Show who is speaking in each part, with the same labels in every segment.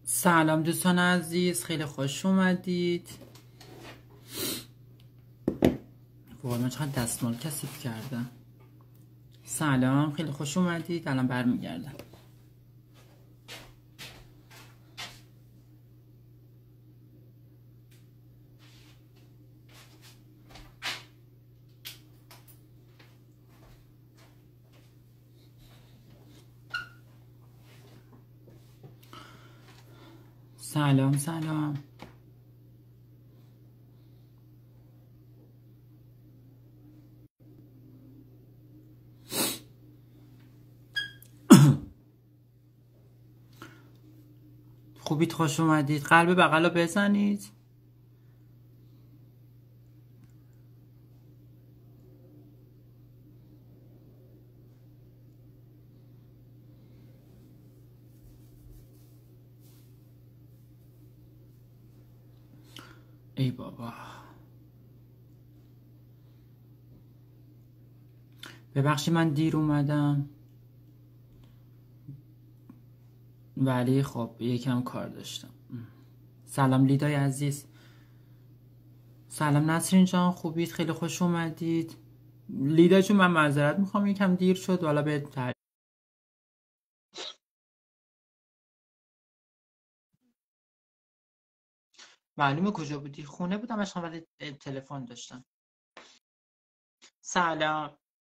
Speaker 1: سلام دوستان عزیز، خیلی خوش اومدید. وای من چقدر دستمال کثیف کردم. سلام، خیلی خوش اومدید. الان برمیگردم. سلام سلام. خوبید، خوش اومدید. قلب بغل رو بزنید. ای بابا، ببخشید من دیر اومدم، ولی خب یکم کار داشتم. سلام لیدای عزیز. سلام نسرین جان، خوبید؟ خیلی خوش اومدید. لیدا جون من معذرت میخوام یکم دیر شد، والا به معلومه کجا بودی؟ خونه بودم اشکام، ولی تلفن داشتم. سلام.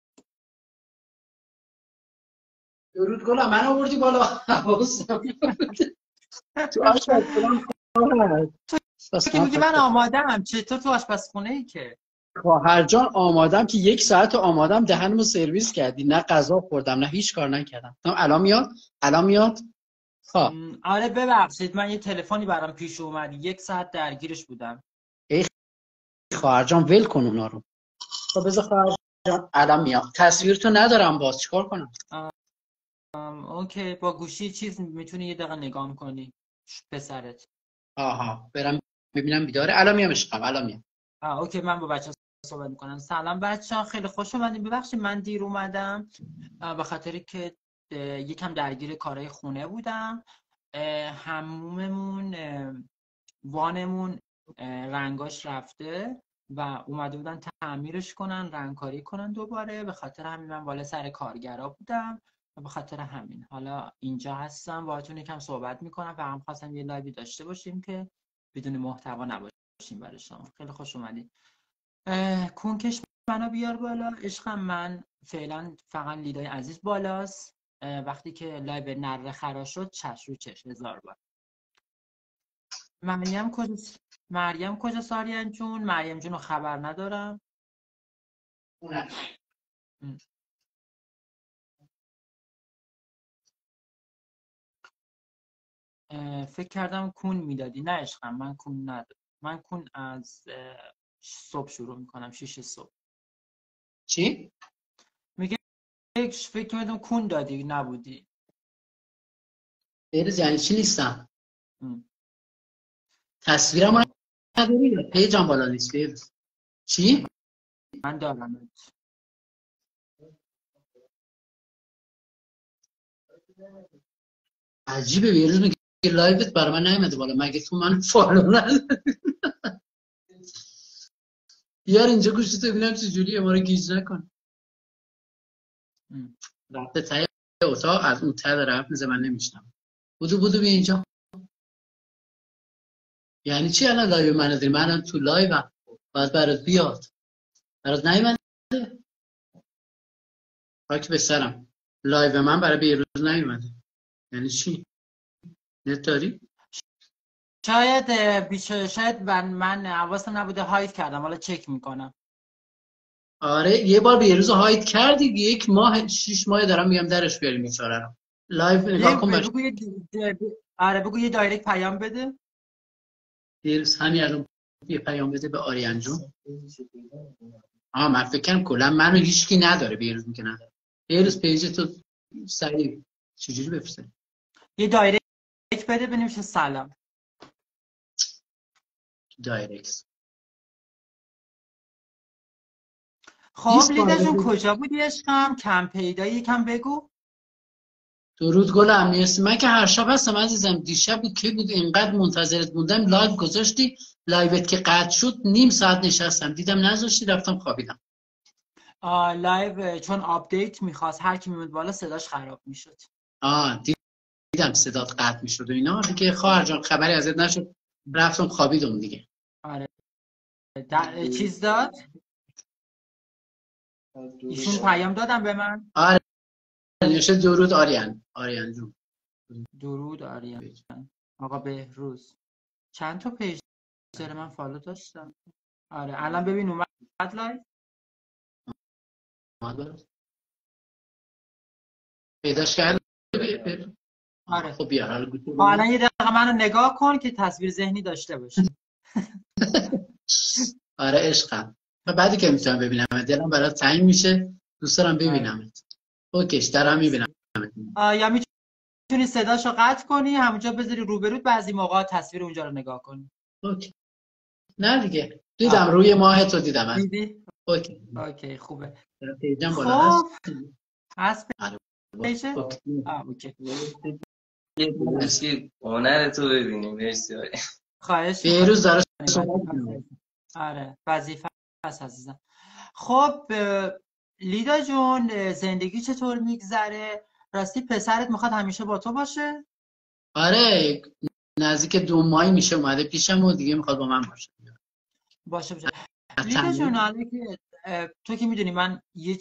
Speaker 2: درود گلا من آوردی بالا. حواسم تو آشپزخونه‌ام کار هست.
Speaker 1: تو که میگی من آمادم، چطور تو آشپزخونه ای که؟
Speaker 2: خواهر جان آمادم که 1 ساعت آمادم، دهنمو سرویس کردی، نه غذا خوردم نه هیچ کار نکردم. الان میاد الان میاد. خب
Speaker 1: آره ببخشید، من یه تلفنی برام پیش اومد، 1 ساعت درگیرش بودم.
Speaker 2: ای خواهر جان ول کن اونا رو. خب بذار خواهر جان الان میاد. تصویر تو ندارم، باز چیکار کنم؟
Speaker 1: اوکی، با گوشی چیز میتونی یه دقیقه نگاه کنی پسرت.
Speaker 2: آها برم ببینم بیداره. الان میام عشقم، الان میام.
Speaker 1: اوکی، من با بچه صحبت میکنم. سلام بچه ها، خیلی خوش اومدین. ببخشید من دیر اومدم به خاطری که یکم درگیر کارهای خونه بودم. حموممون وانمون رنگاش رفته و اومده بودن تعمیرش کنن، رنگکاری کنن دوباره. به خاطر همین من بالا سر کارگرا بودم و به خاطر همین حالا اینجا هستم باهاتون یکم صحبت میکنم و هم خواستم یه لایوی داشته باشیم که بدون محتوا نباشیم برای شما. خیلی خوش اومدید. کونکش منو بیار بالا عشقم. من فعلا فقط لیدای عزیز بالاست. وقتی که لایو نره خرا شد چش رو چش 1000 بار. مریم کجا ساریان جون؟ مریم جون رو خبر ندارم. فکر کردم کون میدادی. نه عشقم، من کون ندادم. من کون از صبح شروع میکنم، 6 صبح.
Speaker 2: چی؟
Speaker 1: میگه فکر کردم کون دادی، نبودی.
Speaker 2: بریز یعنی چی نیستم؟ تصویرم نداری؟ پیجم بالا نیست. بریز چی؟
Speaker 1: من دارم.
Speaker 2: عجیبه، بیروز میگه لایوت برای من نیومده بالا، مگه تو من فالو نداری؟ بیار اینجا گوشتو ببینم چجوریه، ما رو گیج نکن. رفته ته اتاق، از اون ته داره حرف میزنه، من نمیشنم. بودو بیا اینجا. یعنی چی الان لایو من نداری؟ من تو لایوم، باید برات بیاد. برات نیومده؟ خاک به سرم، لایو من برای بیروز نیومده. یعنی چی؟ نت داری؟
Speaker 1: شاید من حواسم نبوده، هاید کردم، حالا چک میکنم.
Speaker 2: آره یه بار بیروز هاید کردی، 1 ماه 6 ماه دارم میگم درش بیاریم بیچاره رو. لایو نگاه کن باش.
Speaker 1: آره بگو یه دایرکت پیام بده.
Speaker 2: بیروز همین الان یه پیام بده به آریان جون. من فکر کنم کلا منو هیچکی نداره، بیروز میگه نداره. بیروز پیج تو سریع چجوری بفرستم؟
Speaker 1: یه دایرکت بده بنویس سلام.
Speaker 2: دایرکت.
Speaker 1: خب لیدا جون کجا بودی عشقم؟ کم پیدا یکم بگو.
Speaker 2: درود گلم. مرسی. من که هر شب هستم عزیزم. دیشب بود که بود اینقدر منتظرت موندم، لایو گذاشتی، لایوت که قطع شد نیم ساعت نشستم، دیدم نذاشتی، رفتم خوابیدم.
Speaker 1: لایو چون آپدیت میخواست هر کی میمد بالا صداش خراب میشد.
Speaker 2: دیدم صدات قطع میشد و اینا دیگه. خواهر جان خبری ازت نشد، رفتم خوابیدم دیگه.
Speaker 1: آره چیز داد ایشون پیام دادم به من.
Speaker 2: آره نوشته درود آریان جون.
Speaker 1: درود آریان. آقا بهروز چند تا پیج داره من فالو داشتم. آره الان ببین اومد لایو.
Speaker 2: پیداش کرد.
Speaker 1: آره
Speaker 2: خب بیا حالا
Speaker 1: الان یه دقیقه منو نگاه کن که تصویر ذهنی داشته باشی.
Speaker 2: آره عشقم. بعدی که میتونم ببینم دلم برات تنگ میشه، دوست دارم ببینمت. اوکیش دارم میبینم.
Speaker 1: یا میتونی صداشو قطع کنی همونجا بذاری روبروت، بعضی موقع تصویر اونجا رو نگاه کنی.
Speaker 2: اوکی. نه دیگه دیدم روی ماه تو دیدم.
Speaker 1: دیدی؟
Speaker 2: اوکی
Speaker 1: خوبه.
Speaker 2: پیجم بالا
Speaker 1: هست
Speaker 2: آره.
Speaker 1: پیجه؟ اوکی.
Speaker 3: مرسی هنر تو ببینیم. مرسی.
Speaker 1: خواهش
Speaker 2: بهروز داره
Speaker 1: آره وظیفه هست عزیزم. خب لیدا جون زندگی چطور میگذره؟ راستی پسرت میخواد همیشه با تو باشه؟
Speaker 2: آره نزدیک 2 ماه میشه اومده پیشم و دیگه میخواد با من باشه.
Speaker 1: لیدا جون حالا که تو که میدونی من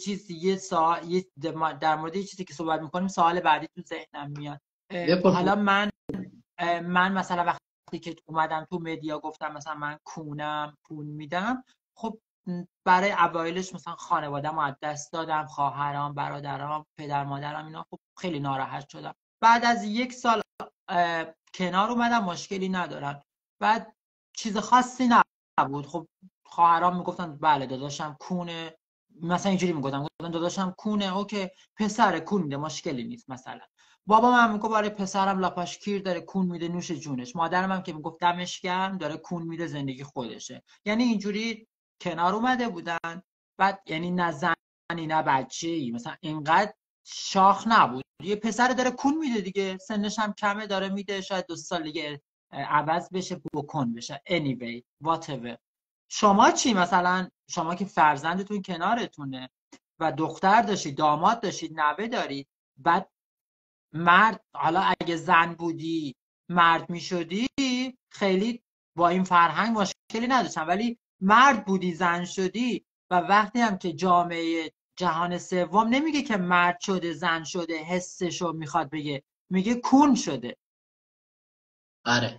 Speaker 1: در مورد یه چیزی که صحبت میکنیم سوال بعدی تو ذهنم میاد. حالا من مثلا وقتی که اومدم تو مدیا گفتم مثلا من کونم پول میدم، خب برای اوایلش مثلا خانواده‌مو از دست دادم، خواهرام، برادرام، پدر مادرم، اینا خب خیلی ناراحت شدم. بعد از 1 سال کنار اومدم، مشکلی ندارن. بعد چیز خاصی نبود. خب خواهرام میگفتن بله داداشم کونه، مثلا اینجوری میگفتن داداشم کونه، اوکی پسر کون میده مشکلی نیست. مثلا بابام هم میگه برای پسرم لاپاش کیر داره کون میده نوش جونش. مادرم هم که میگفت دمش گرم داره کون میده زندگی خودشه. یعنی اینجوری کنار اومده بودن. بعد یعنی نه زنی نه بچه‌ای مثلا اینقدر شاخ نبود. یه پسر داره کون میده دیگه، سنش هم کمه داره میده، شاید 2 سال دیگه عوض بشه بکن بشه. anyway whatever. شما چی؟ مثلا شما که فرزندتون کنارتونه و دختر داشتید، داماد داشتید، نوه دارید، بعد مرد، حالا اگه زن بودی مرد میشدی خیلی با این فرهنگ مشکلی نداشتن، ولی مرد بودی زن شدی و وقتی هم که جامعه جهان سوم نمیگه که مرد شده زن شده حسشو میخواد بگه، میگه کون شده.
Speaker 2: آره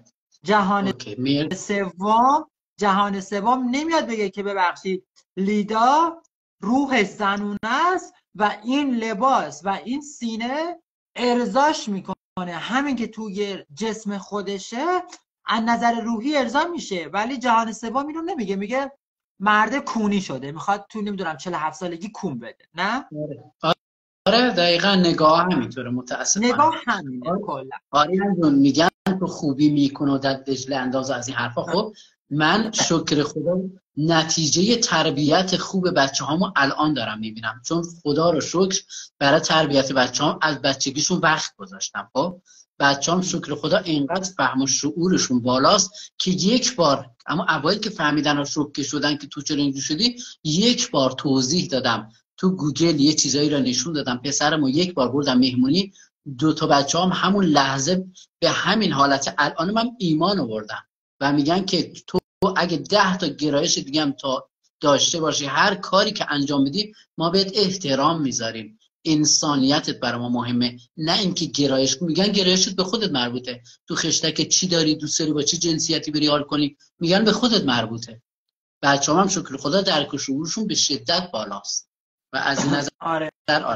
Speaker 1: جهان سوم نمیاد بگه که ببخشید لیدا روحش زنونه است و این لباس و این سینه ارضاش میکنه، همین که توی جسم خودشه از نظر روحی ارضا میشه. ولی جهان سوم اینو نمیگه، میگه مرد کونی شده، میخواد تو نمیدونم 47 سالگی کون بده. نه
Speaker 2: آره دقیقا نگاه همینطوره متاسفانه.
Speaker 1: نگاه همینه کلا.
Speaker 2: آریان جون میگن تو خوبی میکنه و در دجله انداز از این حرفا. خب من شکر خدا نتیجه تربیت خوب بچه هامو الان دارم میبینم، چون خدا رو شکر برای تربیت بچه هم از بچگیشون وقت گذاشتم. خب بچه هم شکر خدا اینقدر فهم و شعورشون بالاست که 1 بار، اما اوایل که فهمیدن و شوکه شدن که تو چرا اینجور شدی، 1 بار توضیح دادم تو گوگل، یه چیزایی رو نشون دادم. پسرمو 1 بار بردم مهمونی، 2 تا بچه‌ام همون لحظه به همین حالت الان من ایمان آوردم و میگن که تو اگه 10 تا گرایش دیگه هم تا داشته باشی، هر کاری که انجام بدی ما بهت احترام میذاریم، انسانیتت برای ما مهمه، نه اینکه گرایش. میگن گرایشت به خودت مربوطه، تو خشتک چی داری دوست داری با چه جنسیتی بری حال کنی، میگن به خودت مربوطه. بچه‌ام هم شکر خدا درک و شعورشون به شدت بالاست و از این نظر
Speaker 1: آره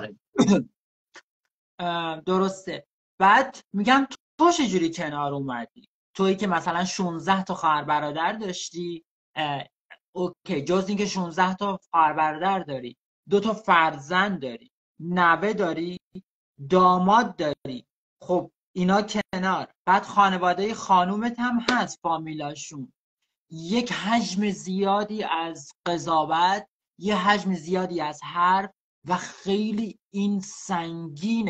Speaker 2: درسته.
Speaker 1: بعد میگم تو چجوری کنار اومدی؟ تویی که مثلا 16 تا خواهر برادر داشتی، اوکی جز اینکه 16 تا خواهر برادر داری، 2 تا فرزند داری، نوه داری، داماد داری، خب اینا کنار، بعد خانواده خانومت هم هست، فامیلاشون، یک حجم زیادی از قضاوت، یه حجم زیادی از حرف و خیلی این سنگینه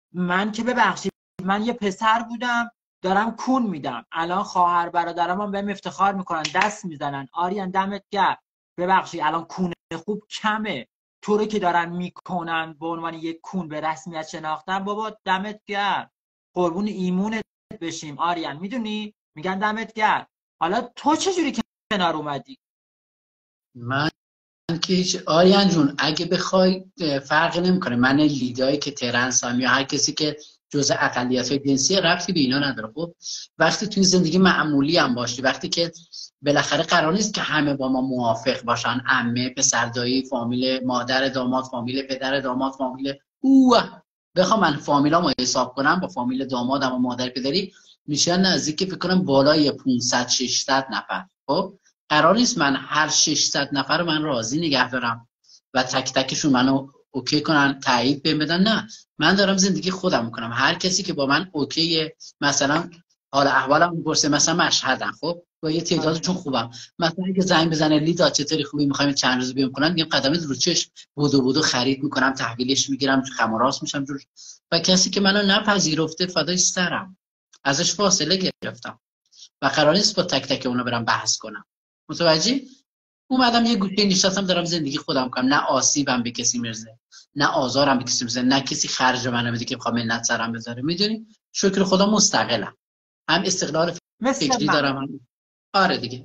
Speaker 1: من که ببخشید من یه پسر بودم دارم کون میدم، الان خواهر برادرام هم بهم افتخار میکنن دست میزنن آریان دمت گرم. ببخشید الان کون خوب کمه، تو رو که دارن میکنن به عنوان یک کون به رسمیت شناختن، بابا دمت گرم، قربون ایمونت بشیم آریان، میدونی میگن دمت گرم. حالا تو چجوری کنار اومدی؟
Speaker 2: من که هیچ آریان جون اگه بخوای فرق نمیکنه، من لیدایی که ترنس هم یا هر کسی که جزء اقلیت‌های جنسی ربطی به اینا نداره. خب وقتی توی زندگی معمولی هم باشی، وقتی که بالاخره قرار نیست که همه با ما موافق باشن، عمه، پسر دایی، فامیل مادر داماد، فامیل پدر داماد، فامیل بخوام من فامیلامو حساب کنم با فامیل دامادم و مادر پدری میشن نزدیک فکر کنم بالای 500 600 نفر. خب قرار نیست من هر 600 نفر رو من راضی نگه دارم و تک تکشون منو اوکی کنن، تایید بهم بدن. نه، من دارم زندگی خودم میکنم. هر کسی که با من اوکیه، مثلا حال احوالم میپرسه، مثلا مشهدم، خب با یه تعدادشون خوبم، مثلا اگه زنگ بزنه لیدا چطوری، خوبی، میخوایم چند روز بیام کنن، میگم قدم رو چش، بودو خرید میکنم، تحویلش میگیرم، خم و راست میشم جور. و کسی که منو نپذیرفته فدای سرم، ازش فاصله گرفتم و قرار نیست با تک تک اونا برام بحث کنم. متوجهی؟ اومدم یه گوشه نشستم دارم زندگی خودم کنم، نه آسیبم به کسی میرسه، نه آزارم به کسی میرسه، نه کسی خرج منو میده که بخوام منت سرم بذاره. میدونی شکر خدا مستقلم، هم استقلال فکری دارم هم. آره دیگه،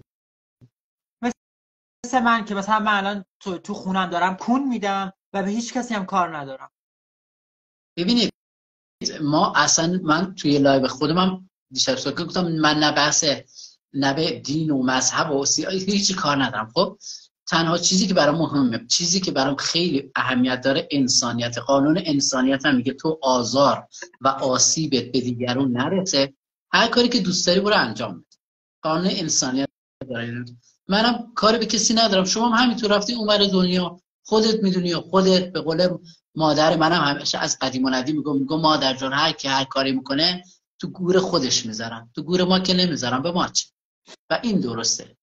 Speaker 1: مثل من که مثلا من الان تو خونم دارم کون میدم و به هیچ کسی هم کار ندارم.
Speaker 2: ببینید ما اصلا، من توی لایو خودم دیشب صبح گفتم من نه بحث نه به دین و مذهب و هیچ کار ندارم. خب تنها چیزی که برام مهمه، چیزی که برام خیلی اهمیت داره انسانیت. قانون انسانیت هم میگه تو آزار و آسیبت به دیگرون نرسه، هر کاری که دوست داری برو انجام بده. قانون انسانیت داره. منم کاری به کسی ندارم، شما هم همینطور رفتی اونور دنیا، خودت میدونی. خودت به قول مادر منم همیشه از قدیم و ندیم میگم مادر جان هر کی هر کاری میکنه تو گور خودش میذارم، تو گور ما که نمیذارم، به ما چه؟ و این درسته.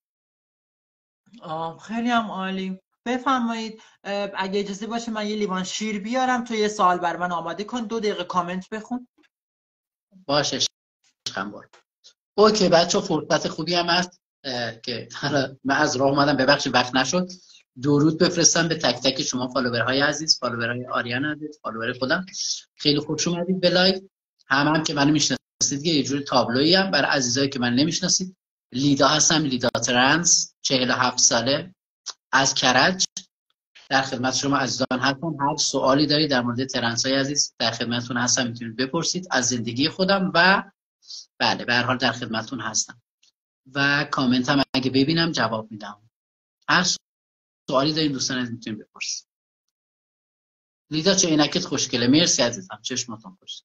Speaker 1: خیلی هم عالی. بفرمایید اگه اجازه باشه من یه لیوان شیر بیارم، تو یه سوال بر من آماده کن، 2 دقیقه کامنت بخون.
Speaker 2: باشه شنبار. اوکی بچه فرصت خوبی هم هست که من از راه اومدم، ببخشید وقت نشد. درود بفرستم به تک تک شما فالوورهای عزیز، فالوورهای آریان عزیز، فالوور خودم. خیلی خوش اومدید به لایو. هم که منو میشناسید، یه جوری تابلویی هم برای عزیزایی که من نمیشناسید. لیدا هستم، لیدا ترنس، 47 ساله، از کرج. در خدمت شما عزیزان هستم. هر سوالی دارید در مورد ترنس های عزیز در خدمتتون هستم، میتونید بپرسید از زندگی خودم و بله به هر حال در خدمتتون هستم و کامنت هم اگه ببینم جواب میدم. هر سوالی دارین دوستان از میتونید بپرسید. لیدا چه عینکت خوشگله، مرسی عزیزم، چشماتون خوش.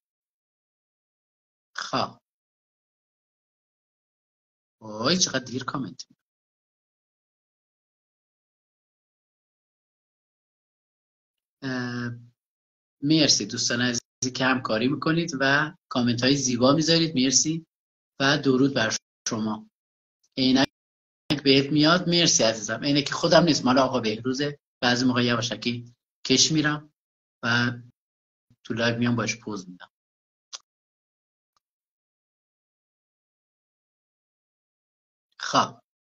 Speaker 2: خب وای چقدر دیر کامنت. مرسی دوستان عزیزی که همکاری میکنید و کامنت های زیبا میذارید، مرسی و درود بر شما. عینک بهت میاد، مرسی عزیزم. عینک خودم نیست، مال آقا بهروزه، بعضی موقع یواشکی کش میرم و تو لایو میام باش پوز میدم. خب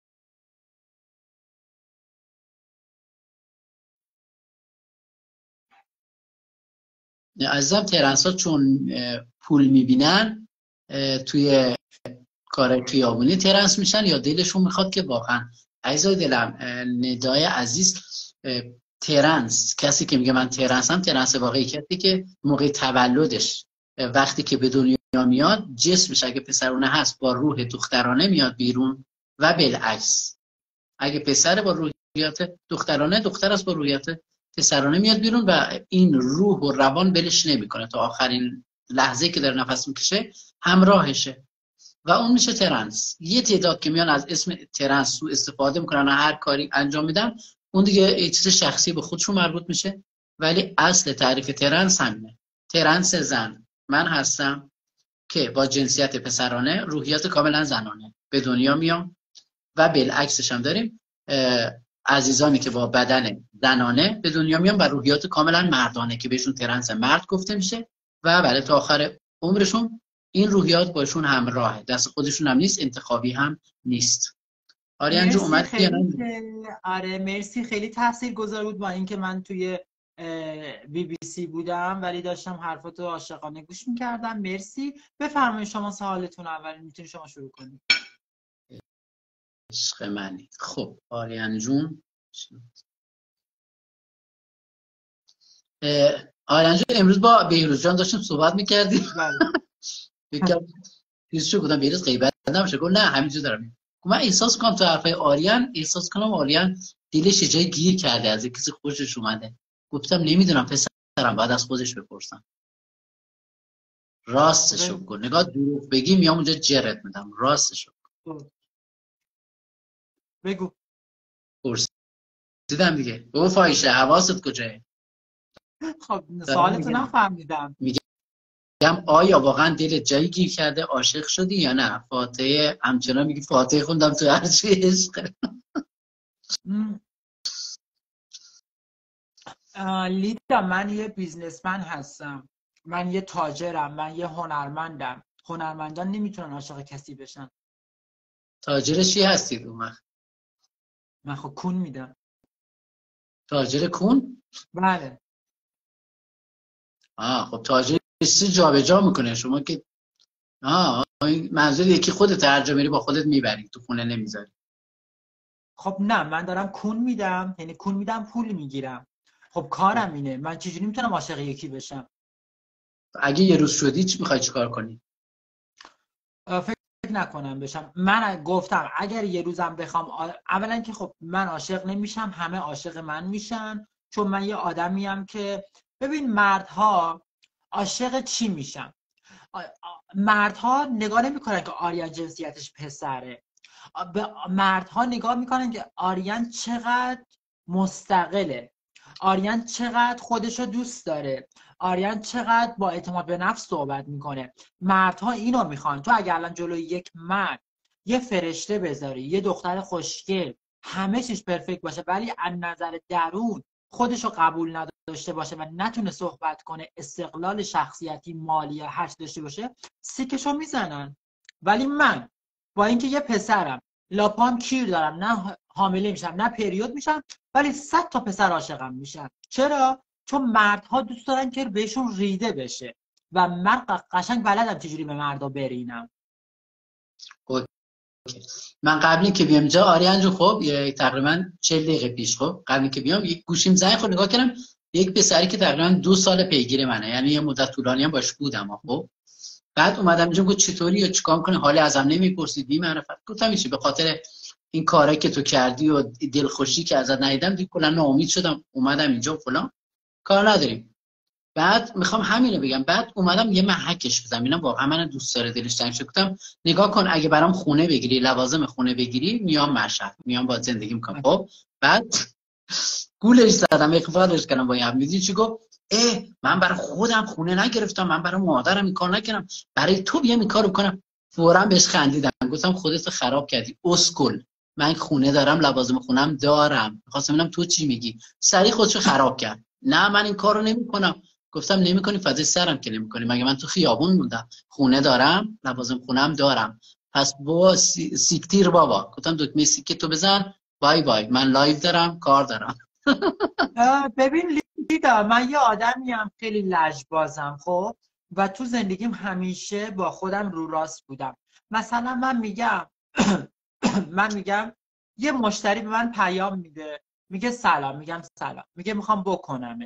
Speaker 2: عزیزم ترنس ها چون پول میبینن توی کار خیابونی ترنس میشن یا دلشون میخواد که واقعا عزیزای دلم، ندای عزیز، ترنس کسی که میگه من ترنسم، ترنس واقعی کسی که موقع تولدش وقتی که به دنیا میاد جسمش اگه پسرونه هست با روح دخترانه میاد بیرون و بالعکس، اگه پسر با روحیات دخترانه، دختر است با روحیات پسرانه میاد بیرون و این روح و روان بلش نمیکنه تا آخرین لحظه که داره نفس میکشه همراهشه و اون میشه ترنس. یه تعداد که میان از اسم ترنس سوء استفاده میکنن و هر کاری انجام میدن، اون دیگه یه چیز شخصی به خودشون مربوط میشه، ولی اصل تعریف ترنس همینه. ترنس زن من هستم که با جنسیت پسرانه، روحیات کاملا زنانه به دنیا میام و بالعکسش هم داریم عزیزانی که با بدن زنانه به دنیا میان و روحیات کاملا مردانه که بهشون ترنس مرد گفته میشه و برای تا آخر عمرشون این روحیات باشون همراهه، دست خودشون هم نیست، انتخابی هم نیست. آریان جو
Speaker 1: مرسی
Speaker 2: اومد
Speaker 1: خیلی آره مرسی خیلی تاثیرگذار بود با اینکه من توی BBC بودم ولی داشتم حرفاتو عاشقانه گوش میکردم. مرسی. بفرمایید شما سوالتون اول میتونید شما شروع کنید.
Speaker 2: عشق منی. خب آریان جون آریان جون امروز با بهروز جان داشتیم صحبت میکردیم. بله. چیزشو گفتم بهروز غیبت نمیشه. گفت نه همینجور دارم. من احساس کنم تو حرفای آریان احساس کنم آریان دلش جای گیر کرده، از کسی خوشش اومده. گفتم نمیدونم پسرم، بعد از خودش بپرسم. راستشو بگو، نگاه دروغ بگی میام اونجا جرت میدم. راستشو
Speaker 1: بگو.
Speaker 2: پرسیدم دیگه. بگو فایشه حواست کجاه؟
Speaker 1: خب سوالتو نفهمیدم.
Speaker 2: میگم آیا واقعا دلت جایی گیر کرده، عاشق شدی یا نه؟ فاتحه همچنان میگی فاتحه خوندم تو هر چی عشق.
Speaker 1: لیدا من یه بیزنسمن هستم، من یه تاجرم، من یه هنرمندم. هنرمندان نمیتونن عاشق کسی بشن.
Speaker 2: تاجر چی هستید اون وقت؟
Speaker 1: من خب کون میدم.
Speaker 2: تاجر کون؟
Speaker 1: بله.
Speaker 2: خب تاجر چی جابجا میکنه شما که منظور یکی خودت هر جا میری با خودت میبری، تو خونه نمیذاری.
Speaker 1: خب نه من دارم کون میدم، یعنی کون میدم پول میگیرم. خب کارم اینه، من چجوری میتونم عاشق یکی بشم؟
Speaker 2: اگه یه روز شدی چی میخوای چیکار کنی؟
Speaker 1: فکر نکنم بشم. من گفتم اگر یه روزم بخوام اولا که خب من عاشق نمیشم، همه عاشق من میشن، چون من یه آدمیم که ببین مردها عاشق چی میشن؟ مردها نگاه نمیکنن که آریان جنسیتش پسره. مردها نگاه میکنن که آریان چقدر مستقله، آریان چقدر خودشو دوست داره، آریان چقدر با اعتماد به نفس صحبت میکنه. مردها اینو میخوان. تو اگر الان جلوی یک مرد یه فرشته بذاری، یه دختر خوشگل، همه چیز پرفکت باشه ولی از نظر درون خودشو قبول نداشته باشه و نتونه صحبت کنه، استقلال شخصیتی، مالی یا هر چی داشته باشه، سیکشو میزنن. ولی من با اینکه یه پسرم، لاپام کیر دارم، نه حامله میشم نه پریود میشم، ولی 100 تا پسر عاشقم میشن. چرا؟ چون مردها دوست دارن که بهشون ریده بشه و من قشنگ بلدم چجوری به مردا برینم.
Speaker 2: من قبلی که بیام جا آریان جو خب تقریبا 40 دقیقه پیش خب قبلی که بیام یک گوشیم زنگ خورد، نگاه کردم یک پسری که تقریبا 2 سال پیگیر منه، یعنی یه مدت طولانی هم باش بودم. خب بعد اومدم اینجا گفت چطوری یا چیکار کنی، حالی ازم نمیپرسید، بی معرفت. گفتم میشه به خاطر این کاری که تو کردی و دلخوشی که ازت ندیدم دیگه کلا ناامید شدم اومدم اینجا فلان، کار نداریم. بعد میخوام همینو بگم، بعد اومدم یه محکش بزنم اینا واقعا من دوست داره، دلش تنگ شد. گفتم نگاه کن اگه برام خونه بگیری، لوازم خونه بگیری، میام مشهد، میام با زندگی میکنم. خب بعد گولش زدم، اخفالش کردم با این میدونی چی گفت؟ من برای خودم خونه نگرفتم، من برای مادرم این کار نکردم، برای تو بیام این کارو کنم. فورا بهش خندیدم، گفتم خودت خراب کردی اسکل، من خونه دارم، لوازم خونم دارم. خواستم ببینم تو چی میگی. سری خودشو خراب کرد. نه من این کارو نمیکنم. گفتم نمیکنی فضای سرم که نمیکنی، مگه من تو خیابون موندم؟ خونه دارم، لوازم خونم دارم، پس بابا سیکتیر بابا. گفتم دکمه سیک تو بزن، بای بای، من لایو دارم، کار دارم.
Speaker 1: ببین لیدا، من یه آدمیم خیلی لجبازم خب، و تو زندگیم همیشه با خودم رو راست بودم. مثلا من میگم من میگم یه مشتری به من پیام میده، میگه سلام، میگم سلام، میگه میخوام بکنمت،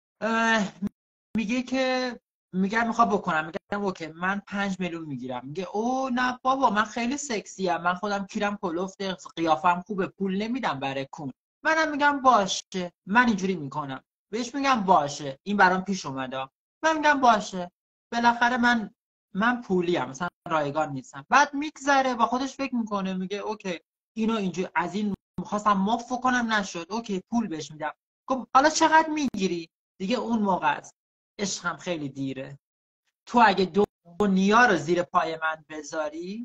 Speaker 1: میگم میخوام بکنم، میگم اوکی من 5 میلیون میگیرم. میگه او نه بابا من خیلی سکسی ام، من خودم کیرم کلفته، قیافم خوبه، پول نمیدم برای کون. منم میگم باشه، من اینجوری میکنم، بهش میگم باشه، این برام پیش اومده، من میگم باشه، بالاخره من پولی ام، مثلا رایگان نیستم. بعد میگذره با خودش فکر میکنه، میگه اوکی اینو اینجوری از این میخواستم مفت کنم نشد، اوکی پول بهش میدم. خب حالا چقدر میگیری؟ دیگه اون موقع است عشقم خیلی دیره. تو اگه دنیا رو زیر پای من بذاری،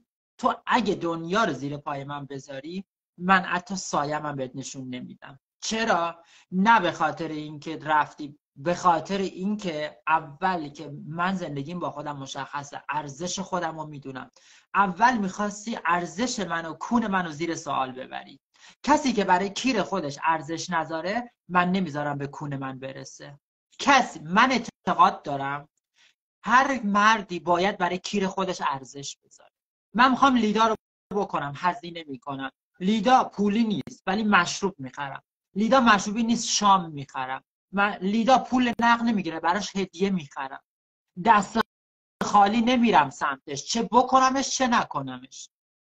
Speaker 1: من حتی سایه‌م بهت نشون نمیدم. چرا؟ نه به خاطر اینکه رفتی به خاطر اینکه اول که من زندگیم با خودم مشخصه، ارزش خودم رو میدونم. اول میخواستی ارزش منو، کون منو زیر سوال ببری. کسی که برای کیر خودش ارزش نذاره، من نمیذارم به کون من برسه. من اعتقاد دارم هر مردی باید برای کیر خودش ارزش بذاره. من میخوام لیدا رو بکنم، هزینه میکنم. لیدا پولی نیست ولی مشروب میخرم. لیدا مشروبی نیست، شام میخرم. لیدا پول نقد نمیگیره، براش هدیه میخرم. دست خالی نمیرم سمتش، چه بکنمش چه نکنمش.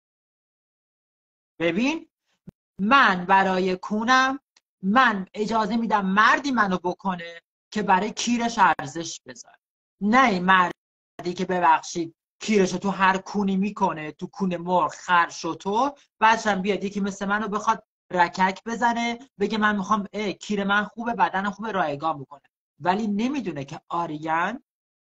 Speaker 1: ببین، من برای کونم من اجازه میدم مردی منو بکنه که برای کیرش ارزش بذاره، نه مردی که ببخشید کیرشو تو هر کونی میکنه، تو کون مرغ، خر، شتر، بعدش هم بیاد یکی مثل منو بخواد رکک بزنه بگه من میخوام کیر من خوبه، بدن خوبه، رایگان بکنه. ولی نمیدونه که آریان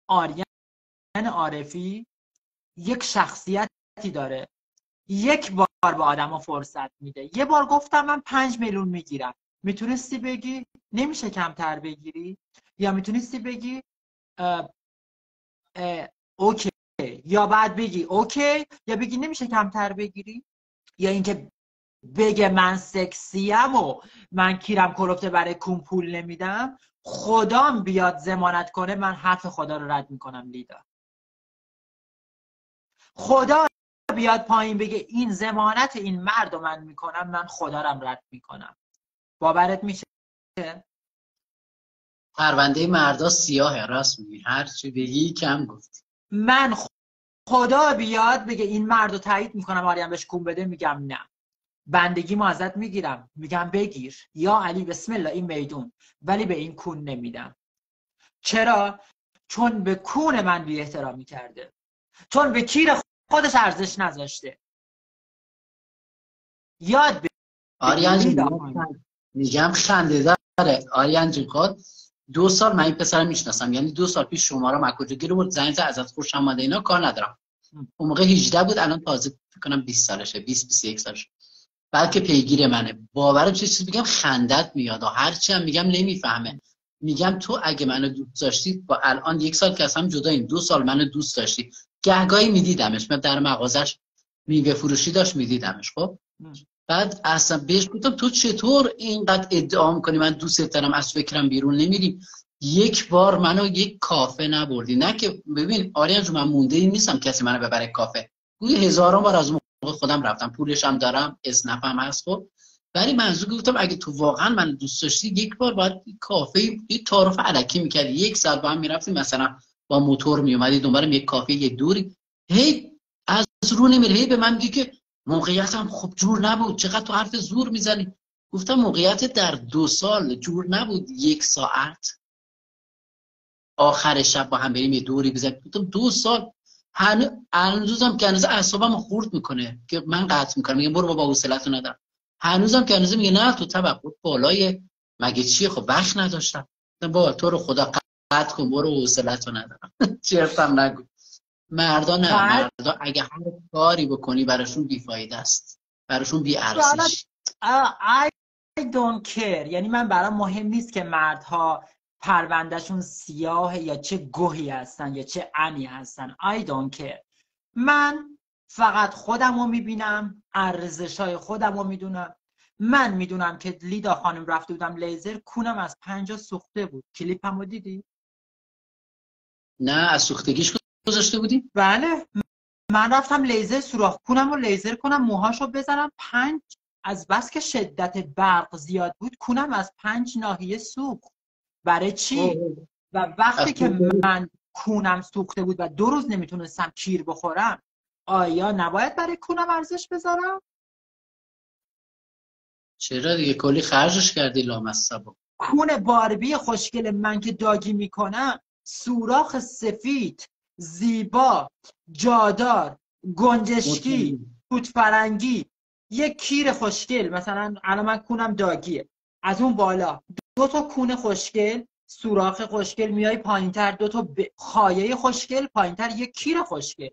Speaker 1: عارفی یک شخصیتی داره، یک بار به آدمو فرصت میده. یه بار گفتم من 5 میلیون میگیرم، میتونستی بگی نمیشه کمتر بگیری؟ یا میتونستی بگی اوکی، یا بعد بگی اوکی، یا بگی نمیشه کمتر بگیری؟ یا اینکه بگه من سکسیم و من کیرم کلفته برای کون پول نمیدم، خدام بیاد ضمانت کنه من حرف خدا رو رد میکنم. لیدا، خدا بیاد پایین بگه این ضمانت این مرد رو من میکنم، من خدا رم رد میکنم. باورت میشه؟
Speaker 2: پرونده مردا سیاهه، راست میگی، هر چی بگی کم گفتی.
Speaker 1: من خدا بیاد بگه این مرد رو تایید میکنم، آریم بهش کون بده، میگم نه، بندگی ما ازت میگیرم، میگم بگیر یا علی بسم الله این میدون، ولی به این کون نمیدم. چرا؟ چون به کون من بی احترامی کرده، چون به کیر خودش ارزش نذاشته. یاد
Speaker 2: آریان جون میگم خنده داره. آریان جون خود 2 سال من این پسرم میشناسم، یعنی 2 سال پیش شماره ما کجا گیره بود، زنگ زد ازت خوشم اومده اینا، کار ندارم. اون موقع 18 بود، الان تازه فکر کنم 20 سالشه، 21 سالشه. بعد که پیگیر منه، باورم چه چیزی میگم خندت میاد و هرچی هم میگم نمیفهمه. میگم تو اگه منو دوست داشتی، با الان 1 سال که اصلا جداییم، 2 سال منو دوست داشتی، گهگاهی میدیدمش، من در مغازش میوه فروشی داشت میدیدمش. خب بعد اصلا بهش گفتم تو چطور اینقدر ادعا میکنی من دوست دارم، از فکرم بیرون نمیری؟ 1 بار منو یک کافه نبردی. نه که ببین آریان جون، من مونده ای نیستم کسی منو ببره کافه، گویا هزاران بار از اون موقع خودم رفتم، پولش هم دارم، اسنپم هست. خب ولی منظور گفتم اگه تو واقعا منو دوست داشتی 1 بار باید کافه یه تعارف الکی میکردی، 1 ساعت با هم میرفتیم، مثلا با موتور میومدی دنبالم یک کافه یه دوری، هی از رو نمیره، هی به من میگه که موقعیتم خب جور نبود، چقدر تو حرف زور میزنی. گفتم موقعیت در 2 سال جور نبود، 1 ساعت آخر شب با هم بریم یه دوری بزنیم. گفتم 2 سال. هنوزم که هنوز اعصابم خورد میکنه که من قطع میکنم، میگم برو بابا حوصله‌تو ندارم. هنوزم که هنوز میگه نه تو توقع بالای مگه چیه، خب وقت نداشتم. بابا تو رو خدا قطع کن، برو حوصله‌تو ندارم. چرتم نگو. مردا نه، مردا اگه هر کاری بکنی براشون بیفایده است، براشون بی ارزش.
Speaker 1: I don't care. یعنی من برام مهم نیست که مردها پروندهشون سیاه یا چه گوهی هستن یا چه انی هستن. I don't care. من فقط خودم رو میبینم، ارزشای خودم رو میدونم. من میدونم که لیدا خانم رفته بودم لیزر، کونم از 50 سوخته بود. کلیپمو دیدی؟
Speaker 2: نه از سوختگیش گذاشته بودی؟
Speaker 1: بله، من رفتم لیزر سوراخ کونم رو لیزر کنم، موهاشو بزنم، 5 از بس که شدت برق زیاد بود کونم از 5 ناحیه سوخت. برای چی؟ و وقتی که من کونم سوخته بود و 2 روز نمیتونستم کیر بخورم، آیا نباید برای کونم ارزش بذارم؟
Speaker 2: چرا دیگه، کلی خرجش کردی لامصب.
Speaker 1: کون باربی خوشگل من که داگی میکنم، سوراخ سفید، زیبا، جادار، گنجشکی، توت فرنگی، یک کیر خوشگل. مثلا الان من کونم داگیه، از اون بالا 2 تا کون خوشگل، سوراخ خوشگل، میای پایینتر 2 تا خایه خوشگل، پایینتر یک کیر خوشگل.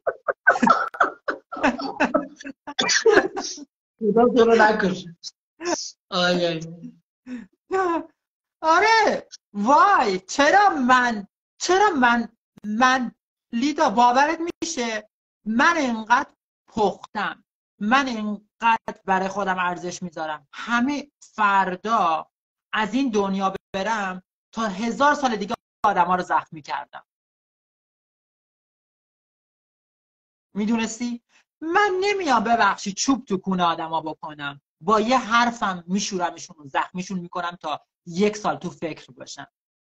Speaker 2: خدا تو رو نکشه.
Speaker 1: آره وای چرا من لیدا باورت میشه من اینقدر پختم، من اینقدر برای خودم ارزش میذارم، همه فردا از این دنیا برم تا 1000 سال دیگه آدم ها رو زخمی کردم. میدونستی؟ من نمیام ببخشی چوب تو کونه آدم ها بکنم، با یه حرفم میشورمشون و زخمیشون میکنم تا 1 سال تو فکر باشم.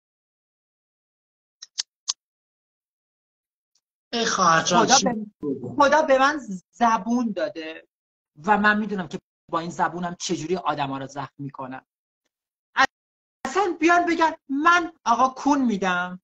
Speaker 1: خدا به من زبون داده و من میدونم که با این زبونم چجوری آدم ها رو زخم میکنم. اصلا بیان بگن من آقا کون میدم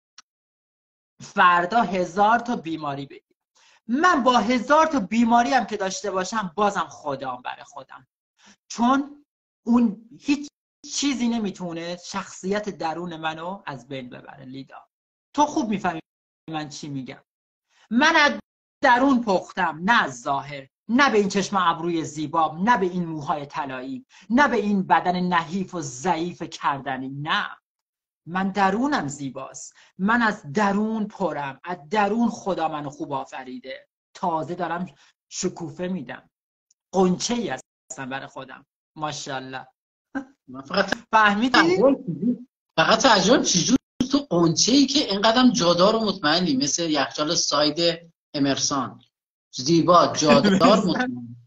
Speaker 1: فردا 1000 تا بیماری بگیرم، من با 1000 تا بیماری هم که داشته باشم بازم خودم برای خودم، چون اون هیچ چیزی نمیتونه شخصیت درون منو از بین ببره. لیدا تو خوب میفهمی من چی میگم. من از درون پختم، نه از ظاهر، نه به این چشم ابروی زیبا، نه به این موهای طلایی، نه به این بدن نحیف و ضعیف کردنی. نه، من درونم زیباست، من از درون پرم، از درون خدا منو خوب آفریده، تازه دارم شکوفه میدم، قنچه ای هستم برای خودم. ماشاءالله.
Speaker 2: من فقط
Speaker 1: فهمیدی؟
Speaker 2: فقط تعجب چجور تو قنچه ای که اینقدرم جادار و مطمئنی، مثل یخچال ساید امرسان، زیبا جادار مطمئن.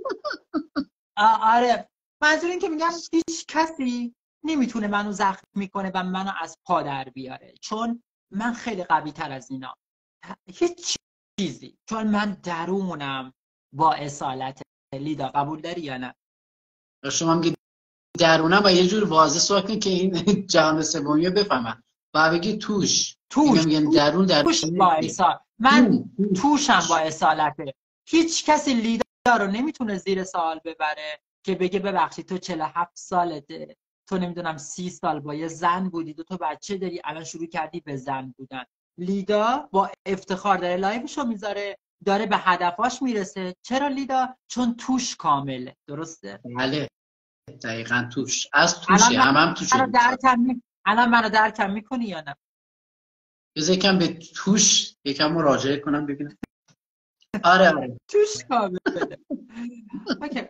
Speaker 1: آره، منظور این که میگم هیچ کسی نمیتونه منو زخم میکنه و منو از پا در بیاره، چون من خیلی قوی تر از اینا. هیچ چیزی، چون من درونم با اصالت. لیدا قبول داری یا نه؟
Speaker 2: شما میگی درونم و یه جور واضح سوال کن که این جهان سومی رو بفهمن و بگی توش میگم درون
Speaker 1: با اصال. من توشم با اصالته. هیچ کسی لیدا رو نمیتونه زیر سوال ببره که بگه ببخشید تو 47 سالته، تو نمیدونم 30 سال با یه زن بودی، تو بچه داری، الان شروع کردی به زن بودن. لیدا با افتخار داره لایوشو میذاره، داره به هدفاش میرسه. چرا لیدا؟ چون توش کامله. درسته؟
Speaker 2: بله دقیقاً توش، از توشه، هم توشه.
Speaker 1: الان منو درکم میکنی یا نه؟
Speaker 2: بذار یکم به توش یکم مراجعه کنم ببینم. آره
Speaker 1: توش کامله. اوکی.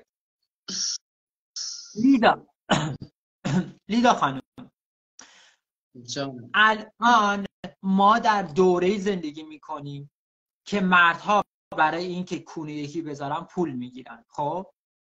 Speaker 1: لیدا خانم، الان ما در دوره‌ای زندگی میکنیم که مردها برای این که کونه یکی بذارن پول میگیرن. خب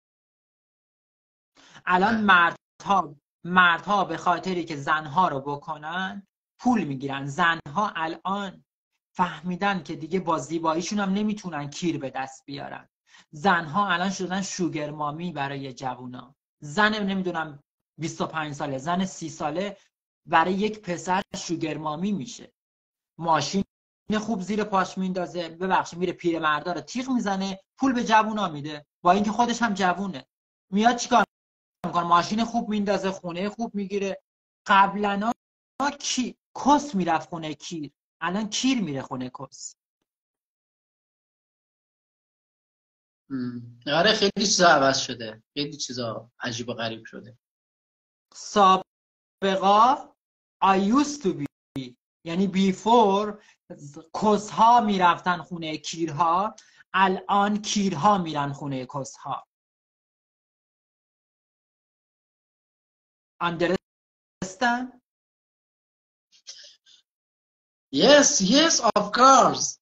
Speaker 1: الان مردها به خاطری که زنها رو بکنن پول میگیرن. زنها الان فهمیدن که دیگه با زیباییشون هم نمیتونن کیر به دست بیارن. زنها الان شدن شوگر مامی برای جوونا. زن نمیدونم 25 ساله، زن 30 ساله برای یک پسر شوگر مامی میشه. ماشین خوب زیر پاش میندازه، ببخشید میره پیرمردا رو تیغ میزنه، پول به جوونا میده، با اینکه خودش هم جوونه. میاد چیکار میکنه؟ ماشین خوب میندازه، خونه خوب میگیره. قبلا کس میرفت خونه کیر، الان کیر میره خونه کس.
Speaker 2: آره خیلی چیزا عوض شده، خیلی چیزا عجیب و غریب شده.
Speaker 1: سابقا I used to be، یعنی before کسها میرفتن خونه کیرها، الان کیرها میرن خونه کسها. Understand؟
Speaker 2: Yes of course.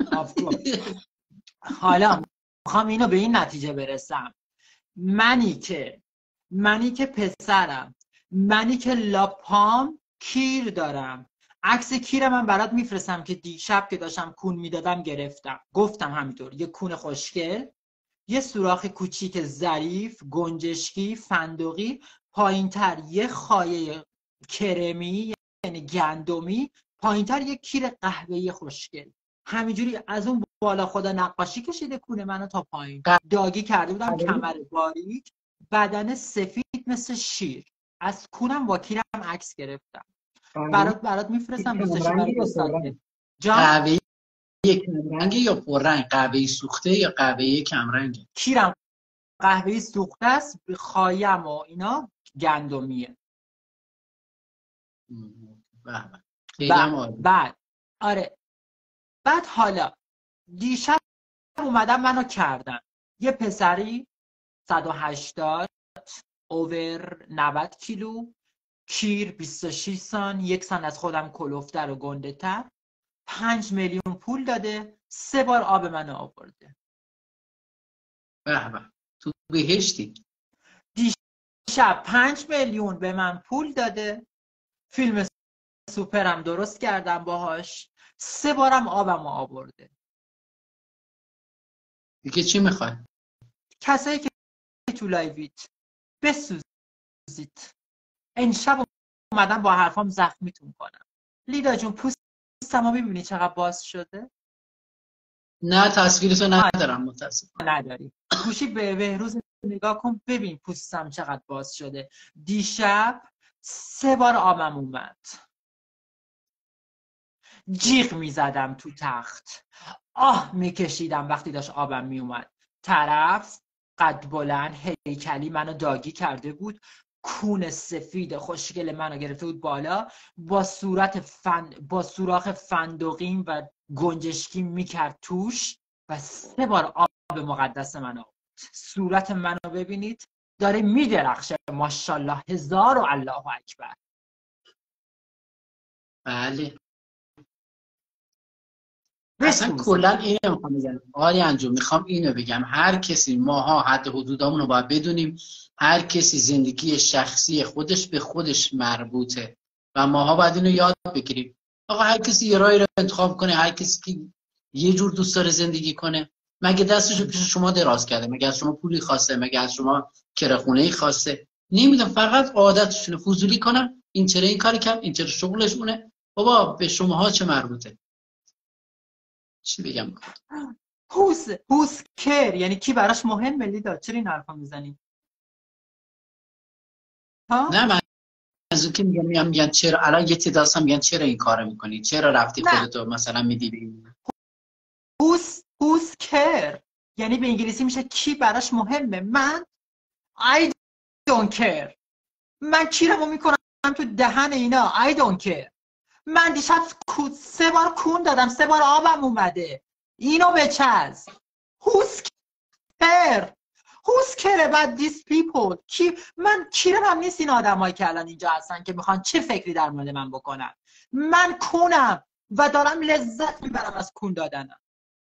Speaker 1: حالا میخوام اینو به این نتیجه برسم، منی که پسرم، منی که لاپام کیر دارم، عکس کیر من برات میفرستم که دیشب که داشتم کون میدادم گرفتم، گفتم همینطور یه کون خوشگل، یه سوراخ کوچیک ظریف گنجشکی فندقی، پایینتر یه خایه کرمی یعنی گندمی، پایینتر یه کیر قهوه‌ای خوشگل. همینجوری از اون بالا خدا نقاشی کشیده کون منو تا پایین، داگی کرده بودم، کمر باریک، بدن سفید مثل شیر. از کونم با کیرم عکس گرفتم، برات میفرستم دوستش برای دوستان.
Speaker 2: قهوه‌ای کمرنگ یا پررنگ؟ قهوه‌ای سوخته یا قهوه‌ای کمرنگ؟
Speaker 1: کیرم قهوه‌ای سوخته است، خایم و اینا گندمیه.
Speaker 2: خیلی هم عالی.
Speaker 1: آره بعد حالا دیشب اومدم منو کردن یه پسری 180 اوور 90 کیلو کیر 26 سان 1 سان از خودم کلوفتر و گنده تر 5 میلیون پول داده 3 بار آب منو آورده.
Speaker 2: به به تو بهشتی.
Speaker 1: دیشب 5 میلیون به من پول داده فیلم سوپرم درست کردم باهاش 3 بارم آبمو آورده.
Speaker 2: دیگه چی میخوای؟
Speaker 1: کسایی که تو لایویت بسوزید امشب اومدم با حرفام زخمیتون کنم. لیدا جون پوستمو میبینی چقدر باز شده؟
Speaker 2: نه تصویرتو ندارم متاسفم.
Speaker 1: نداری. گوشی به بهروز نگاه کن ببین پوستم چقدر باز شده. دیشب 3 بار آبم اومد. جیغ میزدم تو تخت. آه میکشیدم وقتی داشت آبم میومد. طرف قد بلند هیکلی منو داگی کرده بود. کون سفید خوشگل منو گرفته بود بالا با با سوراخ فندقیم و گنجشکی میکرد توش و 3 بار آب مقدس منو آورد. صورت منو ببینید داره میدرخشه ماشاءالله 1000 و الله اکبر.
Speaker 2: بله اصلا کلا اینو میخوام بگم آریان جون میخوام اینو بگم هر کسی ماها حد حدودامون رو باید بدونیم. هر کسی زندگی شخصی خودش به خودش مربوطه و ماها باید اینو یاد بگیریم. آقا هر کسی یه راهی رو انتخاب کنه. هر کسی که یه جور دوست داره زندگی کنه مگه دستشو پیش شما دراز کرده؟ مگه از شما پولی خواسته؟ مگه از شما کرخونه‌ای خواسته؟ نمیدونم فقط عادتشونه فضولی کنن. این چرا این کاری کرد؟ این چرا شغلشونه؟ بابا به شماها چه مربوطه؟ چی بگم؟
Speaker 1: هوس کر یعنی کی براش مهمه؟ لیدا چرا این حرفا میزنی؟
Speaker 2: نه من از اون که میگن چرا الان یه تعداد میگن چرا این کارو میکنی؟ چرا رفتی خودتو مثلا میدی؟
Speaker 1: هوس کر یعنی به انگلیسی میشه کی براش مهمه. من I don't care. من کیرمو میکنم تو دهن اینا. I don't care. من دیشب 3 بار کون دادم 3 بار آبم اومده. اینو بچز. Who's care? Who's care about these people? من کیرم هم نیست این آدمایی که الان اینجا هستن که میخوان چه فکری در مورد من بکنن. من کونم و دارم لذت میبرم از کون دادنم.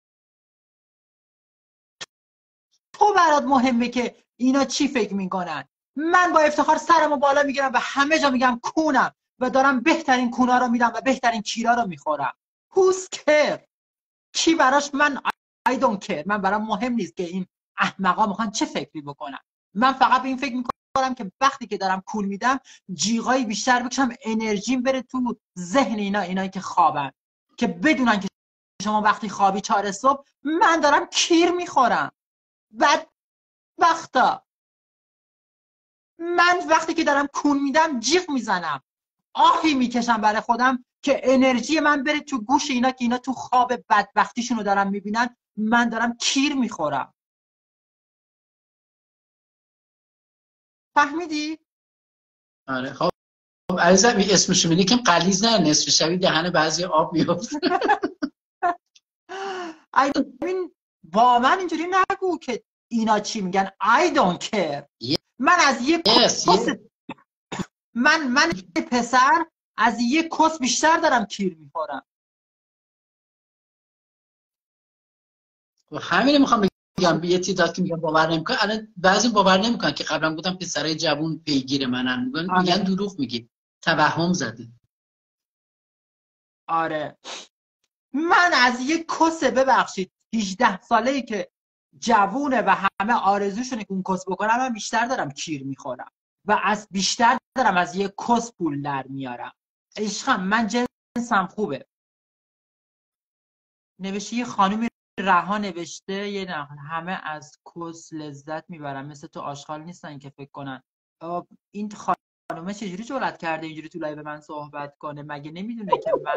Speaker 1: تو برات مهمه که اینا چی فکر میکنن. من با افتخار سرمو بالا میگیرم و همه جا میگم کونم و دارم بهترین کونا رو میدم و بهترین کیرا رو میخورم. Who's care؟ کی براش من I don't care. من برام مهم نیست که این احمقا میخوان چه فکری بکنن. من فقط به این فکر میکنم که وقتی که دارم کول میدم جیغای بیشتر بکشم انرژیم بره تو ذهن اینایی که خوابن که بدونن که شما وقتی خوابی 4 صبح من دارم کیر میخورم. بعد وقتا من وقتی که دارم کون میدم جیغ میزنم آهی میکشم برای خودم که انرژی من بره تو گوش اینا که اینا تو خواب بدبختیشون رو دارم میبینن من دارم کیر میخورم. فهمیدی؟
Speaker 2: آره خب عزیزم این اسمشو میگی که غلیظ نه نصف شبی دهن بعضی آب میفته.
Speaker 1: با من اینجوری نگو که اینا چی میگن. I don't care. من از یه من پسر از یه کس بیشتر دارم کیر میخورم.
Speaker 2: همین میخوام بگم یه تعداد که میگن باور نمیکنن. الان بعضی باور نمیکنن که قبلا بودم پسرای جوون پیگیر منن میگن دروغ میگی توهم زدی.
Speaker 1: آره من از یه کس ببخشید 18 ساله‌ای که جوونه و همه آرزوشونه که اون کس بکنم من بیشتر دارم کیر میخورم و از بیشتر دارم از یه کس پول در میارم. عشقم من جنسم خوبه. نوشته یه خانومی رها نوشته یه نقل همه از کس لذت میبرن مثل تو آشغال نیستن که فکر کنن این خانومه چجوری جرأت کرده اینجوری تو لایو من صحبت کنه. مگه نمیدونه که من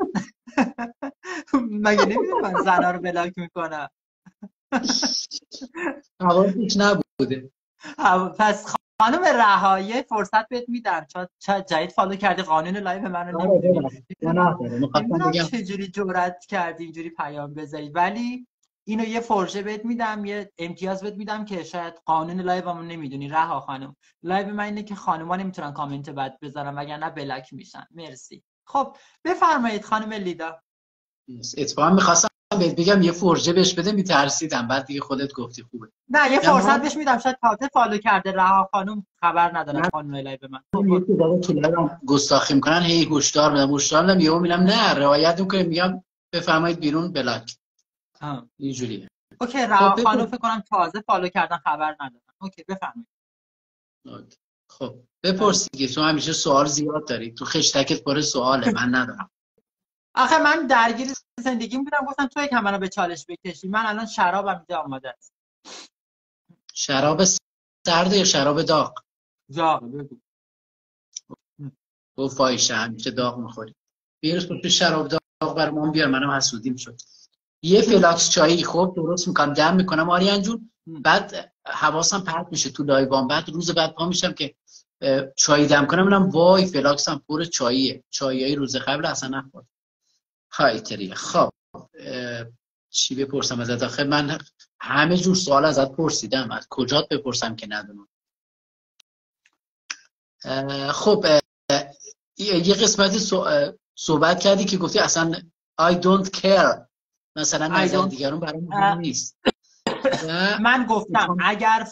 Speaker 1: مگه نمیدونه من زنا رو بلاک میکنم.
Speaker 2: حواسش نبوده.
Speaker 1: پس خانم رهایی فرصت بهت میدم، چون جدید فالو کردی قانون لایو منو نمیدونی. نمیدونم چجوری جرأت کردی اینجوری پیام بذاری، ولی اینو یه فرصه بهت میدم، یه امتیاز بهت میدم که شاید قانون لایومو نمیدونی. رها خانم، لایو من اینه که خانوما نمیتونن کامنت بد بذارن وگرنه بلاک میشن. مرسی. خب بفرمایید خانم لیدا.
Speaker 2: اتفاقا میخواستم بهت بگم یه فرجه بهش بده، میترسیدم، بعد دیگه خودت گفتی خوبه.
Speaker 1: نه یه فرصت بهش میدم، شاید تازه فالو کرده. رها خانم خبر ندارن قانون لایو من.
Speaker 2: یه دفعه تو لایو گستاخی میکنن، هی هشدار میدم یهو میگم نه رعایت میکنم، میگم بفرمایید بیرون بلاک. اینجوریه.
Speaker 1: اوکی. رها خانم فکر کنم تازه فالو کردن خبر ندارن. اوکی بفرمایید.
Speaker 2: خب بپرسی که تو همیشه سوال زیاد داری، تو خشتکت پر سواله، من ندارم.
Speaker 1: آخه من درگیر زندگیم بودم، گفتم توی که منو به چالش بکشی. من الان شرابم اینجا آماده است.
Speaker 2: شراب سرد یا شراب داغ؟
Speaker 1: داغ. بگو.
Speaker 2: تو فایشه همیشه داغ میخوری. بیرس تو شراب داغ برام بیار، منم حسودیم شد. یه فلاکس چایی خب درست میکنم، دم میکنم آریان جون، بعد حواسم پرت میشه تو لایوام، بعد روز بعد پا میشم که چای دم کنم، منم وای فلاکسم پر چاییه، چایای روز قبل اصلا نخورد. های تریه. خب چی بپرسم ازت؟ آخه من همه جور سوال ازت پرسیدم، از کجات بپرسم که ندونم. خب یه قسمتی صحبت کردی که گفتی اصلا I don't care، مثلا نظر دیگران برام مهم نیست.
Speaker 1: من گفتم اگر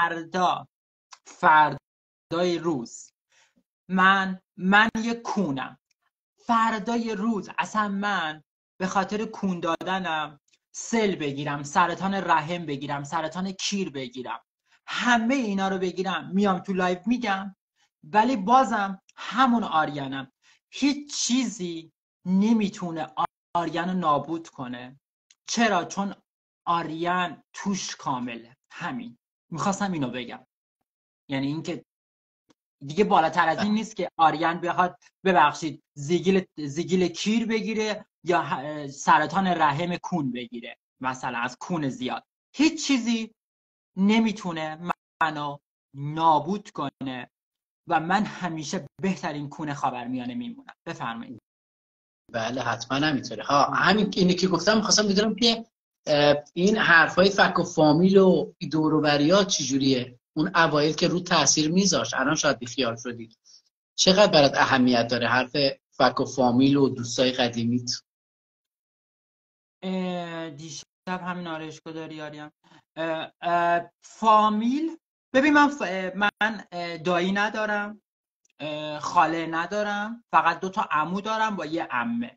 Speaker 1: فردای روز من یه کونم، فردای روز اصلا من به خاطر کون دادنم سل بگیرم، سرطان رحم بگیرم، سرطان کیر بگیرم، همه اینا رو بگیرم، میام تو لایو میگم، ولی بازم همون آریانم. هیچ چیزی نمیتونه آریان رو نابود کنه. چرا؟ چون آریان توش کامله. همین میخواستم اینو بگم. یعنی اینکه دیگه بالاتر از این نیست که آریان بخواد ببخشید زیگیل کیر بگیره یا سرطان رحم کون بگیره، مثلا از کون زیاد. هیچ چیزی نمیتونه منو نابود کنه و من همیشه بهترین کون خاورمیانه میمونم. بفرمایید.
Speaker 2: بله حتما همینطوره. همین اینی که گفتم، می‌خواستم بدونم که این حرفای فک و فامیل و دور و بریات چجوریه؟ اون اوایل که رو تاثیر میذاشت، الان شاید بیخیال شدی. چقدر برات اهمیت داره حرف فک و فامیل و دوستای قدیمیت؟
Speaker 1: دیشب همین آرایشگاه داری آریان. فامیل، ببین من دایی ندارم، خاله ندارم، فقط 2 تا عمو دارم با یه عمه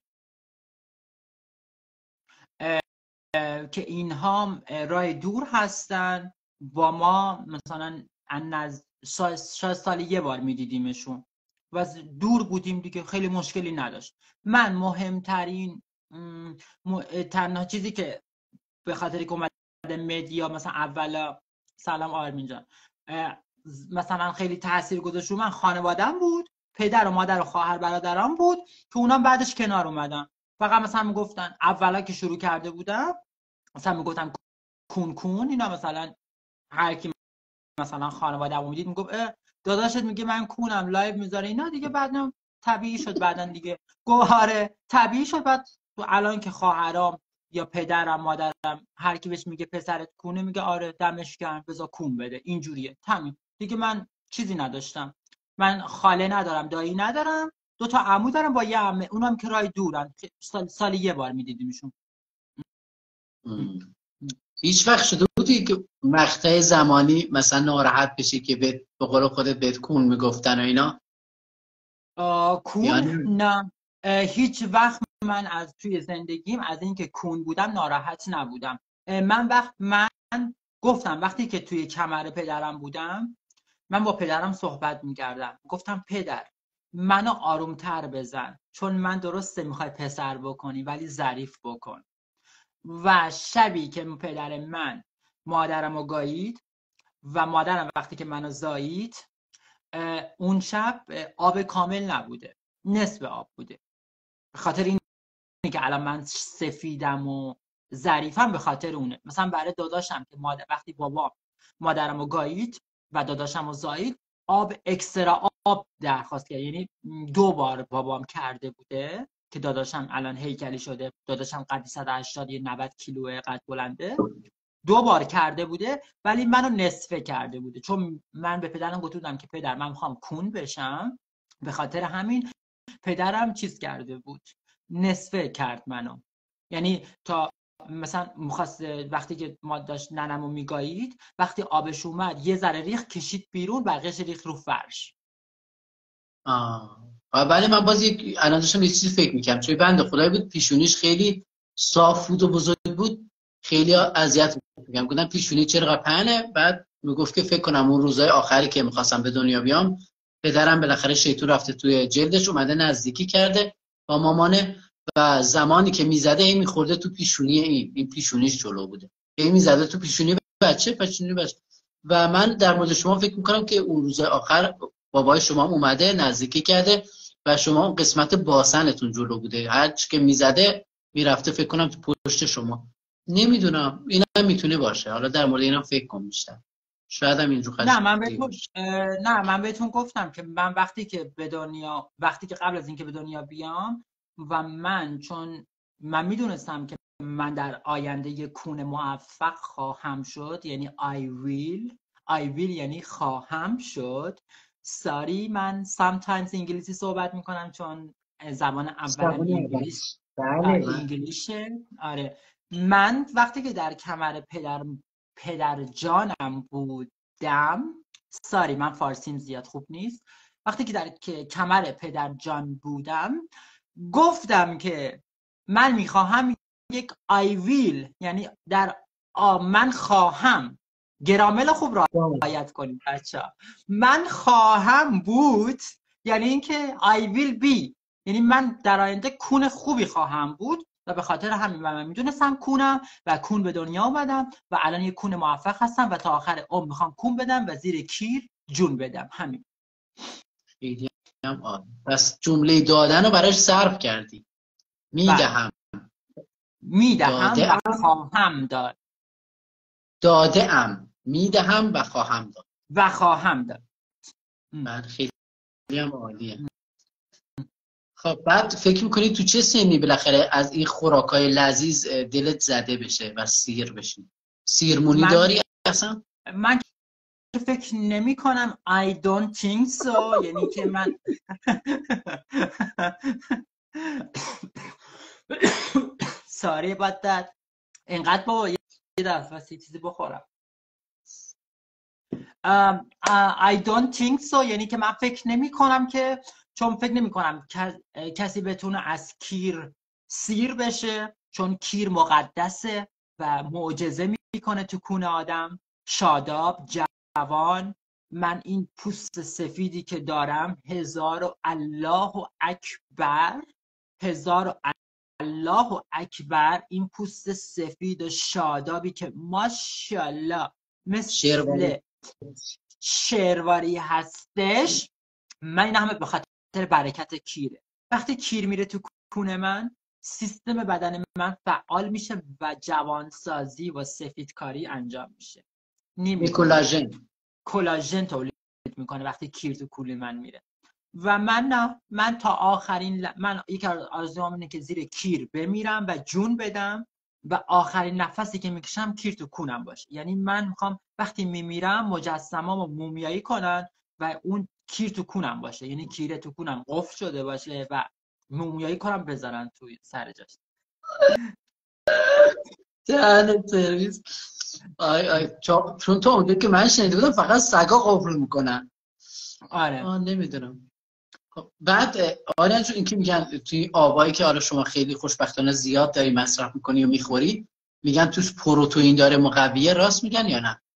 Speaker 1: که اینها راه دور هستن. با ما مثلا شاید سال یه بار میدیدیمشون و دور بودیم دیگه، خیلی مشکلی نداشت. من مهمترین تنها چیزی که به خاطر که اومده مدیا مثلا اولا، سلام آرمین جان، مثلا خیلی تاثیر گذاشت رو من، خانواده‌ام بود، پدر و مادر و خواهر برادرام بود که اونا بعدش کنار اومدن. فقط مثلا میگفتن اولا که شروع کرده بودم، مثلا میگفتن کون اینا، مثلا هر کی مثلا خانواده‌مو میدید میگفت داداشت میگه من کونم، لایو میذاره اینا دیگه. بعدم طبیعی شد، بعدن دیگه گوهاره طبیعی شد. بعد تو الان که خواهرام یا پدرم مادرم هر کی بهش میگه پسرت کونه، میگه آره دمش گرم بذار کون بده. اینجوریه همین دیگه. من چیزی نداشتم. من خاله ندارم، دایی ندارم، 2 تا عمو دارم با یه عمه، اونم که راه دورن، سال یه بار میدیدیمشون.
Speaker 2: هیچ وقت شده بودی که مقطع زمانی مثلا ناراحت بشی که به قول خودت بهت کون میگفتن و اینا؟
Speaker 1: کون یعنی... نه هیچ وقت من از توی زندگیم از اینکه کون بودم ناراحت نبودم. من گفتم وقتی که توی کمر پدرم بودم، من با پدرم صحبت میکردم، گفتم پدر منو آرومتر بزن، چون من درسته میخوای پسر بکنی ولی ظریف بکن. و شبی که پدر من مادرم رو گایید و مادرم وقتی که منو زایید، اون شب آب کامل نبوده، نصف آب بوده. به خاطر این که الان من سفیدم و ظریفم به خاطر اونه. مثلا برای داداشم که وقتی بابا مادرم رو گایید و داداشم رو زایید، آب اکسترا آب درخواست کرد. یعنی 2 بار بابام کرده بوده که داداشم الان هیکلی شده، داداشم قد 180 یا 90 کیلوه قد بلنده، 2 بار کرده بوده ولی منو نصفه کرده بوده، چون من به پدرم گفته بودم که پدر من میخوام کون بشم، به خاطر همین پدرم چیز کرده بود، نصفه کرد منو. یعنی تا مثلا میخواست وقتی که ما داشت ننمو میگایید، وقتی آبش اومد یه ذره ریخ کشید بیرون، بقیه‌اش ریخ رو فرش.
Speaker 2: ولی من باز الان داشتم یه چیزی فکر میکنم، چون بنده خدایی بود پیشونیش خیلی صاف بود و بزرگ بود، خیلی اذیت میگم گفتم پیشونی چرا پهنه. بعد میگفت که فکر کنم اون روزهای آخری که میخواستم به دنیا بیام، پدرم بالاخره شیطون رفته توی جلدش، اومده نزدیکی کرده با مامانه و زمانی که میزده این میخورده تو پیشونی این پیشونیش جلو بوده، این میزده تو پیشونی بچه. و من در مورد شما فکر میکنم که اون روز آخر بابای شما اومده نزدیکی کرده و شما قسمت باسنتون جلو بوده، هر چی که میزده میرفته فکر کنم تو پشت شما. نمیدونم اینا میتونه باشه، حالا در مورد اینا فکر کنم بیشتر، شاید هم اینجور
Speaker 1: نه من بهتون گفتم که من وقتی که قبل از اینکه به دنیا بیام و چون من میدونستم که من در آینده یک کون موفق خواهم شد، یعنی I will یعنی خواهم شد. ساری من sometimes انگلیسی صحبت میکنم چون زبان اولم انگلیشه. آره من وقتی که در کمر پدر جانم بودم، ساری من فارسیم زیاد خوب نیست، وقتی که در کمر پدر جان بودم گفتم که من میخواهم یک I will، یعنی من خواهم، گرامل خوب رعایت کنید بچه‌ها، من خواهم بود یعنی اینکه I will be، یعنی من در آینده کون خوبی خواهم بود و به خاطر همین من میدونستم کونم و کون به دنیا اومدم و الان یک کون موفق هستم و تا آخر عمر میخوام کون بدم و زیر کیر جون بدم. همین.
Speaker 2: خیلی هم عالی. پس جمله دادن رو براش صرف کردی. میدهم
Speaker 1: و خواهم داد.
Speaker 2: داده‌ام، میدهم و خواهم داد. من خیلی هم عالیه. خب بعد فکر میکنی تو چه سنی بالاخره از این خوراکای لذیذ دلت زده بشه و سیر بشی؟ سیرمونی داری اصلا؟
Speaker 1: من فکر نمی کنم. I don't think so. یعنی که من sorry about that. اینقدر بابا یه دفعه چیزی بخورم. I don't think so. یعنی که من فکر نمی کنم که، چون فکر نمی کنم کسی بتونه از کیر سیر بشه، چون کیر مقدسه و معجزه میکنه تو کون آدم، شاداب، جوان. من این پوست سفیدی که دارم، الله اکبر، این پوست سفید و شادابی که ماشاءالله مثل شرواری هستش، من این همه به خاطر برکت کیره. وقتی کیر میره تو کون من، سیستم بدن من فعال میشه و جوانسازی و سفیدکاری انجام میشه. کلاژن تولید میکنه وقتی کیر تو کول من میره. و من تا آخرین من یکی از آرزوام اینه که زیر کیر بمیرم و جون بدم و آخرین نفسی که میکشم کیر تو کونم باشه. یعنی من میخوام وقتی میمیرم مجسمه‌مو مومیایی کنن و اون کیر تو کونم باشه، یعنی کیر تو کونم قفل شده باشه و مومیایی کنم بذارن توی سر جاش.
Speaker 2: دهنت سرویس. چون تو اونجا که من شنیده بودم فقط سگا قفل میکنن.
Speaker 1: آره
Speaker 2: نمیدونم. بعد آره چون اینکه میگن توی آبایی که حالا شما خیلی خوشبختانه زیاد داری مصرف میکنی و میخوری، میگن توش پروتئین داره مقویه، راست میگن یا نه؟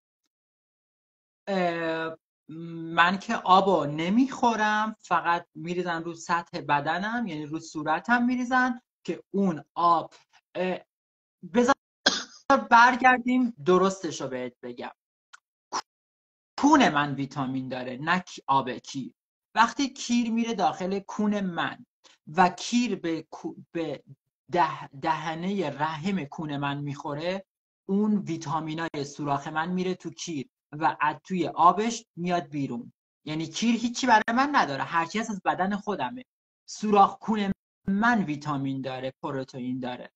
Speaker 1: من که آبو نمیخورم، فقط میریزن رو سطح بدنم، یعنی رو صورتم میریزن که اون آب بذار برگردیم درستشو بهت بگم. کون من ویتامین داره، نه آب کیر. وقتی کیر میره داخل کون من و کیر به دهنه رحم کون من میخوره، اون ویتامینای سوراخ من میره تو کیر و از توی آبش میاد بیرون. یعنی کیر هیچی برای من نداره، هرچی هست از بدن خودمه. سوراخ کون من ویتامین داره، پروتئین داره.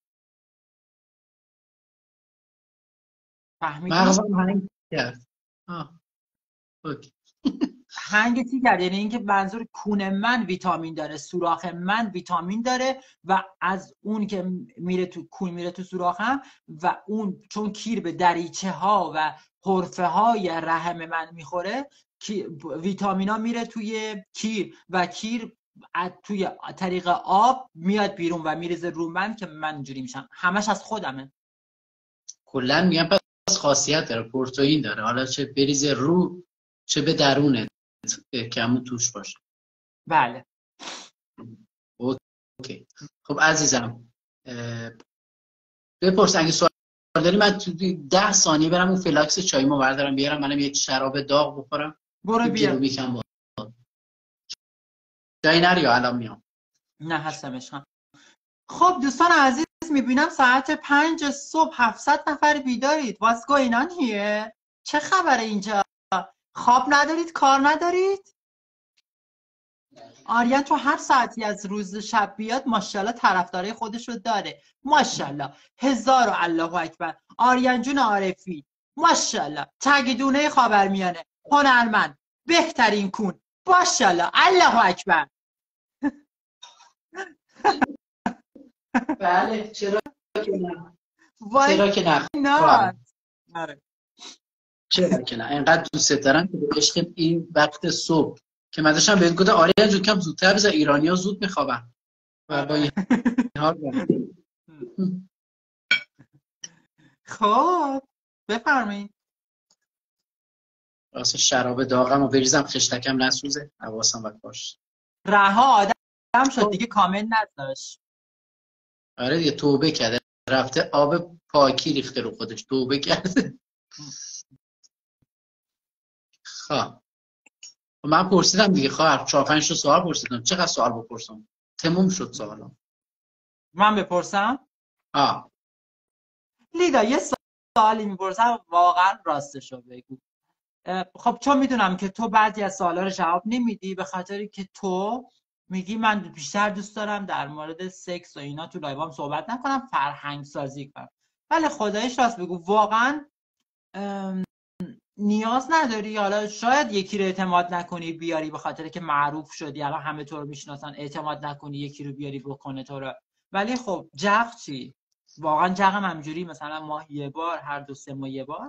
Speaker 1: فهمیدی؟
Speaker 2: مغزم هنگ کرد. اوکی.
Speaker 1: هنگ چی کرد؟ یعنی اینکه منظور کون من ویتامین داره، سوراخ من ویتامین داره و از اون که میره تو کون میره تو سوراخم و اون چون کیر به دریچه ها و حرفه های رحم من میخوره، ویتامینا میره توی کیر و کیر توی طریق آب میاد بیرون و میریزه رو من که من اینجوری میشم. همش از خودمه.
Speaker 2: کلا میگم پس خاصیت داره، پروتئین داره، حالا چه بریزه رو چه به درونت که همون توش باشه.
Speaker 1: بله.
Speaker 2: اوکی. خب عزیزم بپرس اگه سوال داری. من تو 10 ثانیه برم اون فلاکس چایمو بردارم بیارم، منم یه شراب داغ بخورم.
Speaker 1: برو بیار.
Speaker 2: جایی نری یا الان میام؟
Speaker 1: نه هستمش. خب دوستان عزیز، میبینم ساعت 5 صبح 700 نفر بیدارید. What's going on here؟ چه خبره اینجا؟ خواب ندارید؟ کار ندارید؟ آریان تو هر ساعتی از روز شب بیاد ماشاءالله طرفدارای خودش رو داره. ماشاءالله. هزار و الله اکبر. آریان جون عارفی ماشاءالله. تگیدونه خاورمیانه، هنرمند، بهترین کون، ماشاءالله. الله اکبر.
Speaker 2: بله چرا که نه؟
Speaker 1: چرا
Speaker 2: که نه؟ چرا که نه؟ اینقدر دوست دارم که به عشق این وقت صبح که من داشتم بهت گفتم آریان جون کم زودتر بزن، ایرانی‌ها زود میخوابن و با این حال
Speaker 1: خب بفرمایید.
Speaker 2: واسه شراب داغمو بریزم خشتکم نسوزه، حواسم باشه.
Speaker 1: رها آدم شد دیگه، کامل نداشت.
Speaker 2: آره دیگه توبه کرده، رفته آب پاکی ریخته رو خودش، توبه کرده. خب من پرسیدم دیگه، خواهر 4-5 تا سوال پرسیدم، چقدر سوال بپرسم؟ تموم شد سوالم.
Speaker 1: من بپرسم؟ لیدا یه سوالی میپرسم واقعا راستشو بگو. خب چون میدونم که تو بعضی از سوالا رو جواب نمیدی به خاطری که تو میگی من بیشتر دوست دارم در مورد سکس و اینا تو لایوام صحبت نکنم، فرهنگ سازی کنم. ولی خدایش راست بگو، واقعا نیاز نداری. حالا شاید یکی رو اعتماد نکنی بیاری به خاطر که معروف شدی، الان همه تو رو میشناسن، اعتماد نکنی یکی رو بیاری بکنه تو رو. ولی خب جغ چی؟ واقعا جغم همجوری مثلا ماه یه بار، هر 2-3 ماه یه بار؟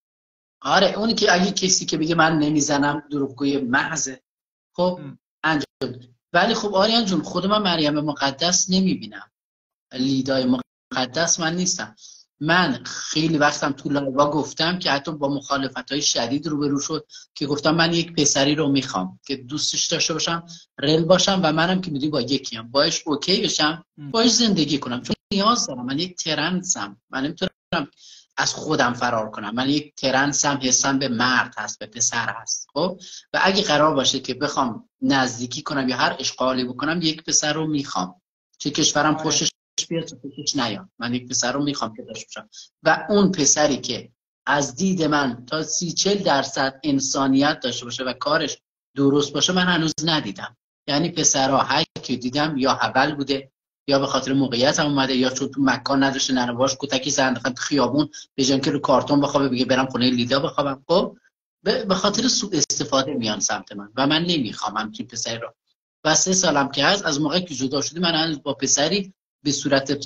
Speaker 2: آره اونی که اگه کسی که بگه من نمیزنم دروغگوی محضه. خب انجام. ولی خب آریان جون خود من مریم مقدس نمیبینم، لیدای مقدس من نیستم. من خیلی وقتم تو لایوا گفتم که حتی با مخالفت‌های شدید روبرو شد که گفتم من یک پسری رو میخوام که دوستش داشته باشم، رل باشم و منم که میدونی با یکیم باش اوکی بشم، باش زندگی کنم، چون نیاز دارم. من یک ترنسم، من نمیتونم از خودم فرار کنم. من یک ترنسم، حسم به مرد هست، به پسر هست. خب و اگه قرار باشه که بخوام نزدیکی کنم یا هر اشغالی بکنم، یک پسر رو میخوام، چه کشورم خوشش بیاد چه خوشش نیاد، من یک پسر رو میخوام که داشته باشم و اون پسری که از دید من تا 30-40% انسانیت داشته باشه و کارش درست باشه من هنوز ندیدم. یعنی پسرها هر کی دیدم یا حبل بوده یا به خاطر موقعیت هم اومده یا چون تو مکان نداشته ننواش کتکی زندخن خیابون به جای اینکه رو کارتون بخوابه بگه برم خونه لیدا بخوابم. خب به خاطر سوء استفاده میان سمت من و من نمیخوام همچین پسری رو. و 3 سالم که هست، از موقعی که جدا شدیم من هنوز با پسری به صورت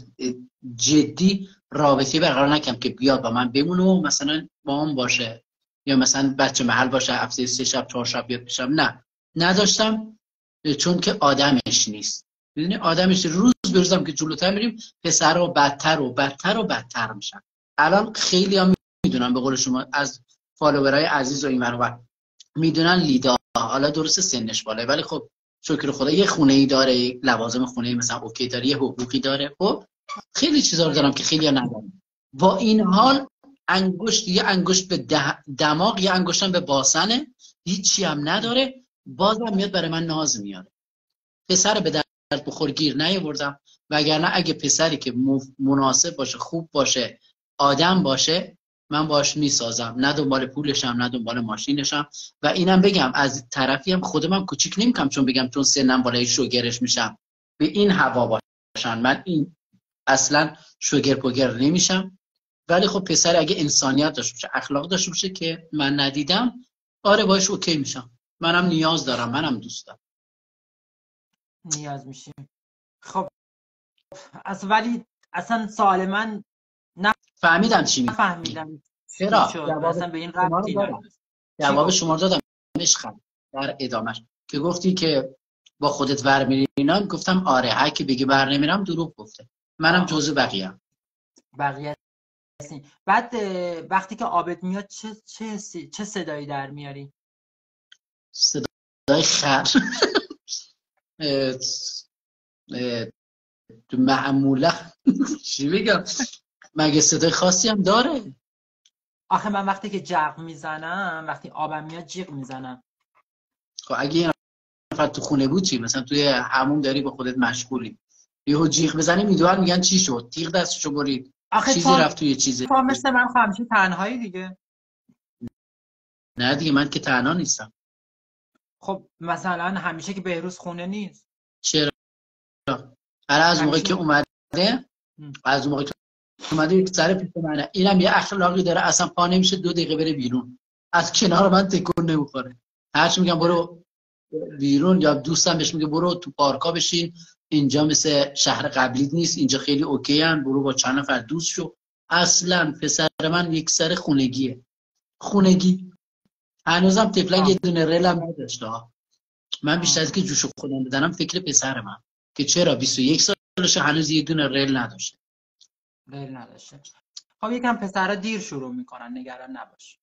Speaker 2: جدی رابطه برقرار نکردم که بیاد با من بمونه و مثلا با هم باشه یا مثلا بچه محل باشه هفته 3 شب 4 شب بیاد پیشم. نه نداشتم، چون که آدمش نیست. میدونی آدمش روز به روزم که جلوتر میریم پسرها بدتر و بدتر و بدتر میشن. الان خیلی هم میدونن، به قول شما از فالوورای عزیز و این منو میدونن لیدا حالا درست سنش بالاه ولی خب شکر خدا یه خونه ای داره، لوازم خونه مثلا اوکی داره، یه حقوقی داره، خب خیلی چیزا رو دارم که خیلی ها ندارم. با این حال انگشت، یه انگشت به دماغ، یه انگشتم به باسنه، هیچی هم نداره، بازم میاد برای من ناز میاره. پسر به درد بخور گیر نیاوردم، وگرنه اگه پسری که مناسب باشه، خوب باشه، آدم باشه، من باش میسازم، نه دنبال پولشم نه دنبال ماشینشم. و اینم بگم از طرفی هم خودم هم کوچیک نمیکنم چون بگم چون سنم بالای شوگرش میشم به این هوا باشن. من این اصلا شوگر پوگر نمیشم. ولی خب پسر اگه انسانیت داشته باشه، اخلاق داشته باشه که من ندیدم، آره باش اوکی میشم. منم نیاز دارم، منم دوست دارم.
Speaker 1: نیاز میشیم. خب ولی اصلا سوال من
Speaker 2: فهمیدم چی میگی.
Speaker 1: نفهمیدم چی
Speaker 2: چرا؟
Speaker 1: شد،
Speaker 2: جواب
Speaker 1: اصلا به این
Speaker 2: شما رو
Speaker 1: ربطی
Speaker 2: دادم.
Speaker 1: نداره.
Speaker 2: جواب شما رو دادم عشقم در ادامش که گفتی که با خودت ور میری اینا. گفتم آره، هر کی بگه ور نمیرم دروغ گفته. منم جزء بقیه‌ام.
Speaker 1: بقیه هستین. بعد وقتی که آبت میاد چه صدایی در میاری؟
Speaker 2: صدای خر. معمولا چی بگم، مگه صدای خاصی هم داره؟
Speaker 1: آخه من وقتی که جغ میزنم، وقتی آبم میاد جیغ میزنم.
Speaker 2: خب اگه یه نفر تو خونه بود چی؟ مثلا توی حموم داری با خودت مشغولی، یهو جیغ بزنی میدونن میگن چی شد؟ تیغ دستشو برید،
Speaker 1: آخه
Speaker 2: چیزی رفت توی چیزی.
Speaker 1: تو مثل من همیشه تنهایی دیگه.
Speaker 2: نه دیگه من که تنها نیستم.
Speaker 1: خب مثلا همیشه که بهروز خونه نیست.
Speaker 2: چرا؟ از موقعی که اومده، از موقعی که اومده یک سر پیش منه. اینم یه اخلاقی داره، اصلا پا نمیشه 2 دقیقه بره بیرون، از کنار من تکون نمیخوره. هرچی میگم برو بیرون، یا دوستم بهش میگه برو تو پارکا بشین، اینجا مثل شهر قبلیت نیست، اینجا خیلی اوکی ان، برو با چند نفر دوست شو. اصلا پسر من یک سر خونگیه. خونگی. هنوزم تفلک یه دونه رلم نداشته. من بیشتر از که جوش خودم بدنم فکر پسر من که چرا 21 سالشه هنوز یه دونه رل نداشته.
Speaker 1: رل نداشته. خب یکم پسرا دیر شروع میکنن، نگران نباش.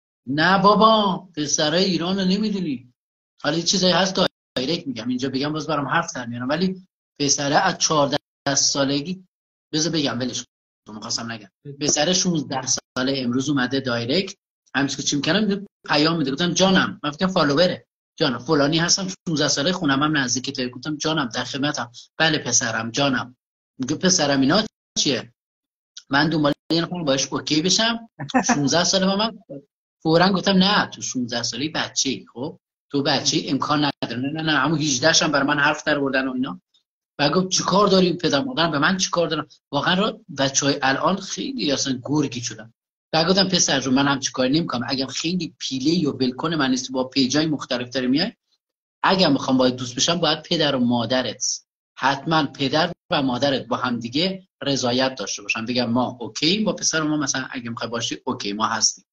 Speaker 2: نه بابا، پسرای ایران رو نمیدونی. حالا یه چیزایی هست دایرکت میگم، اینجا بگم باز برام حرف در میارم. ولی پسره از 14 سالگی، بذار بگم ولش کن، می‌خواستم نگم. پسر 16 ساله امروز اومده دایرکت، همین که چی میکنم پیام میده، گفتم جانم، من فکر فالووره، جانم فلانی هستم 16 ساله، خونم هم نزدیکه. گفتم جانم در خدمتم. بله پسرم جانم. میگه پسرم اینا چیه؟ من دنبال یه نفر باش اوکی بشم. 16 ساله با من. فورا گفتم نه تو 16 سالگی بچه‌ای، خب تو بچه‌ای امکان نداره. نه همون 18 شم برای من حرف در آوردن و اینا. بعد گفت چیکار داری پدر مادرم به من چیکار دارن؟ واقعا بچهای الان خیلی اصلا گرگی شدن. بعد گفتم پسر جو من هم چیکار نمی‌کنم، اگه خیلی پیله و ولکن من نیست، با پیجای مختلف داره میای، اگه میخوام باید دوست بشم باید پدر و مادرت، حتما پدر و مادرت با هم دیگه رضایت داشته باشن، بگم ما اوکی با پسر ما، مثلا اگه میخوای باشی اوکی ما هستیم.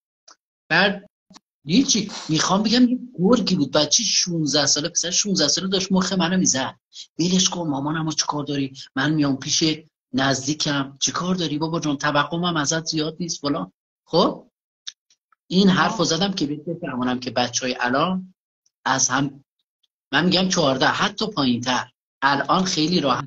Speaker 2: بعد هیچی میخوام بگم گرگی بود، بچه 16 ساله، پسر 16 ساله داشت مخ منو میزد. ولش کن مامانم چیکار داری، من میام پیش نزدیکم، چیکار داری بابا جون، توقعم ازت زیاد نیست فلان. خب این حرفو زدم که بفهمونم که بچهای الان از هم، من میگم 14 حتی پایینتر، الان خیلی راحت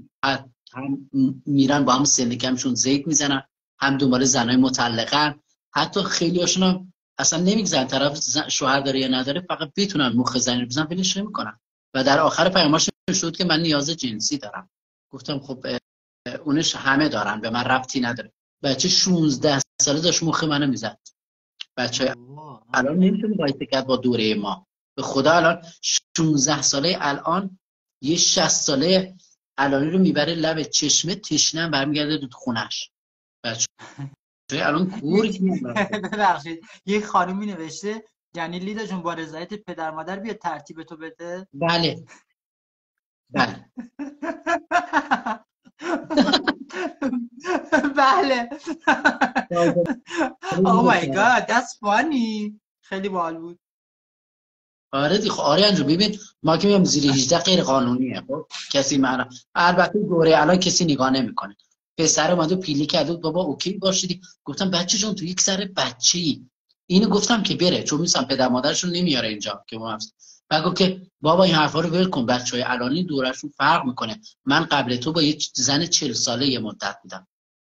Speaker 2: هم میرن با هم سن کمشون زیت میزنن، هم دنبال زنای مطلقن. حتی خیلی هاشون اصلا نمیگذارن طرف شوهر داره یا نداره، فقط بتونن مخ زنی بزنن ولش نمیکنن. و در آخر پیامش شد که من نیاز جنسی دارم. گفتم خب اونش همه دارن، به من ربطی نداره. بچه 16 ساله داشت مخ منو میزد. بچه الان نمیتونه مقایسه کرد با دوره ما. به خدا الان 16 ساله الان یه 60 ساله الانی رو میبره لب چشمه تشنه برمیگرده تو خونش. بچه الان
Speaker 1: ببخشید یه خانومی نوشته یعنی لیدا جون با رضایت پدر مادر بیا ترتیب تو بده.
Speaker 2: بله بله
Speaker 1: بله. Oh my god that's funny. خیلی باحال بود.
Speaker 2: آره دیگه آره انجام. ببین ما که میگم زیر 18 غیر قانونیه. خب کسی معنا البته دوره الان کسی نگاه نمیکنه. پسر اومد و پیلی کرد بابا اوکی باشیدی. گفتم بچه جون تو یک سر بچه‌ای، اینو گفتم که بره، چون میسم پدر مادرشون نمیاره اینجا که ما هست. بعد گفت که بابا این حرفا رو ول کن، بچهای الانی دورشون فرق میکنه. من قبل تو با یه زن 40 ساله یه مدت بودم.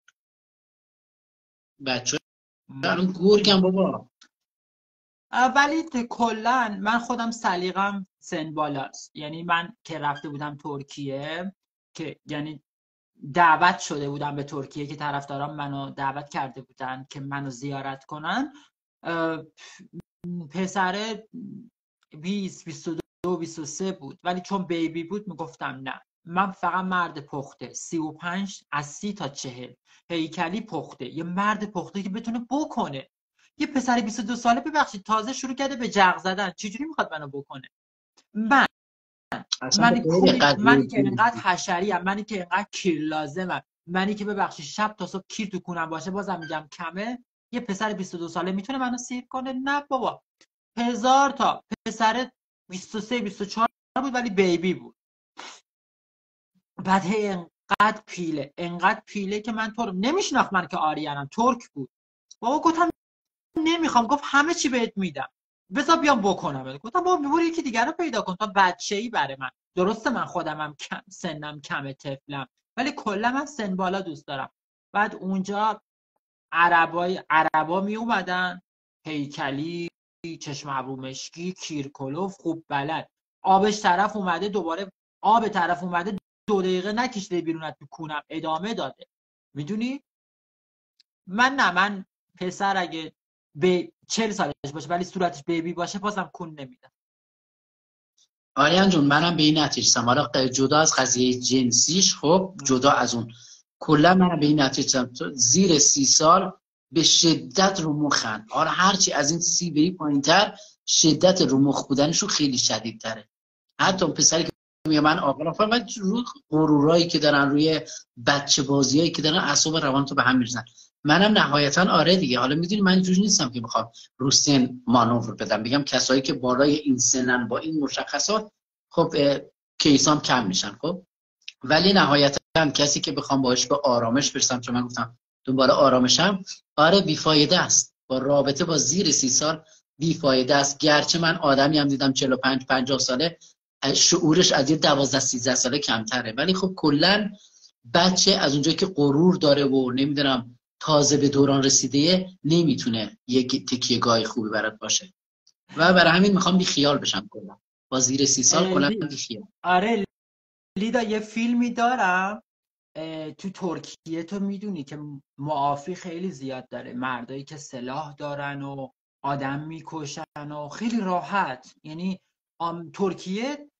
Speaker 2: بچه الان گورگم بابا.
Speaker 1: ولی کلا من خودم سلیقم سن بالاست. یعنی من که رفته بودم ترکیه، که یعنی دعوت شده بودم به ترکیه که طرفداران منو دعوت کرده بودن که منو زیارت کنن. پسر 20 22 23 بود، ولی چون بیبی بود میگفتم نه، من فقط مرد پخته 35 از 30 تا 40 هیکلی پخته، یه مرد پخته که بتونه بکنه. یه پسر 22 ساله ببخشید تازه شروع کرده به جغ زدن، چجوری میخواد منو بکنه؟ منی که اینقدر حشری ام، منی که اینقدر کیر لازمم، منی که ببخشید شب تا صبح کیر تو کونم باشه بازم میگم کمه، یه پسر 22 ساله میتونه منو سیر کنه؟ نه بابا. هزار تا پسر 23 24 بود ولی بیبی بود. بعد انقدر پیله که من تو رو نمیشناخت، من که آریانم، ترک بود. بابا گفتم نمیخوام، گفت همه چی بهت میدم بذار بیام بکنم. گفتم بابا برو یکی دیگر رو پیدا کن، تا بچه‌ای برای من. درسته من خودمم سنم کمه، طفلم، ولی کلا من سن بالا دوست دارم. بعد اونجا عربا می اومدن، هیکلی، چشم ابرو مشکی، کیرکلوف، خوب بلد. آبش طرف اومده، دوباره آب طرف اومده، 2 دقیقه نکشیده بیرون از تو کونم ادامه داده. میدونی من پسر اگه به 40 سالش باشه ولی صورتش بیبی باشه بازم کون نمیدم.
Speaker 2: آریان جون منم به این نتیجه رسیدم. حالا جدا از قضیه جنسیش، خب جدا از اون، کلا منم به این نتیجه رسیدم زیر 30 سال به شدت رو مخن. آره هرچی از این 30 بری پایینتر شدت رو مخ بودنشون خیلی شدیدتره. حتی پسری که میگه من عاقلم، فقط رو غرورایی که دارن، روی بچه بازیایی که دارن، اعصاب روان تو به هم میریزن. منم نهایتا آره دیگه. حالا میدونی من اینجوری نیستم که بخوام رو سن مانور بدم، بگم کسایی که بالای این سنن با این مشخصات خب کیسام کم میشن. خب ولی نهایتا کسی که بخوام باهاش به آرامش برسم، چون من گفتم دنبال آرامشم، آره بیفایده است. با رابطه با زیر 30 سال بیفایده است. گرچه من آدمی هم دیدم 45 50 ساله شعورش از یه 12 13 ساله کمتره، ولی خب کلا بچه از اونجایی که غرور داره و نمیدونم تازه به دوران رسیده، نمیتونه یک تکیه گاه خوبی برات باشه. و برای همین میخوام بی خیال بشم کلا با زیر 30 سال کلا بی خیال.
Speaker 1: آره لیدا یه فیلمی دارم تو ترکیه، تو میدونی که معافی خیلی زیاد داره، مردایی که سلاح دارن و آدم میکشن و خیلی راحت. یعنی ترکیه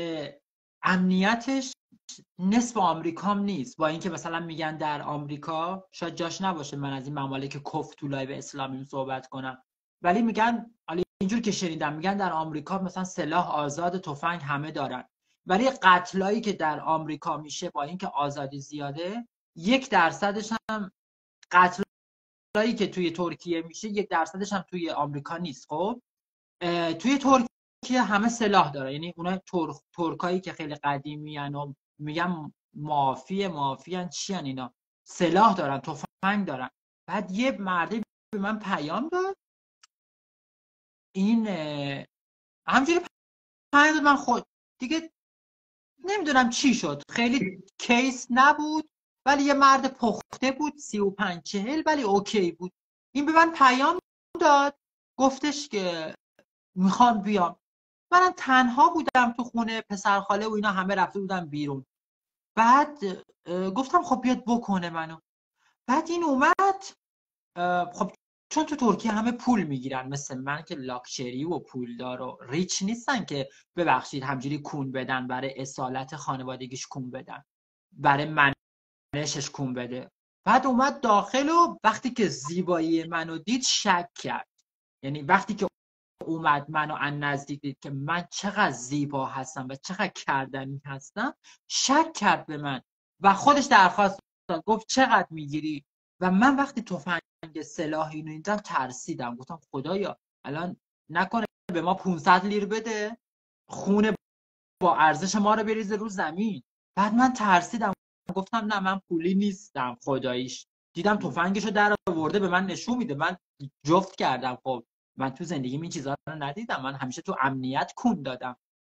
Speaker 1: امنیتش نصف آمریکام نیست، با اینکه مثلا میگن در آمریکا شاید جاش نباشه من از این ممالک کف تو لایو اسلامی صحبت کنم، ولی میگن اینجور که شنیدم میگن در آمریکا مثلا سلاح آزاد، تفنگ همه دارن، ولی قتلایی که در آمریکا میشه با اینکه آزادی زیاده 1% هم قتلایی که توی ترکیه میشه 1% هم توی آمریکا نیست. خب توی ترکیه همه سلاح داره، یعنی اونها ترکایی که خیلی قدیمی ان و میگم مافیان چی ان، اینا سلاح دارن، تفنگ دارن. بعد یه مرده به من پیام داد، این همجوری پیام داد، من خود دیگه نمیدونم چی شد، خیلی کیس نبود ولی یه مرد پخته بود 35 40 ولی اوکی بود. این به من پیام داد گفتش که میخوام بیام. منم تنها بودم تو خونه، پسر خاله و اینا همه رفته بودن بیرون. بعد گفتم خب بیاد بکنه منو. بعد این اومد، خب چون تو ترکیه همه پول میگیرن، مثل من که لاکچری و پولدار و ریچ نیستن که ببخشید همجوری کون بدن، برای اصالت خانوادگیش کون بدن، برای منشش کون بده. بعد اومد داخل و وقتی که زیبایی منو دید شک کرد. یعنی وقتی که اومد منو ان نزدیک دید که من چقدر زیبا هستم و چقدر کردنی هستم، شک کرد به من و خودش درخواست داد، گفت چقدر میگیری؟ و من وقتی تفنگ سلاح اینو دیدم ترسیدم، گفتم خدایا الان نکنه به ما 500 لیر بده، خونه با ارزش ما رو بریزه رو زمین. بعد من ترسیدم، گفتم نه من پولی نیستم. خداییش دیدم تفنگشو در آورده به من نشون میده، من جفت کردم. خب من تو زندگیم این چیزا رو ندیدم، من همیشه تو امنیت کون دادم.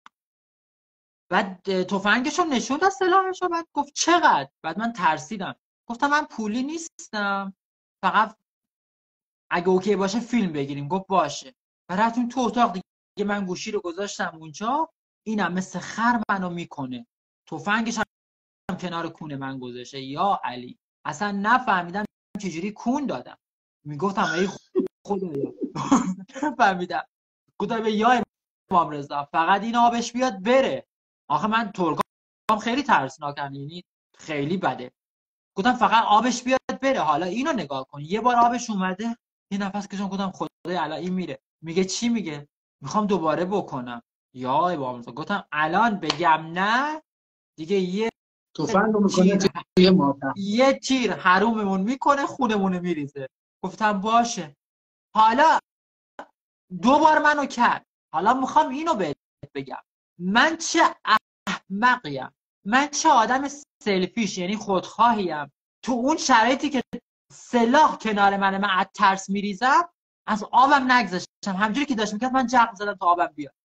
Speaker 1: بعد تفنگشو نشون داد، سلاحشو، بعد گفت چقدر؟ بعد من ترسیدم، گفتم من پولی نیستم، فقط اگه اوکی باشه فیلم بگیریم. گفت باشه. و رفتیم تو اتاق دیگه، من گوشی رو گذاشتم اونجا، اینم مثل خر منو میکنه، تفنگش هم کنار کون من گذاشته. یا علی اصلا نفهمیدم چجوری کون دادم. میگفتم ای خدایا نفهمیدم. گفتم به یا امام رضا فقط این آبش بیاد بره. آخه من ترکام خیلی ترسناکن، یعنی خیلی بده. گفتم فقط آبش بیاد بره. حالا اینو نگاه کن، یه بار آبش اومده، یه نفس کشیدم گفتم خدای الان این میره. میگه چی میگه؟ میخوام دوباره بکنم. یا امام رضا گفتم الان بگم نه دیگه یه
Speaker 2: تفنگو میکنه توی ماتا.
Speaker 1: یه تیر حروممون میکنه، خونمون میریزه. گفتم باشه. حالا دوبار منو کرد. حالا میخوام اینو بهت بگم، من چه احمقیم، من چه آدم سلفیش یعنی خودخواهیم. تو اون شرایطی که سلاح کنار من از ترس میریزم، از آبم نگذاشتم، همجوری که داشت میکرد من جغ زدم تا آبم بیاد.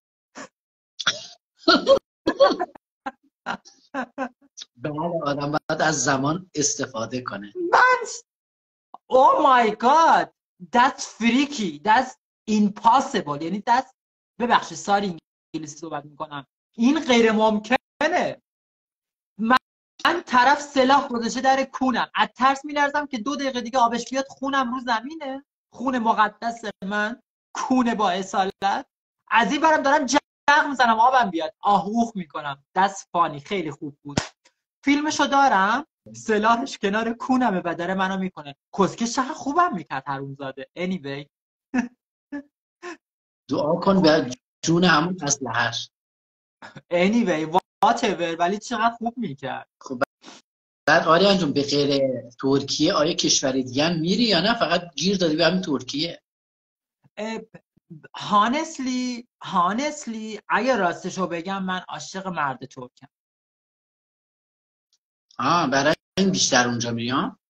Speaker 2: بله آدم باید از زمان استفاده کنه.
Speaker 1: من oh my god that's freaky that's impossible، یعنی that's ببخشید ساری انگلیسی صحبت میکنم، این غیر ممکنه. من طرف سلاح گذاشته در کونم، از ترس میلرزم که 2 دقیقه دیگه آبش بیاد خونم رو زمینه، خون مقدس من، کون با اصالت. از این برم دارم جغ میزنم آبم بیاد، آهوخ میکنم. دست فانی خیلی خوب بود. فیلمشو دارم، سلاحش کنار کونمه و داره منو میکنه. کسکش چقدر خوبم میکرد حرومزاده. anyway
Speaker 2: دعا کن به جون همون اسلحه‌اش.
Speaker 1: anyway whatever، ولی چقدر خوب میکرد.
Speaker 2: خب بعد آریان جون به غیر ترکیه آیا کشور دیگه هم میری یا نه فقط گیر دادی به همین ترکیه؟
Speaker 1: honestly اگه راستشو بگم من عاشق مرد ترکم.
Speaker 2: برای این بیشتر اونجا میام.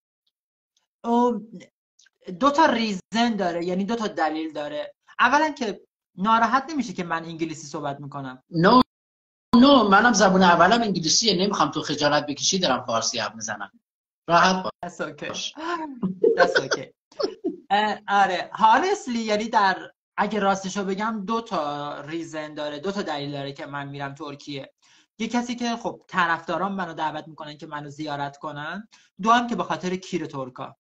Speaker 1: 2 تا ریزن داره، یعنی 2 تا دلیل داره. اولا که ناراحت نمیشه که من انگلیسی صحبت میکنم.
Speaker 2: نو منم زبون اولم انگلیسیه، نمیخوام تو خجالت بکشی دارم فارسی حرف میزنم. راحت باش.
Speaker 1: That's okay. آره honestly یعنی اگه راستشو بگم 2 تا ریزن داره، 2 تا دلیل داره که من میرم ترکیه. یه کسی که خب طرفداران منو دعوت میکنن که منو زیارت کنن، 2 هم که به خاطر کیر ترکا.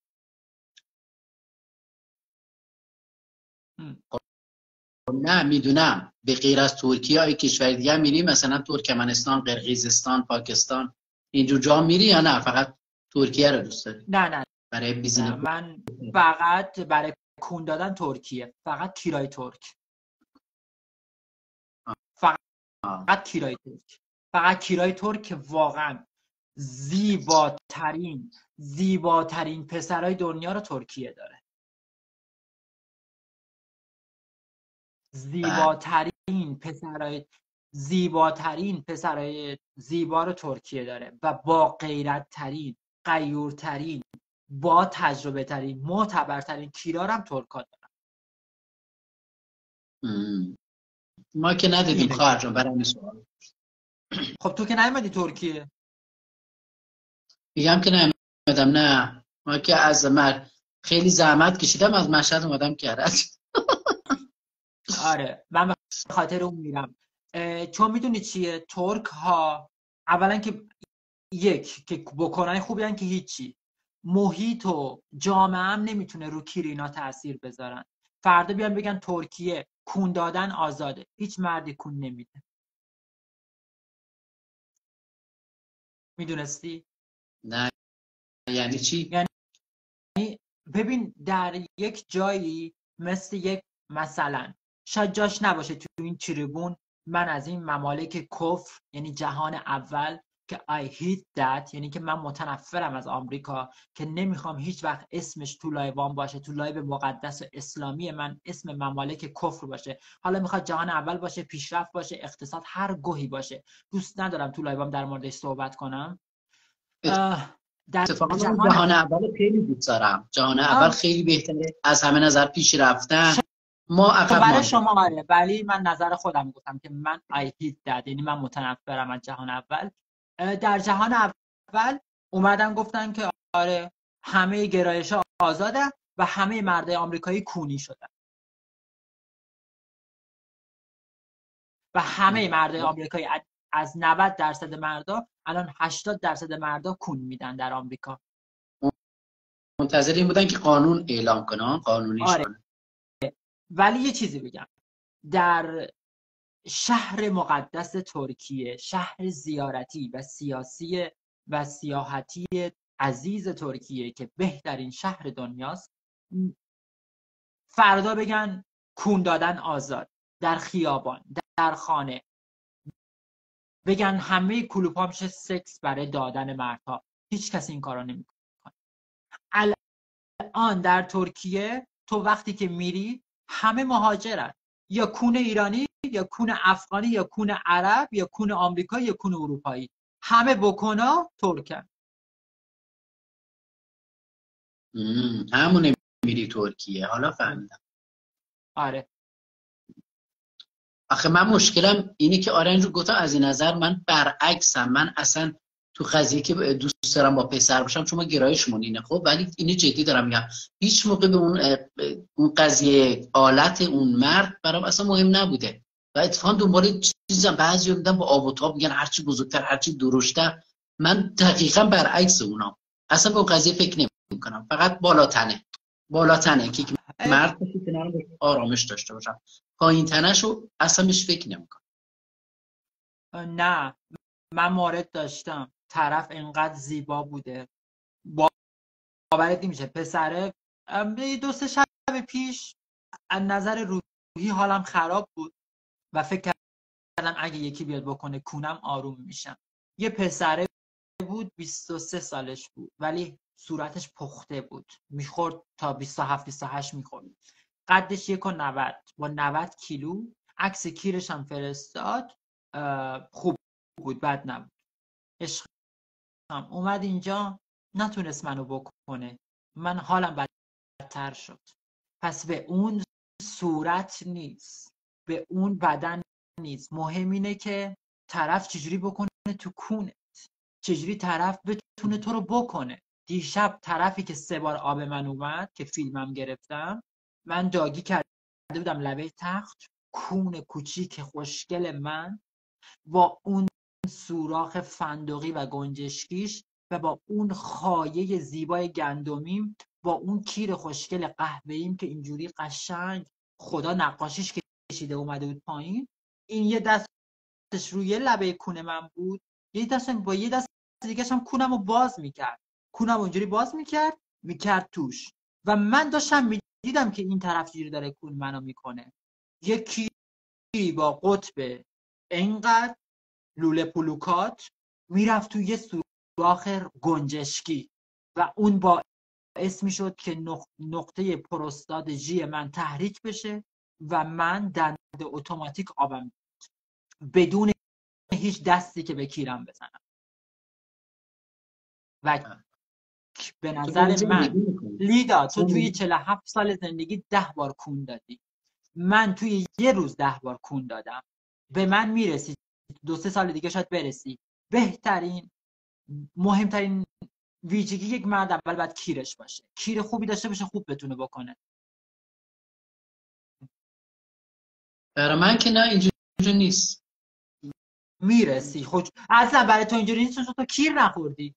Speaker 2: نه میدونم به غیر از ترکیه ای کشور دیگه میری مثلا ترکمنستان، قرقیزستان، پاکستان اینجور جا میری یا نه فقط ترکیه رو دوست داری؟
Speaker 1: نه
Speaker 2: برای بیزینس.
Speaker 1: من فقط برای کون دادن ترکیه، فقط کیرای ترک، فقط کیرای ترک که واقعا زیباترین پسرای دنیا رو ترکیه داره. زیباترین پسرای زیبا رو ترکیه داره و با غیرت ترین، غیورترین، با تجربه ترین، معتبرترین کیرا هم ترکا دارن.
Speaker 2: ما که ندیدیم خواهر جان، برای این سوال.
Speaker 1: خب تو که نیومدی ترکیه؟
Speaker 2: میگم که نیومدم. نه ما که از خیلی زحمت کشیدم از مشهد اومدم کرج.
Speaker 1: آره من به خاطر اون میرم، چون میدونی چیه، ترک ها اولا که که بکنای خوبی هن که هیچی، محیط و جامعه هم نمیتونه رو کیرینا تأثیر بذارن. فردا بیان بگن ترکیه کون دادن آزاده، هیچ مردی کون نمیده. میدونستی؟
Speaker 2: نه یعنی چی؟
Speaker 1: یعنی ببین در یک جایی مثل مثلا شاید جاش نباشه تو این تریبون، من از این ممالک کفر یعنی جهان اول که I hate that، یعنی که من متنفرم از آمریکا که نمیخوام هیچ وقت اسمش تو لایوام باشه، تو لایو مقدس و اسلامی من اسم ممالک کفر باشه. حالا میخواد جهان اول باشه، پیشرفت باشه، اقتصاد، هر گوهی باشه، دوست ندارم تو لایوام در موردش صحبت کنم.
Speaker 2: در جهان اول خیلی دوست دارم. جهان اول خیلی بهتره، از همه نظر پیش رفتن. ما عقب
Speaker 1: برای شما آره، ولی من نظر خودم گفتم که من I hate that، یعنی من متنفرم از جهان اول. در جهان اول اومدن گفتن که آره همه گرایش‌ها آزاده و همه مردای آمریکایی کونی شدن و همه مردای آمریکایی از 90% مردا الان 80% مردا کون میدن در آمریکا.
Speaker 2: منتظر این بودن که قانون اعلام کنه، قانونیش
Speaker 1: آره.
Speaker 2: کنه.
Speaker 1: ولی یه چیزی بگم، در شهر مقدس ترکیه، شهر زیارتی و سیاسی و سیاحتی عزیز ترکیه که بهترین شهر دنیاست، فردا بگن کون دادن آزاد، در خیابان، در خانه، بگن همه کلوپ‌ها میشه سکس برای دادن مردها، هیچ کسی این کارا نمیکنه. الان در ترکیه تو وقتی که میری همه مهاجرن، یا کون ایرانی یا کون افغانی یا کون عرب یا کون آمریکایی یا کون اروپایی، همه بکنا ترکن.
Speaker 2: همون میری ترکیه. حالا فهمیدم.
Speaker 1: آره.
Speaker 2: آخه من مشکلم اینه که آرنج رو گفتم، از این نظر من برعکسم. من اصلا تو قضیه که دوست دارم با پسر باشم، چون من گرایشمون اینه، خب ولی اینو جدی دارم میگم، هیچ موقع به اون قضیه آلت اون مرد برام اصلا مهم نبوده و اتفاقا دنبال چیزام بعضی میدم با آب و تاب میگن هرچی بزرگتر هرچی درشتر. من دقیقاً برعکس اونام، اصلا به اون قضیه فکر نمی‌کنم. فقط بالاتنه که مرد باشه کنار آرامش داشته باشم، پایین تنشو اصلا بهش فکر نمی‌کنم.
Speaker 1: نه، من مورد داشتم، طرف انقدر زیبا بوده باورت نمیشه، پسره 2-3 شب پیش از نظر روحی حالم خراب بود و فکر کردم اگه یکی بیاد بکنه کونم آروم میشم. یه پسره بود 23 سالش بود ولی صورتش پخته بود، میخورد تا 27-28 میخورد، قدش 1.90 با 90 کیلو، عکس کیرش هم فرستاد، خوب بود، بد نبود. عشقم اومد اینجا نتونست منو بکنه، من حالم بدتر شد. پس به اون صورت نیست، به اون بدن نیست، مهم اینه که طرف چجوری بکنه تو کونت، چجوری طرف بتونه تو رو بکنه. دیشب طرفی که 3 بار آب من اومد که فیلمم گرفتم، من داگی کرده بودم لبه تخت، کون کوچیک خوشگل من با اون سوراخ فندقی و گنجشکیش و با اون خایه زیبای گندمیم، با اون کیر خوشگل قهوه‌ایم که اینجوری قشنگ خدا نقاشیش کشیده اومده بود پایین، این یه دستش روی لبه کون من بود، یه دست با یه دست دیگه هم کونمو باز میکرد، کونمو اینجوری باز میکرد توش و من داشتم میدیدم که این طرف جوری داره کون منو میکنه. یه کیری با قطب اینقدر لوله پلوکات میرفت تو یه سوراخ گنجشکی و اون باعث میشد که نقطه پروستات جی من تحریک بشه و من دنده اتوماتیک آبم بدون هیچ دستی که به کیرم بزنم. و به نظر من لیدا تو توی 47 سال زندگی 10 بار کون دادی، من توی یه روز 10 بار کون دادم، به من میرسی 2-3 سال دیگه شاید برسی. بهترین مهمترین ویژگی یک مرد اول باید کیرش باشه، کیر خوبی داشته باشه، خوب بتونه بکنه.
Speaker 2: برای من که نه اینجوری نیست.
Speaker 1: میرسی خود اصلا برای تو اینجوری نیست چون تو کیر نخوردی.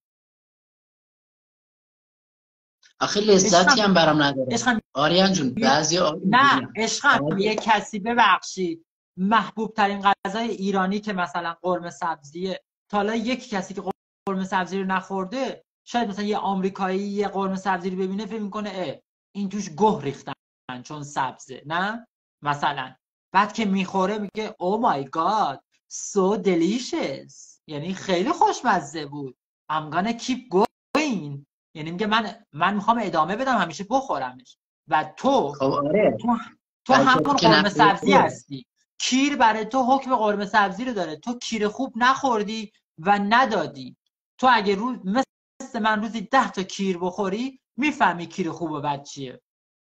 Speaker 2: آخه لذتی هم برام نداره آریان جون. بعضی
Speaker 1: نه عشقم یه کسی ببخشید محبوب ترین غذای ایرانی که مثلا قرمه سبزیه، تا حالا یک کسی که قرمه سبزی رو نخورده شاید مثلا یه آمریکایی یه قرمه سبزی رو ببینه فکر میکنه این توش گوه ریختن چون سبزه، نه مثلا بعد که میخوره میگه او مای گاد so delicious، یعنی خیلی خوشمزه بود، I'm gonna keep going، یعنی میگه من میخوام ادامه بدم همیشه بخورمش. و تو تو همون قرمه سبزی هستی، کیر برای تو حکم قرمه سبزی رو داره، تو کیر خوب نخوردی و ندادی. تو اگه مثل من روزی 10 تا کیر بخوری میفهمی کیر خوب و بد چیه.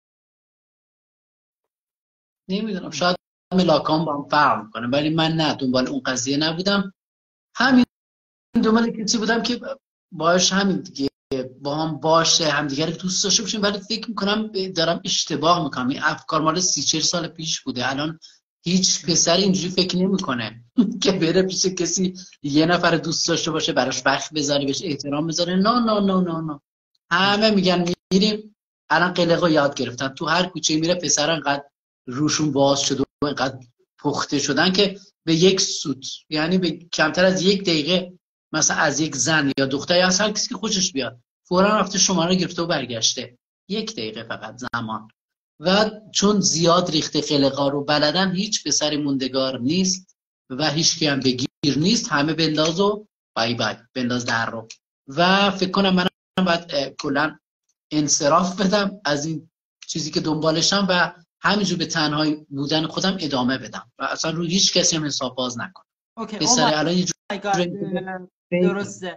Speaker 2: نمیدونم شاید ملاکام با هم فرق میکنه ولی من نه دنبال اون قضیه نبودم، همین دنبال کسی بودم که باهاش همین دیگه با هم باشه همدیگه رو دوست داشته باشیم. ولی فکر میکنم دارم اشتباه میکنم، این افکار مال 30-40 سال پیش بوده، الان هیچ پسر اینجوری فکر نمیکنه که بره پیش کسی یه نفر دوست داشته باشه براش وقت بذاره بهش احترام بذاره. نه نه نه نه نه، همه میگن میریم. الان قلقو یاد گرفتن، تو هر کوچه میره پسر انقدر روشون باز شده و انقدر پخته شدن که به یک سوت، یعنی به کمتر از 1 دقیقه مثلا از یک زن یا دختر یا از هر کسی که خوشش بیاد فورا رفته شماره گرفته و برگشته. 1 دقیقه فقط زمان. و چون زیاد ریخته قلقا رو بلدن، هیچ پسری موندگار نیست و هیچ کی هم بگیر نیست. همه بنداز و بای بای، بنداز در رو. و فکر کنم منم باید کلا انصراف بدم از این چیزی که دنبالشم و همینجور به تنهایی بودن خودم ادامه بدم و اصلا رو هیچ کسی هم حساب باز نکنم. پسر الان یه
Speaker 1: درسته.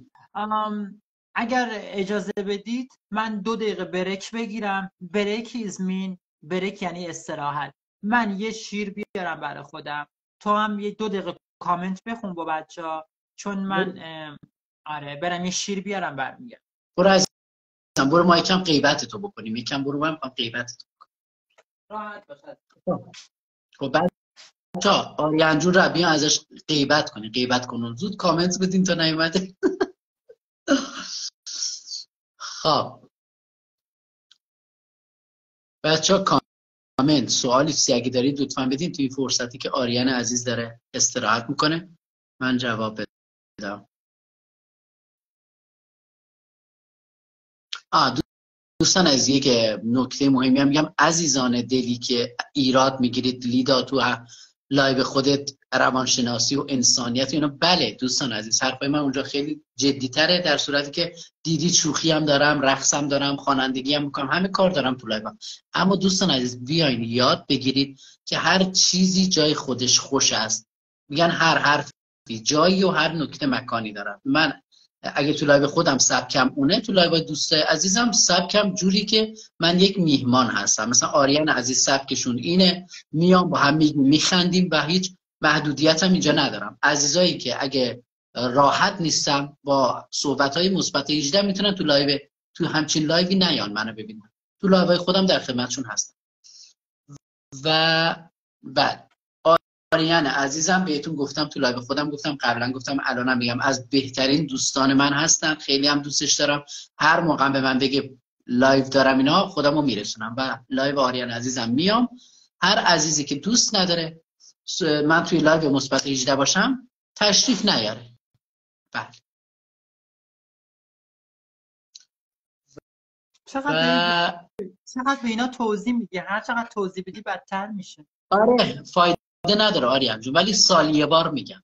Speaker 1: اگر اجازه بدید من 2 دقیقه بریک بگیرم. بریک بریک یعنی استراحت. من یه شیر بیارم برای خودم، تو هم یه 2 دقیقه کامنت بخون با بچه‌ها، چون من برم یه شیر بیارم برمیگردم.
Speaker 2: برو عزیزم، برو ما یکم غیبت تو بکنیم. یکم برو من غیبت تو بکنیم.
Speaker 1: راحت باشه.
Speaker 2: خب بعد آریانجون رو بیان ازش غیبت کنی. غیبت کنون زود کامنت بدین تا نیومده. خب بچه‌ها کامنت سوالی چیزی اگه دارید لطفا بدین توی فرصتی که آریان عزیز داره استراحت میکنه من جواب بدم. دوستان از یک نکته مهمی هم میگم، عزیزان دلی که ایراد میگیرید لیدا تو لایو خودت روانشناسی و انسانیت اینا، بله دوستان عزیز حرفای من اونجا خیلی جدی تره، در صورتی که دیدید شوخی هم دارم، رقص هم دارم، خوانندگی هم میکنم، همه کار دارم تو لایو. اما دوستان عزیز بیاین یاد بگیرید که هر چیزی جای خودش خوش است. میگن هر حرفی جایی و هر نکته مکانی داره. من اگه تو لایو خودم سبکم اونه، تو لایو دوست عزیزم سبکم جوری که من یک میهمان هستم. مثلا آریان عزیز سبکشون اینه، میام با هم میخندیم و هیچ محدودیت هم اینجا ندارم. عزیزایی که اگه راحت نیستم با صحبت‌های مثبت 18 میتونن تو همچین لایوی نیان منو ببینن. تو لایو خودم در خدمتشون هستم. و بعد آریان عزیزم بهتون گفتم تو لایو خودم، گفتم قبلا، گفتم الانم میگم، از بهترین دوستان من هستن. خیلی هم دوستش دارم. هر موقع به من بگه لایو دارم اینا خودمو میرسونم و لایو آریان عزیزم میام. هر عزیزی که دوست نداره من توی لایو مثبت 18 باشم تشریف نیاره. بله.
Speaker 1: چقدر به اینا توضیح میدی، هر چقدر توضیح بدی بدتر میشه.
Speaker 2: آره فایده نداره آریان جون، ولی سال یه بار میگم.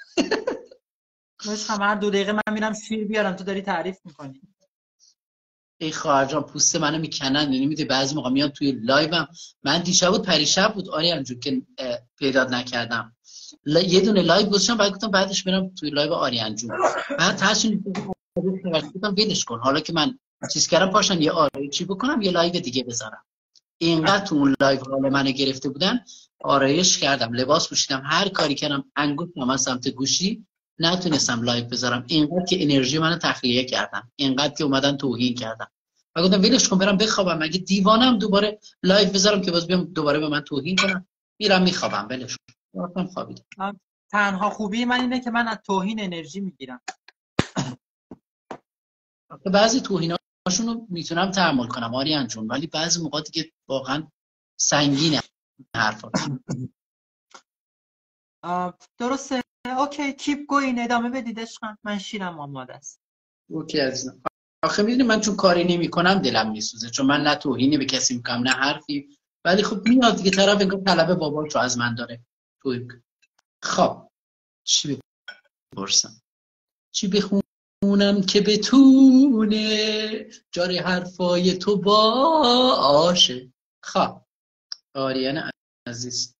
Speaker 1: عشقم هر 2 دقیقه من میرم شیر بیارم تو داری تعریف میکنی.
Speaker 2: ای خواهر جان پوست منو میکنن. نمیدونی بعضی موقع میان توی لایوم، من دیشب بود پریشب بود آریان جون که پیدا نکردم، یه دونه لایو گذاشتم بعد گفتم بعدش برم توی لایو آریان جون. بعد تصمیم گرفتم ولش کن، حالا که من چیز کردم پاشم یه آرایشی بکنم یه لایو دیگه بذارم. اینقدر تو اون لایو حال منو گرفته بودن، آرایش کردم، لباس پوشیدم، هر کاری کردم، انگشتم از سمت گوشی نتونستم لایو بذارم. اینقدر که انرژی منو تخلیه کردم، اینقدر که اومدن توهین کردم. و گفتم ولش کن برم بخوابم، مگه دیوانم دوباره لایو بذارم که باز بیام دوباره به من توهین کنم. میرم میخوابم، ولش کن. رفتم خوابیدم.
Speaker 1: تنها خوبی من اینه که من از توهین انرژی میگیرم.
Speaker 2: بعضی توهیناشون رو میتونم تحمل کنم آریان جون، ولی بعضی موقع دیگه واقعا سنگینه حرفات.
Speaker 1: درسته. اوکی کیپ گوین، ادامه بدید عشقم، من شیرم آماده است.
Speaker 2: اوکی عزیزم. آخه میدونی من چون کاری نمی‌کنم دلم میسوزه، چون من نه توهینی به کسی میکنم نه حرفی، ولی خب میاد دیگه طرف انگار طلب باباشو از من داره. خب چی بپرسم، چی بخونم که بتونه جاری حرفای تو باشه. خب آریان عزیز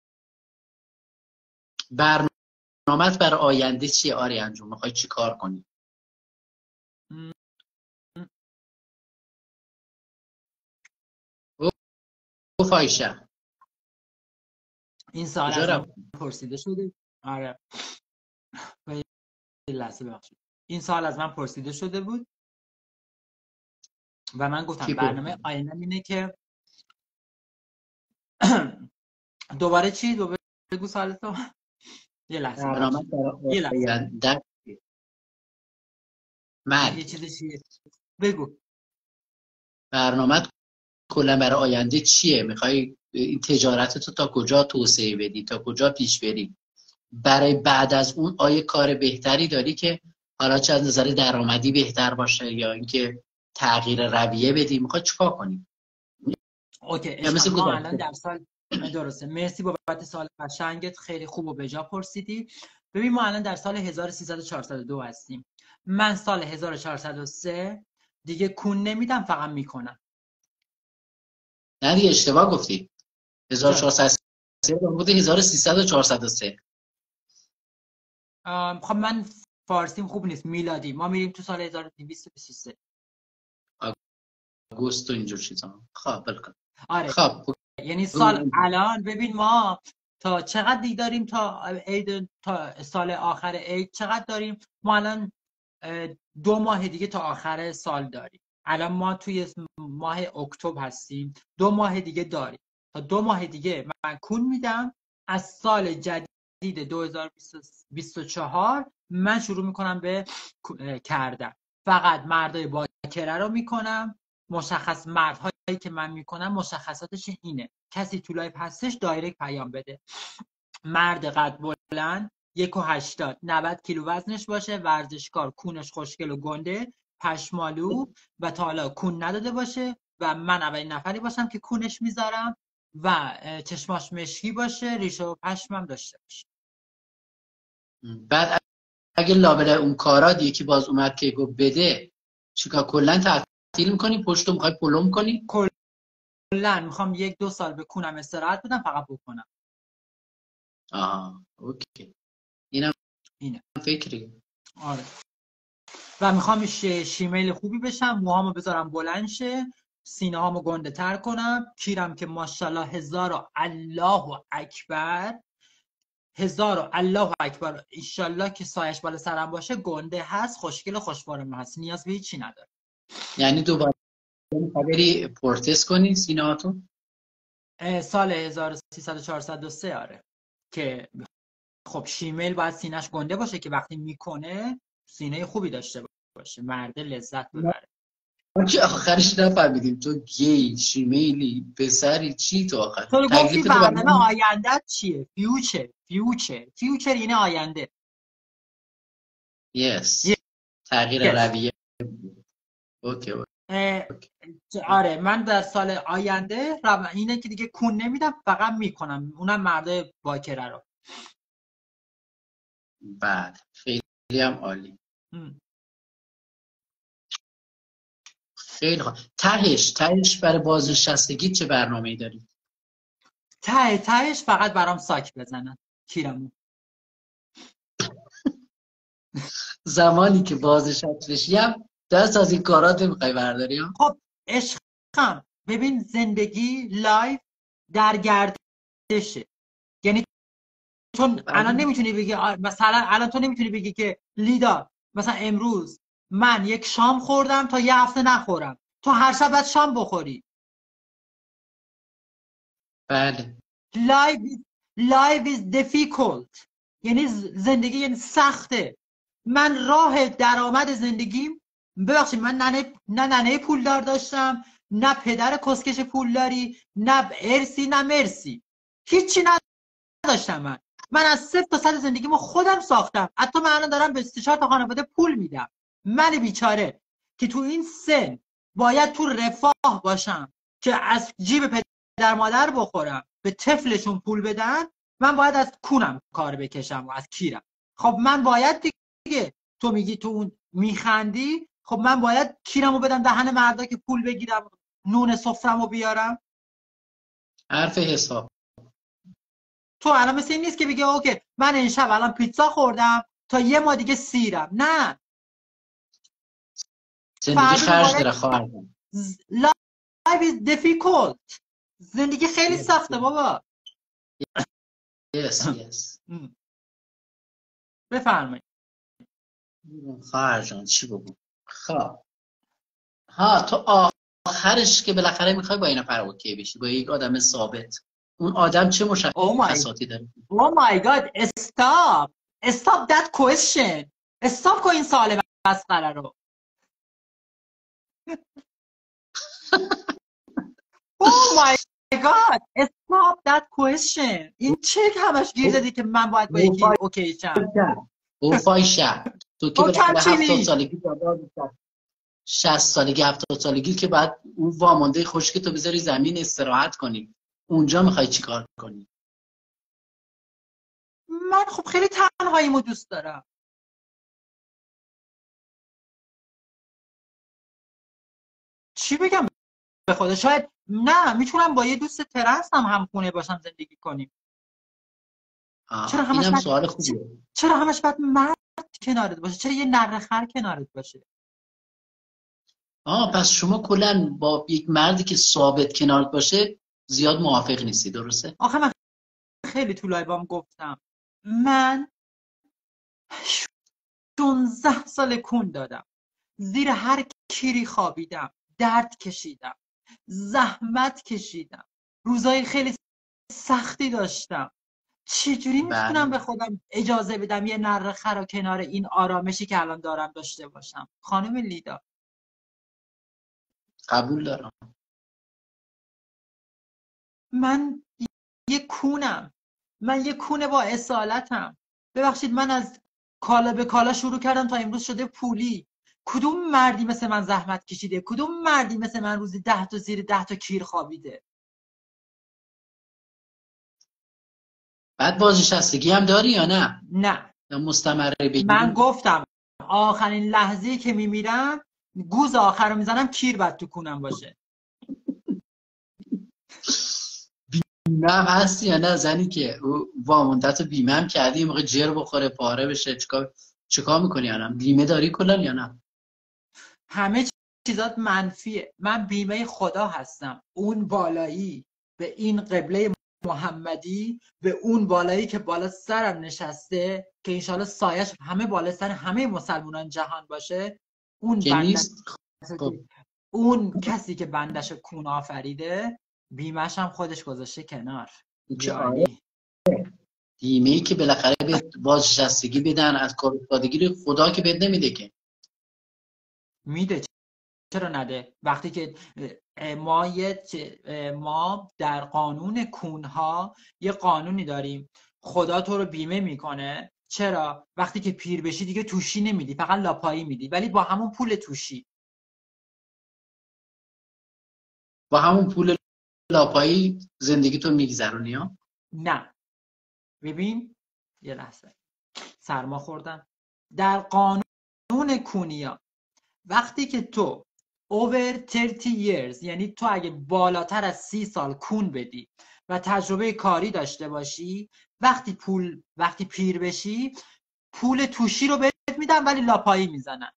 Speaker 2: برنامه‌ت برای آینده چیه آریان جون؟ میخوای چی کار کنی؟ فایشه
Speaker 1: این سال از من پرسیده شده. آره لحظه ببخشید. این سال از من پرسیده شده بود و من گفتم برنامه آینده‌م اینه که دوباره چی؟ دوباره بگو سوالتو. یه لحظه
Speaker 2: برنامه
Speaker 1: یه
Speaker 2: آینده
Speaker 1: یه
Speaker 2: مرگ.
Speaker 1: چیزی چیه؟ بگو.
Speaker 2: برنامه کلا برای آینده چیه؟ میخوای این تجارتتو تا کجا توسعه بدی، تا کجا پیش بری؟ برای بعد از اون آیا کار بهتری داری که حالا چه از نظر درآمدی بهتر باشه یا اینکه تغییر رویه بدی؟ میخوای چیکار کنی؟
Speaker 1: اوکی
Speaker 2: یا مثل
Speaker 1: ما الان
Speaker 2: گذشته؟
Speaker 1: در سال درسته، مرسی بابت سوال قشنگت، خیلی خوب و به جا پرسیدی. ببین ما الان در سال 1300 هستیم. من سال 1403 دیگه کون نمیدم، فقط میکنم.
Speaker 2: نه دیگه اشتباه گفتی.
Speaker 1: چرا؟
Speaker 2: 1403 بود، 1300 و 403.
Speaker 1: خب من فارسیم خوب نیست. میلادی ما میریم تو سال 1223.
Speaker 2: آگوست و اینجور چیزا. خب بلکن.
Speaker 1: آره
Speaker 2: خب
Speaker 1: یعنی سال الان ببین ما تا چقدر دیگه داریم تا عید، تا سال آخر عید چقدر داریم؟ ما الان 2 ماه دیگه تا آخر سال داریم. الان ما توی ماه اکتبر هستیم، 2 ماه دیگه داریم. تا 2 ماه دیگه من کون میدم. از سال جدید 2024 من شروع میکنم به کردن. فقط مردای باکره رو میکنم. مشخص مردهایی که من میکنم مشخصاتش اینه. کسی تو لایف هستش دایرکت پیام بده. مرد قد بلند 1.80 90 کیلو وزنش باشه، ورزشکار، کونش خوشگل و گنده، پشمالو و تا حالا کون نداده باشه و من اولین نفری باشم که کونش میذارم و چشماش مشکی باشه، ریشه و پشمم داشته باشه.
Speaker 2: بعد اگه لابلای اون کارا یکی باز اومد که گفت بده، چیکار کلا تعطیل می‌کنی؟ پشتو می‌خوای پلم کنی؟
Speaker 1: کلا میخوام 1-2 سال به کونم استراحت بدم، فقط بکنم.
Speaker 2: اوکی. اینم
Speaker 1: اینه.
Speaker 2: فکری.
Speaker 1: آره. و میخوام شیمیل خوبی بشم، موهامو بذارم بلند شه، سینه هامو گنده تر کنم، کیرم که ماشاءالله 1000 الله اکبر، 1000 الله اکبر، انشالله که سایش بالا سرم باشه، گنده هست، خوشگل و خوشبارم هست، نیاز به هیچی نداره.
Speaker 2: یعنی دوباره بری پورتس کنی سینه‌هاتو؟
Speaker 1: سال 1300-403 آره. که خب شیمیل باید سینهش گنده باشه که وقتی میکنه سینه خوبی داشته باشه، مرد لذت ببره.
Speaker 2: ما که آخرش نفهمیدیم تو گی، شیمیلی، پسری، چی تو آخر
Speaker 1: تو گفتی
Speaker 2: تکلیفتو
Speaker 1: برنامه
Speaker 2: برام.
Speaker 1: آینده چیه؟ فیوچر یعنی آینده.
Speaker 2: یس. تغییر
Speaker 1: yes.
Speaker 2: رویه. اوکی.
Speaker 1: آره من در سال آینده اینه که دیگه کون نمیدم، فقط میکنم، اونم مرده باکره رو.
Speaker 2: بعد خیلی هم عالی. خیلی خوب. تهش برای بازنشستگی چه برنامه‌ای داری؟
Speaker 1: تهش فقط برام ساک بزنن کیرمو.
Speaker 2: زمانی که بازنشسته بشی هم دست از این کارات نمیخوای برداری ها؟
Speaker 1: خب عشقم ببین زندگی لایف در گردشه. یعنی تو الان نمیتونی بگی مثلا الان تو نمیتونی بگی که لیدا مثلا امروز من یک شام خوردم تا یه هفته نخورم، تو هر شب باید شام بخوری.
Speaker 2: بله.
Speaker 1: life is difficult. یعنی زندگی یعنی سخته. من راه درآمد زندگیم، ببخشید من نه ننه پولدار داشتم، نه پدر کسکش پولداری، نه ارسی نه مرسی، هیچی نداشتم. من از 0 تا 100 زندگیمو خودم ساختم. حتی من الان دارم به 3-4 تا خانواده پول میدم. من بیچاره که تو این سن باید تو رفاه باشم که از جیب پدر مادر بخورم، به طفلشون پول بدن، من باید از کونم کار بکشم و از کیرم. خب من باید دیگه، تو میگی تو اون میخندی، خب من باید کیرمو بدم دهن مردا که پول بگیرم نون سفرمو بیارم.
Speaker 2: حرف حساب.
Speaker 1: تو الان مثل این نیست که بگه اوکی من این شب الان پیتزا خوردم تا یه ماه دیگه سیرم. نه،
Speaker 2: زندگی خرج داره خواهر جان.
Speaker 1: life is difficult. زندگی خیلی سخته بابا.
Speaker 2: yes.
Speaker 1: بفرمایید.
Speaker 2: خواهر جان چی بگم؟ خب تو آخرش که بالاخره میخوای با این نفر اوکی بشی، با یک آدم ثابت. اون آدم چه
Speaker 1: Oh my
Speaker 2: مشخصاتی داره؟
Speaker 1: Oh my god stop that question stop کن این سوال مسخره رو Oh my god stop that question این چه همش گیر دادی که من باید با یکی اوکی شم
Speaker 2: اوفایشه تو که
Speaker 1: اوکم
Speaker 2: بالاخره 70
Speaker 1: چی
Speaker 2: سالگی 60 سالگی 70 سالگی که بعد اون وامانده خشک تو بذاری زمین استراحت کنی اونجا میخوای چیکار کنی؟
Speaker 1: من خب خیلی تنهاییمو دوست دارم چی بگم به خدا شاید نه میتونم با یه دوست ترنس هم خونه باشم زندگی کنیم
Speaker 2: اینم سوال خوبیه
Speaker 1: چرا همش باید مرد کنارت باشه چرا یه نره خر کنارت باشه
Speaker 2: پس شما کلا با یک مردی که ثابت کنارت باشه زیاد موافق نیستی درسته؟
Speaker 1: آخه من خیلی تو لایوام گفتم من 16 سال کون دادم زیر هر کیری خوابیدم درد کشیدم زحمت کشیدم روزای خیلی سختی داشتم چجوری میتونم به خودم اجازه بدم یه نره خر کنار این آرامشی که الان دارم داشته باشم خانم لیدا
Speaker 2: قبول دارم
Speaker 1: من یه کونه با اصالتم ببخشید من از کالا به کالا شروع کردم تا امروز شده پولی کدوم مردی مثل من زحمت کشیده کدوم مردی مثل من روزی 10 تا زیر 10 تا کیر خوابیده
Speaker 2: بعد بازنشستگی هم داری یا نه؟
Speaker 1: نه
Speaker 2: مستمره بگیری؟
Speaker 1: من گفتم آخرین لحظه‌ای که میمیرم گوز آخر رو میزنم کیر باید تو کونم باشه
Speaker 2: بیمه هم هستی یا نه زنی که واموندت رو بیمه هم کردی یه موقع جر بخوره پاره بشه چیکار میکنی الان بیمه داری کلا یا نه؟
Speaker 1: همه چیزات منفیه من بیمه خدا هستم اون بالایی به این قبله محمدی به اون بالایی که بالا سرم نشسته که انشالله سایش همه بالا سر همه مسلمانان جهان باشه اون اون کسی که بندش کون آفریده بیمه‌ش هم خودش گذاشته کنار
Speaker 2: بیمه‌ای که بالاخره به بازنشستگی بدن از کار افتادگی خدا که بد نمیده که
Speaker 1: میده چرا نده وقتی که ما در قانون کونها یه قانونی داریم خدا تو رو بیمه میکنه چرا وقتی که پیر بشی دیگه توشی نمیدی فقط لاپایی میدی ولی با همون پول توشی
Speaker 2: با همون پول لاپایی زندگی تو میگذرونی ها؟
Speaker 1: نه ببین یه لحظه سرما خوردم در قانون کونیا وقتی که تو over 30 years یعنی تو اگه بالاتر از 30 سال کون بدی و تجربه کاری داشته باشی وقتی پیر بشی پول توشی رو بهت میدن ولی لاپایی میزنن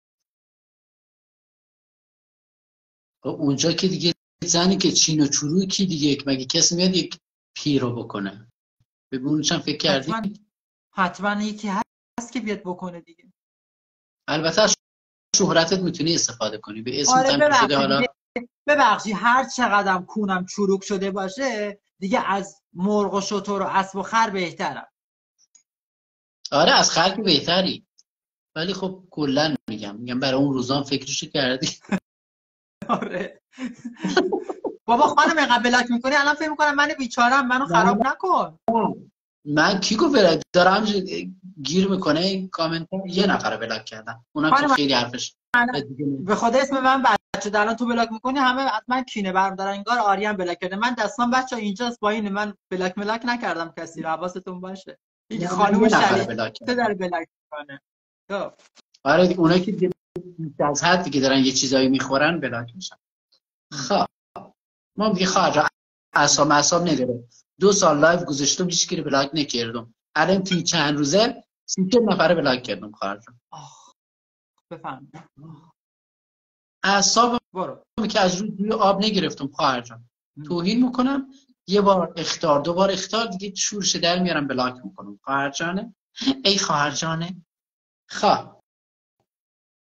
Speaker 2: اونجا که دیگه زنی که چین و چروکی دیگه مگه کسی میاد یک پیر رو بکنه ببینونش هم فکر کردی؟
Speaker 1: حتما یکی هست که بیاد بکنه دیگه
Speaker 2: البته از شهرتت میتونی استفاده کنی به اسم هم شده حالا
Speaker 1: ببخشی هر چقدرم کونم چروک شده باشه دیگه از مرغ و شتر و اسب و خر بهترم
Speaker 2: آره از خر که بهتری ولی خب کلا میگم برای اون روزان فکرشو کردی
Speaker 1: آره بابا خانم اینقدر بلاک میکنی الان فکر میکنم من بیچارم منو خراب نکن
Speaker 2: من کی گفت بلاک دارم گیر میکنه این کامنت یه نفر بلاک کردم اونم که خیلی حرفش
Speaker 1: به خدا اسم من بچه الان تو بلاک میکنی همه حتما کینه برم دارن انگار آریان بلاک کرده من دستام بچه اینجاست با این من بلاک نکردم کسی رو حواستون باشه این خانم شریف چه داره بلاک میکنه
Speaker 2: آره اونا که از حد دیگه دارن یه چیزایی میخورن بلاک میشن خب ما دیگه خواهر اعصاب نداره 2 سال لایو گذاشتم هیچ کی رو بلاک نکردم الان توی چند روزه 30 نفر بلاک کردم خواهر
Speaker 1: بفهم
Speaker 2: اعصابم که از روی آب نگرفتم خواهر جان توهین میکنم یه بار اخطار 2 بار اخطار دیگه شورش در میارم بلاک میکنم خواهر جانه ای خواهر جانه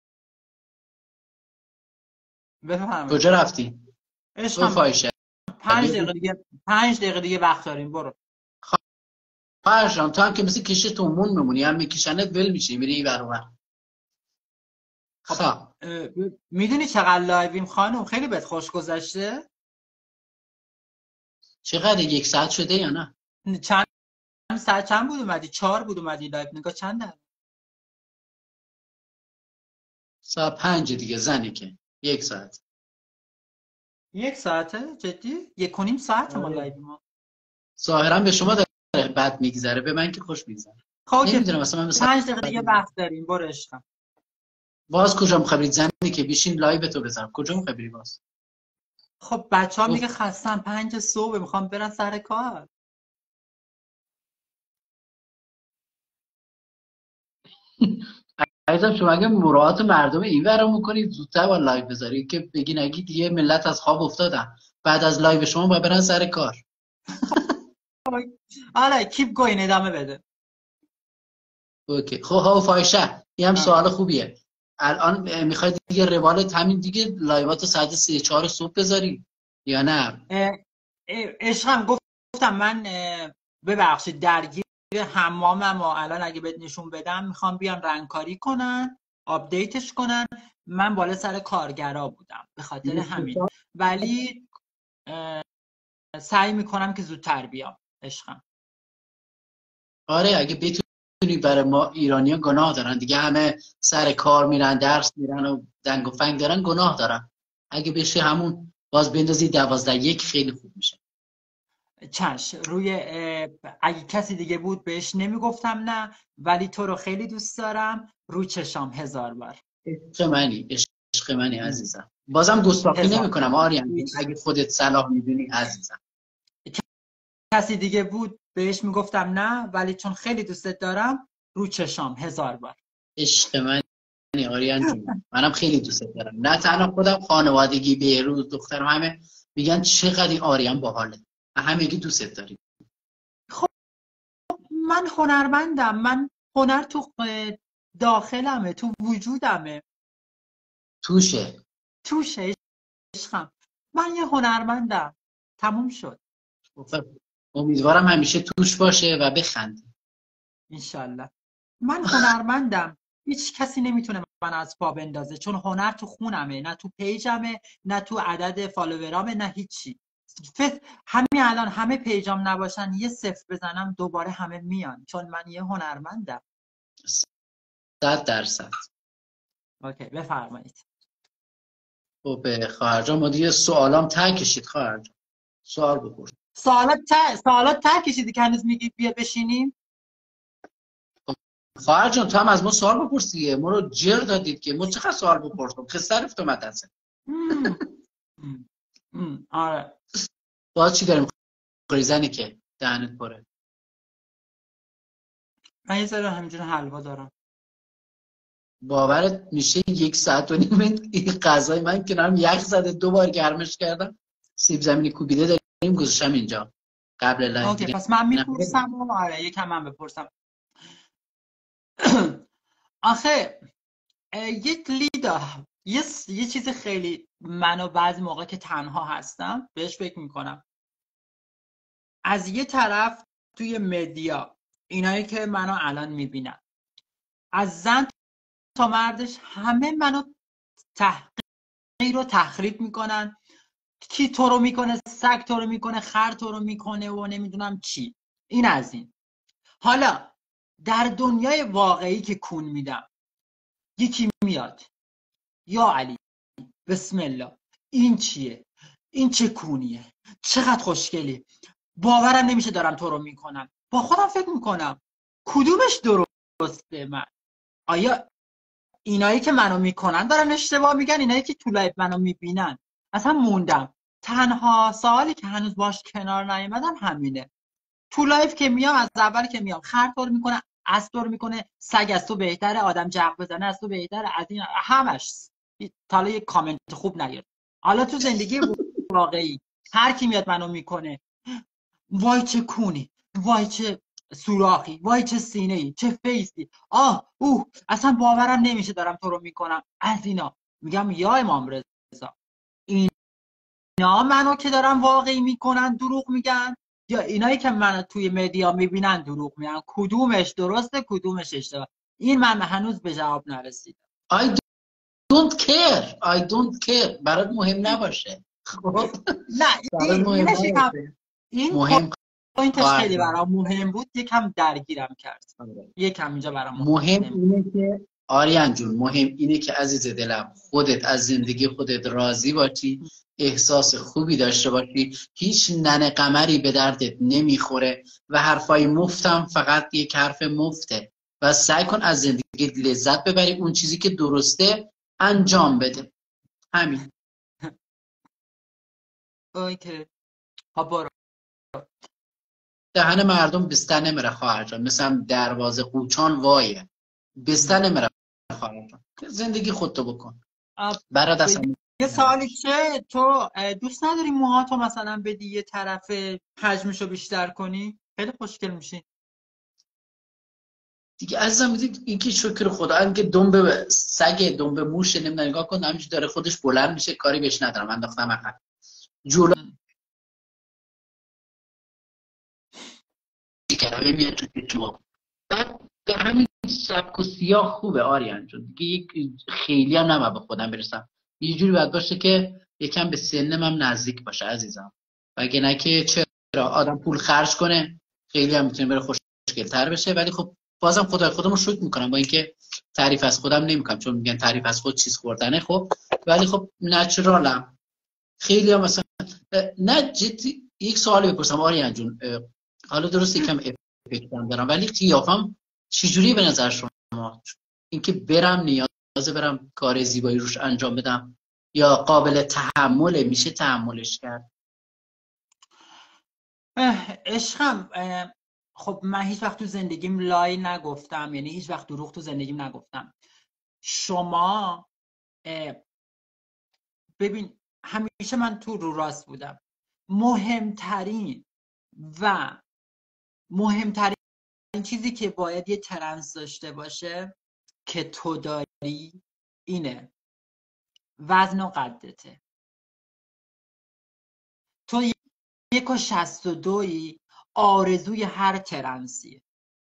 Speaker 1: بفهم
Speaker 2: کجا رفتی؟
Speaker 1: عشقم
Speaker 2: فایشه
Speaker 1: 5 دقیقه دیگه وقت داریم. برو.
Speaker 2: فرجان تو هم که مثل کشه تومون میمونی، هم میکشنت ول میشی میری این ور اون ور. خب
Speaker 1: میدونی چقدر لایویم خانم؟ خیلی بهت خوش گذشته؟
Speaker 2: چقدر 1 ساعت شده یا نه؟
Speaker 1: چند ساعت چند بود اومدی؟ 4 بود اومدی لایو. نگاه چنده؟
Speaker 2: ساعت 5 دیگه زنی که 1 ساعت.
Speaker 1: 1 ساعته؟ جدی؟ 1.5 ساعت ما لایو ما.
Speaker 2: ظاهرا به شما داره بد میگذره، به من که خوش میگذره. نمیدونم مثلا من
Speaker 1: 5 دقیقه دیگه وقت داریم. برو عشقم.
Speaker 2: باز کجا میخوای برید زنی که بشین لایو تو بزنم؟ کجا میخوای بری باز؟
Speaker 1: خب بچه‌ها میگه خستم، 5 صبح میخوام برن سر کار.
Speaker 2: عزیزم شما اگه مراعات مردم اینور رو میکنید زودتر با لایو بذارید که بگی نگید دیگه ملت از خواب افتادن بعد از لایو شما باید برن سر کار.
Speaker 1: آره کیپ گوین، ادامه بده.
Speaker 2: اوکی. خب ها فایشه این هم سوال خوبیه. الان میخواید دیگه روال همین دیگه لایوات ساعت 3-4 صبح بذاری یا نه؟
Speaker 1: عشقم گفتم من ببخشید درگیر حمامم و الان اگه بهت نشون بدم میخوام بیان رنگکاری کنن، آپدیتش کنن. من بالا سر کارگرا بودم به خاطر همین، ولی سعی میکنم که زودتر بیام عشقم.
Speaker 2: آره اگه بتونی، برای ما ایرانی‌ها گناه دارن دیگه، همه سر کار میرن درس میرن و دنگ و فنگ دارن، گناه دارن. اگه بشه همون باز بندازی 12-1 خیلی خوب میشه.
Speaker 1: چش روی اگه کسی دیگه بود بهش نمیگفتم نه، ولی تو رو خیلی دوست دارم، رو چشام 1000 بار.
Speaker 2: عشق منی عزیزم. بازم گستاخی نمی‌کنم آریان اگه خودت صلاح می‌دونی عزیزم.
Speaker 1: کسی دیگه بود بهش میگفتم نه، ولی چون خیلی دوستت دارم رو چشام 1000 بار.
Speaker 2: عشق منی آریان جون، منم خیلی دوستت دارم. نه تنها خودم، خانوادگی، بهروز، دخترم همه میگن چقدر این آریان باحاله. همگی دوستت داریم.
Speaker 1: خب من هنرمندم، من هنر تو داخلمه، تو وجودمه.
Speaker 2: توشه
Speaker 1: عشقم، من یه هنرمندم، تموم شد.
Speaker 2: امیدوارم همیشه توش باشه و بخندی
Speaker 1: انشالله. من هنرمندم، هیچ کسی نمیتونه من از پا بندازه، چون هنر تو خونمه، نه تو پیجمه، نه تو عدد فالوورامه، نه هیچی. همین الان همه پیجام نباشن یه 0 بزنم دوباره همه میان، چون من یه هنرمندم.
Speaker 2: 100%.
Speaker 1: اوکی بفرمایید.
Speaker 2: خب خواهر جان ما دیگه سوالام ته کشید. خواهر جان سوال بپرس.
Speaker 1: سوالات ته کشیدی که هنوز میگی بیا بشینیم.
Speaker 2: خواهر جان تو هم از ما سوال بپرس دیگه، ما رو جر دادید که ما چقدر سوال بپرسیم که سرفت اومد اصلا.
Speaker 1: آره
Speaker 2: باز چی داریم خریزنی که دهنت پره؟
Speaker 1: من یه ذره همینجور حلوا دارم.
Speaker 2: باورت میشه 1 ساعت و نیم این غذای من کنارم یخ زده، 2 بار گرمش کردم، سیب زمینی کوبیده داریم گذاشتم اینجا قبل لایو.
Speaker 1: اوکی پس من میپرسم و آره یکم من بپرسم. آخه یک لیدا یه چیز خیلی منو بعضی موقع که تنها هستم بهش فکر میکنم. از یه طرف توی مدیا اینایی که منو الان میبینن، از زن تا مردش، همه منو تحقیر و تخریب میکنن. کی تو رو میکنه، سگ تو رو میکنه، خر تو رو میکنه و نمیدونم چی. این از این. حالا در دنیای واقعی که کون میدم، یکی میاد یا علی بسم الله این چیه، این چه کونیه، چقدر خوشگلی، باورم نمیشه دارم تو رو میکنم. با خودم فکر میکنم کدومش درسته؟ من آیا اینایی که منو میکنن دارن اشتباه میگن، اینایی که تو لایو منو میبینن؟ اصلا موندم. تنها سوالی که هنوز باش کنار نیومدم همینه. تو لایو که میام، از اول که میام، خر طور میکنه، اسب طور میکنه، سگ از تو بهتره، آدم جق بزنه از تو بهتره، از این همش. حالا یک کامنت خوب نیاد. حالا تو زندگی واقعی هر کی میاد منو میکنه، وای چه کونی، وای چه سوراخی، وای چه سینه ای، چه فیسی، اصلا باورم نمیشه دارم تو رو میکنم. از اینا میگم یا امام رضا اینا منو که دارن واقعی میکنن دروغ میگن، یا اینایی که منو توی مدیا میبینن دروغ میگن؟ کدومش درسته کدومش اشتباه؟ این من هنوز به جواب نرسیدم.
Speaker 2: I don't care. برات مهم نباشه. خب
Speaker 1: نه این
Speaker 2: مهم
Speaker 1: پوینتش خیلی برام مهم بود، یکم درگیرم کرد. یکم اینجا برام
Speaker 2: مهم اینه که آریان جون، مهم اینه که عزیز دلم خودت از زندگی خودت راضی باشی، احساس خوبی داشته باشی، هیچ ننه قمری به دردت نمیخوره و حرفای مفتم فقط یک حرف مفته و سعی کن از زندگی لذت ببری، اون چیزی که درسته انجام بده. همین.
Speaker 1: اوکی برو.
Speaker 2: دهن مردم بسته نمیره خواهر جان، مثلا دروازه قوچان وایه، بسته نمیره خواهر جان. زندگی خودتو بکن. برات اصلا
Speaker 1: یه سوالی که تو دوست نداری موهاتو مثلا بدی یه طرف حجمشو بیشتر کنی؟ خیلی خوشگل میشی
Speaker 2: دیگه. عزیزم میدید این که شکر خدا، اگه دنبه سگ دنبه موش نمیدونم نگاه کن همینجوری داره خودش بلند میشه، کاری بهش ندارم، انداختم عقب جلو کلمه میاد تو چشم. بعد به همین سبک و سیاه خوبه آریان جون دیگه. خیلی هم نمه به خودم برسم، یه جوری باید باشه که یکم به سنم هم نزدیک باشه عزیزم، وگه نه که چرا آدم پول خرج کنه خیلی هم میتونه بره خوشگل‌تر بشه، ولی خب بازم خدای خودمو شکر میکنم با اینکه تعریف از خودم نمیکنم، چون میگن تعریف از خود چیز خوردنه. خب ولی خب نچرالم. خیلی هم مثلا نه جدی. یک سوالی بپرسم آریان جون، حالا درست یکم افکتم دارم ولی قیافم چجوری به نظر شما؟ اینکه برم کار زیبایی روش انجام بدم یا قابل تحمله، میشه تحملش کرد؟
Speaker 1: عشقم خب من هیچ وقت تو زندگیم لای نگفتم، یعنی هیچ وقت دروغ تو زندگیم نگفتم. شما ببین همیشه من تو رو راست بودم. مهمترین چیزی که باید یه ترنس داشته باشه که تو داری اینه، وزن و قدته. تو 1.62 آرزوی هر ترنسیه.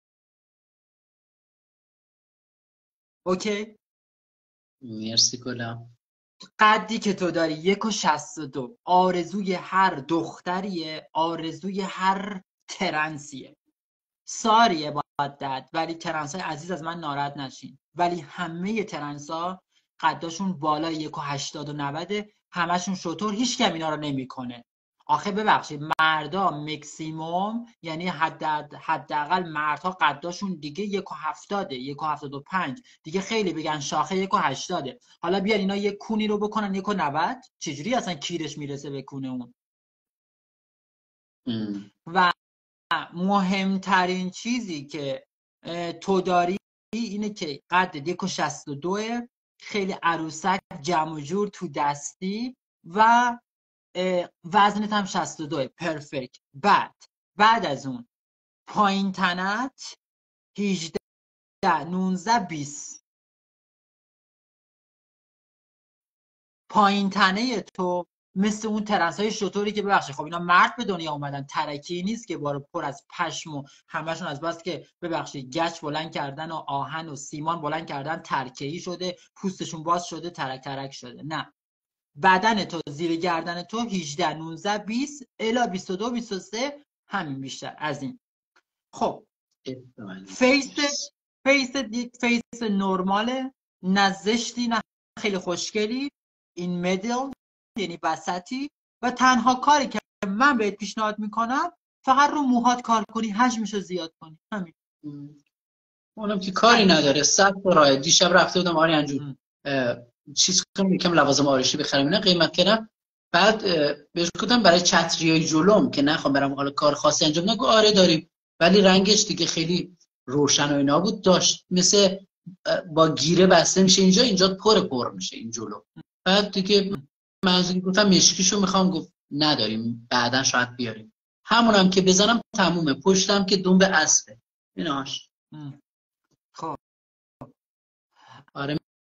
Speaker 1: اوکی؟
Speaker 2: مرسی گلم.
Speaker 1: قدی که تو داری 1.62 آرزوی هر دختریه، آرزوی هر ترنسیه. ساریه باید داد، ولی ترنس های عزیز از من ناراحت نشین، ولی همه ترنس ها قداشون بالا 1.80 و 90، همشون شطور، هیچ کم اینا رو نمیکنه. آخه ببخشید مردا مکسیموم، یعنی حداقل مردها قداشون دیگه 1.70 1.75 دیگه خیلی بگن شاخه 1.80. حالا بیان اینا یه کونی رو بکنن 1.90، چجوری اصلا کیرش میرسه به کونه اون؟ و مهمترین چیزی که تو داری اینه که قدت 1.62 خیلی عروسک جمع و جور تو دستی و وزنت هم 62 پرفکت. بعد از اون پایین تنت 18 19 20. پایین تنه تو مثل اون ترنس‌های شطوری که ببخشید خب اینا مرد به دنیا اومدن، ترکی نیست که بارو پر از پشم و همشون از بس که ببخشید گچ بلند کردن و آهن و سیمان بلند کردن ترکه‌ای شده، پوستشون باز شده، ترک ترک شده. نه، بدن تو زیر گردن تو 18 19 20 الی 22 23 همین، بیشتر از این. خب فیس یک فیس نرماله، نه زشتی نه خیلی خوشگلی، این مدل یعنی وسطی. و تنها کاری که من بهت پیشنهاد میکنم فقط رو موهات کار کنی، حجمشو زیاد کنی، همین.
Speaker 2: اونم که کاری نداره، صد راه. دیشب رفته بودم آریان جون چیز کنم یکم لوازم آرایشی بخرم، اینا قیمت کردم. بعد بهش گفتم برای چتریای جلوم که نخوام برام حالا کار خاصی انجام بدم، آره داریم، ولی رنگش دیگه خیلی روشن و اینا بود، داشت مثل با گیره بسته میشه اینجا پر میشه این جلو. بعد دیگه منظوری گفتم مشکیشو میخوام، گفت نداریم بعدا شاید بیاریم. همونم که بزنم تمومه، پشتم که دنبه اسبه ایناش.
Speaker 1: خب
Speaker 2: آره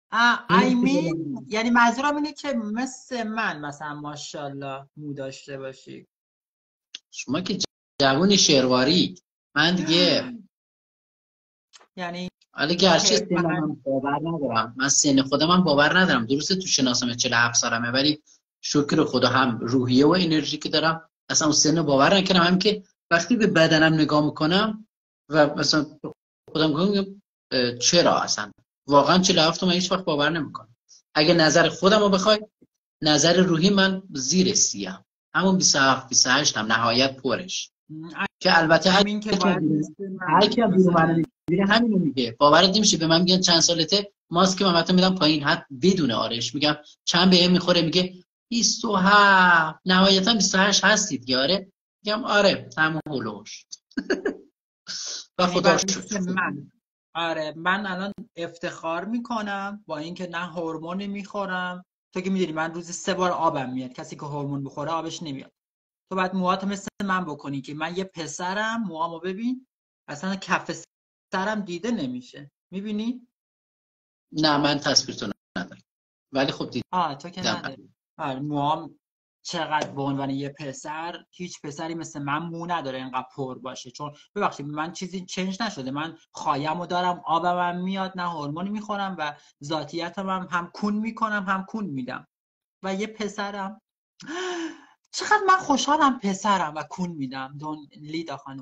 Speaker 1: I mean یعنی منظورم اینه که مثل من مثلا ماشاءالله مو داشته باشی.
Speaker 2: شما که جوونی شرواری، من دیگه
Speaker 1: یعنی
Speaker 2: حالا گرچه سن من باور ندارم، من سن خودم هم باور ندارم، درسته تو شناسم 47 سالمه، ولی شکر خدا هم روحیه و انرژی که دارم اصلا اون سن باور نکردم. هم که وقتی به بدنم نگاه میکنم و مثلا خودم میگم چرا اصلا واقعا 47 من هیچ وقت باور نمیکنم. اگه نظر خودم رو بخوای، نظر روحی من زیر 30 ام، همون 27 28 هم نهایت پرش. که البته هر
Speaker 1: همین که باید
Speaker 2: کی هم بیرون منو میگه همینو میگه، باورت نمیشه. به من میگن چند سالته، ماسک من مثلا میدم پایین، حد بدون آرش میگم چند بهم میخوره، میگه 27 نهایتا 28 هستید یاره. میگم آره تمام هولوش. و خدا شکر
Speaker 1: من آره من الان افتخار میکنم با اینکه نه هورمون میخورم. تو که میدونی من روزی 3 بار آبم میاد، کسی که هورمون بخوره آبش نمیاد. تو باید موهاتو مثل من بکنی که من یه پسرم، موهامو ببین اصلا کف سرم دیده نمیشه، میبینی؟
Speaker 2: نه من تصویرتو ندارم ولی خب دیدم.
Speaker 1: تو که نداری. موهام چقدر به عنوان یه پسر، هیچ پسری مثل من مو نداره اینقدر پر باشه. چون ببخشید من چیزی چنج نشده، من خایمو دارم، آبم هم میاد، نه هورمونی میخورم و ذاتیتم هم کون میکنم هم کون میدم و یه پسرم. چقدر من خوشحالم پسرم و کون میدم. لیدا خانم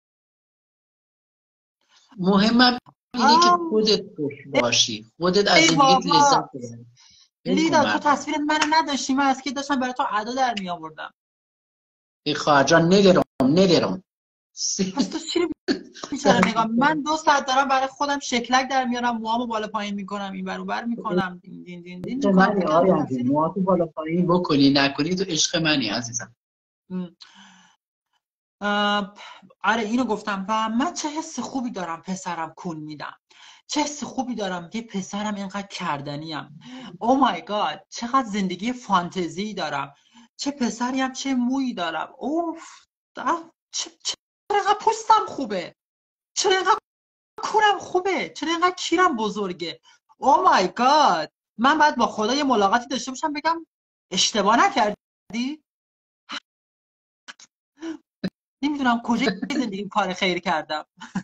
Speaker 2: مهمم اینه که خودت خوش باشی، خودت از زندگیت لذت ببری.
Speaker 1: لیدا تو تصویر منو نداشتی، من از که داشتم برای تو ادا در می آوردم.
Speaker 2: ای خواهر جان ندارم
Speaker 1: پس تو چی بیچاره نگاه، من 2 ساعت دارم برای خودم شکلک در میارم، موامو بالا پایین میکنم، این ور اون ور میکنم، دین دین دین
Speaker 2: تو منی آریان جون، موهاتو بالا پایین بکنی نکنی تو عشق منی عزیزم.
Speaker 1: آره اینو گفتم و من چه حس خوبی دارم پسرم کون میدم، چه حس خوبی دارم که پسرم اینقدر کردنیم. او مای گاد چقدر زندگی فانتزی دارم، چه پسریم چه مویی دارم. اوف چرا اینقدر پوستم خوبه، چرا اینقدر کونم خوبه، چرا اینقدر کیرم بزرگه. او مای گاد من باید با خدا یه ملاقاتی داشته باشم بگم اشتباه نکردی. نمیدونم کجای زندگی کار خیر کردم.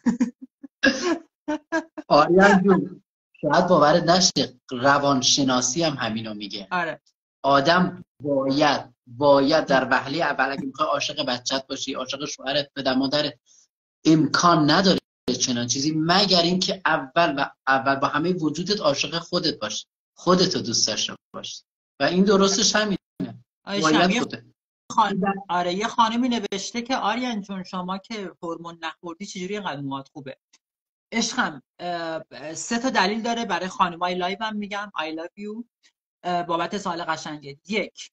Speaker 2: آریان جون شاید باورت نشه، روانشناسی هم همینو میگه.
Speaker 1: آره.
Speaker 2: آدم باید در وهله اول اگه میخوای عاشق بچت باشی، عاشق شوهرت، پدر مادرت، امکان نداره چنان چیزی مگر اینکه اول با همه وجودت عاشق خودت باشی، خودتو دوست داشته باشی. و این درستش همینه.
Speaker 1: آره یه خانمی نوشته که آریان جون شما که هورمون نخوردی چجوری اینقدر موهات خوبه؟ عشقم 3 تا دلیل داره برای خانمای لایوم میگم I love you بابت سوال قشنگه. 1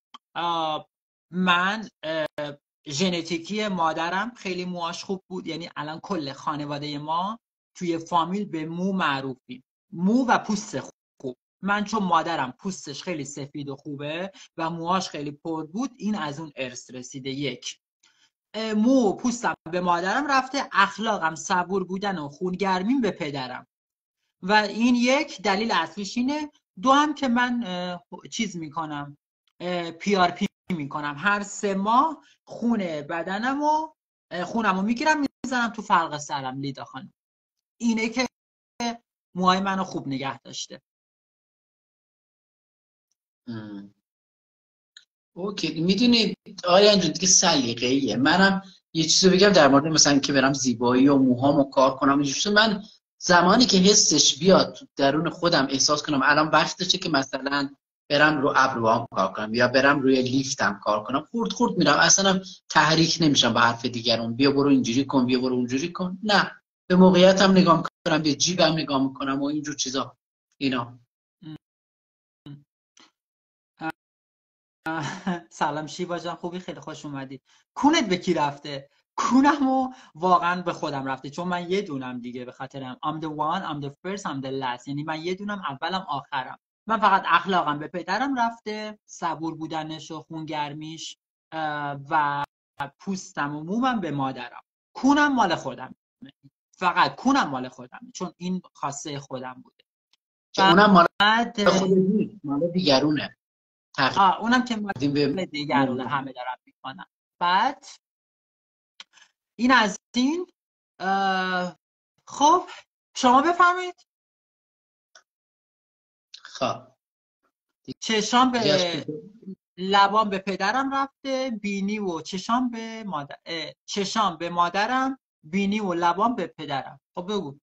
Speaker 1: من ژنتیکی مادرم خیلی موهاش خوب بود، یعنی الان کل خانواده ما توی فامیل به مو معروفیم، مو و پوست خوب. من چون مادرم پوستش خیلی سفید و خوبه و موهاش خیلی پر بود، این از اون ارث رسیده. 1 مو و پوستم به مادرم رفته، اخلاقم صبور بودن و خونگرمیم به پدرم و این 1 دلیل اصلیش اینه. 2 هم که من چیز میکنم PRP میکنم، هر 3 ماه خون بدنمو خونمو میگیرم میزنم تو فرق سرم. لیدا خانم اینه که موهای منو خوب نگه داشته.
Speaker 2: اوکی میدونی آریان جون دیگه سلیقه‌ایه. منم یه چیزی بگم در مورد مثلا که برم زیبایی و موهامو کار کنم، من زمانی که حسش بیاد تو درون خودم احساس کنم الان وقتشه که مثلا برم رو ابروام کار کنم یا برم روی لیفتم کار کنم، خورد میرم، اصلا تحریک نمیشم با حرف دیگران، بیا برو اینجوری کن بیا برو اونجوری کن. نه، به موقعیتم نگاه میکنم، به جیبم نگاه میکنم و اینجور چیزا. اینا
Speaker 1: سلام شیوا جان، خوبی؟ خیلی خوش اومدی. کونت به کی رفته؟ کونمو واقعا به خودم رفته، چون من یه دونم دیگه، به خاطرم I'm the one, I'm the first, I'm the last. یعنی من یه دونم، اولم آخرم. من فقط اخلاقم به پدرم رفته، صبور بودنش و خونگرمیش، و پوستم و مومم به مادرم. کونم مال خودم، فقط کونم مال خودم، چون این خاصه خودم بوده.
Speaker 2: که اونم مال
Speaker 1: بعد
Speaker 2: خود نیست، مال دیگرونه.
Speaker 1: اونم که مال دیگرونه همه دارن میکنن. بعد این از این. خب شما بفهمید.
Speaker 2: خب
Speaker 1: چشام به لبام به پدرم رفته، بینی و چشام به مادر، چشام به مادرم، بینی و لبام به پدرم. خب بگو.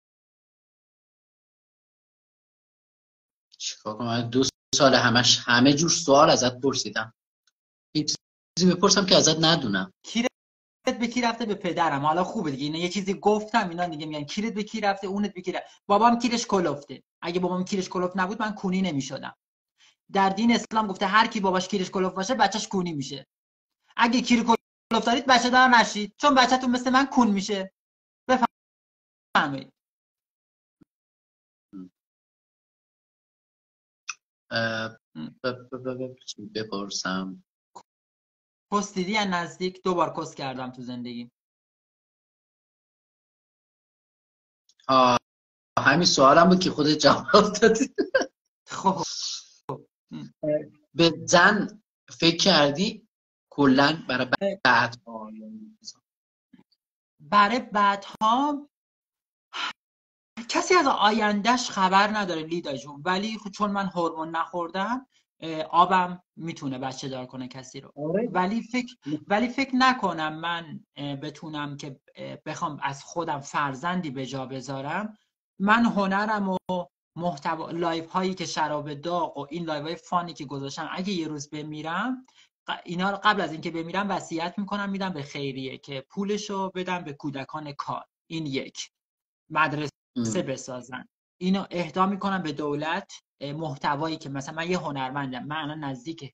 Speaker 2: چیکار کنم؟ 2 سال همه جور سوال ازت پرسیدم، هیچ چیزی بپرسم که ازت ندونم.
Speaker 1: کیرت به کی رفته؟ به پدرم. حالا خوبه دیگه، اینا یه چیزی گفتم، اینا دیگه میگن کیرت به کی رفته، اونت به کی رفته. بابام کیرش کلفته. اگه بابام کیرش کلفت نبود من کونی نمیشدم. در دین اسلام گفته هر کی باباش کیرش کلفت باشه بچهش کونی میشه. اگه کیر کلفت دارید بچه دار نشید، چون بچه‌تون مثل من کون میشه. بفهمید.
Speaker 2: بپرسم.
Speaker 1: کس دیدی از نزدیک؟ 2 بار کس کردم تو زندگی.
Speaker 2: همین سوالم بود که خودت جواب دادی.
Speaker 1: خب
Speaker 2: به زن فکر کردی کلا برای
Speaker 1: بعدها کسی از آیندهش خبر نداره لیدا جون، ولی چون من هورمون نخوردم آبم میتونه بچه دار کنه کسی رو. ولی فکر نکنم من بتونم که بخوام از خودم فرزندی به جا بذارم. من هنرم و محتوا لایف هایی که شراب داغ و این لایف های فانی که گذاشتم، اگه یه روز بمیرم اینا رو قبل از اینکه بمیرم وصیت میکنم میدم به خیریه که پولشو بدم به کودکان کار. این یک مدرسه بسازن، اینو اهدا میکنم به دولت. محتوایی که مثلا من یه هنرمندم، من الان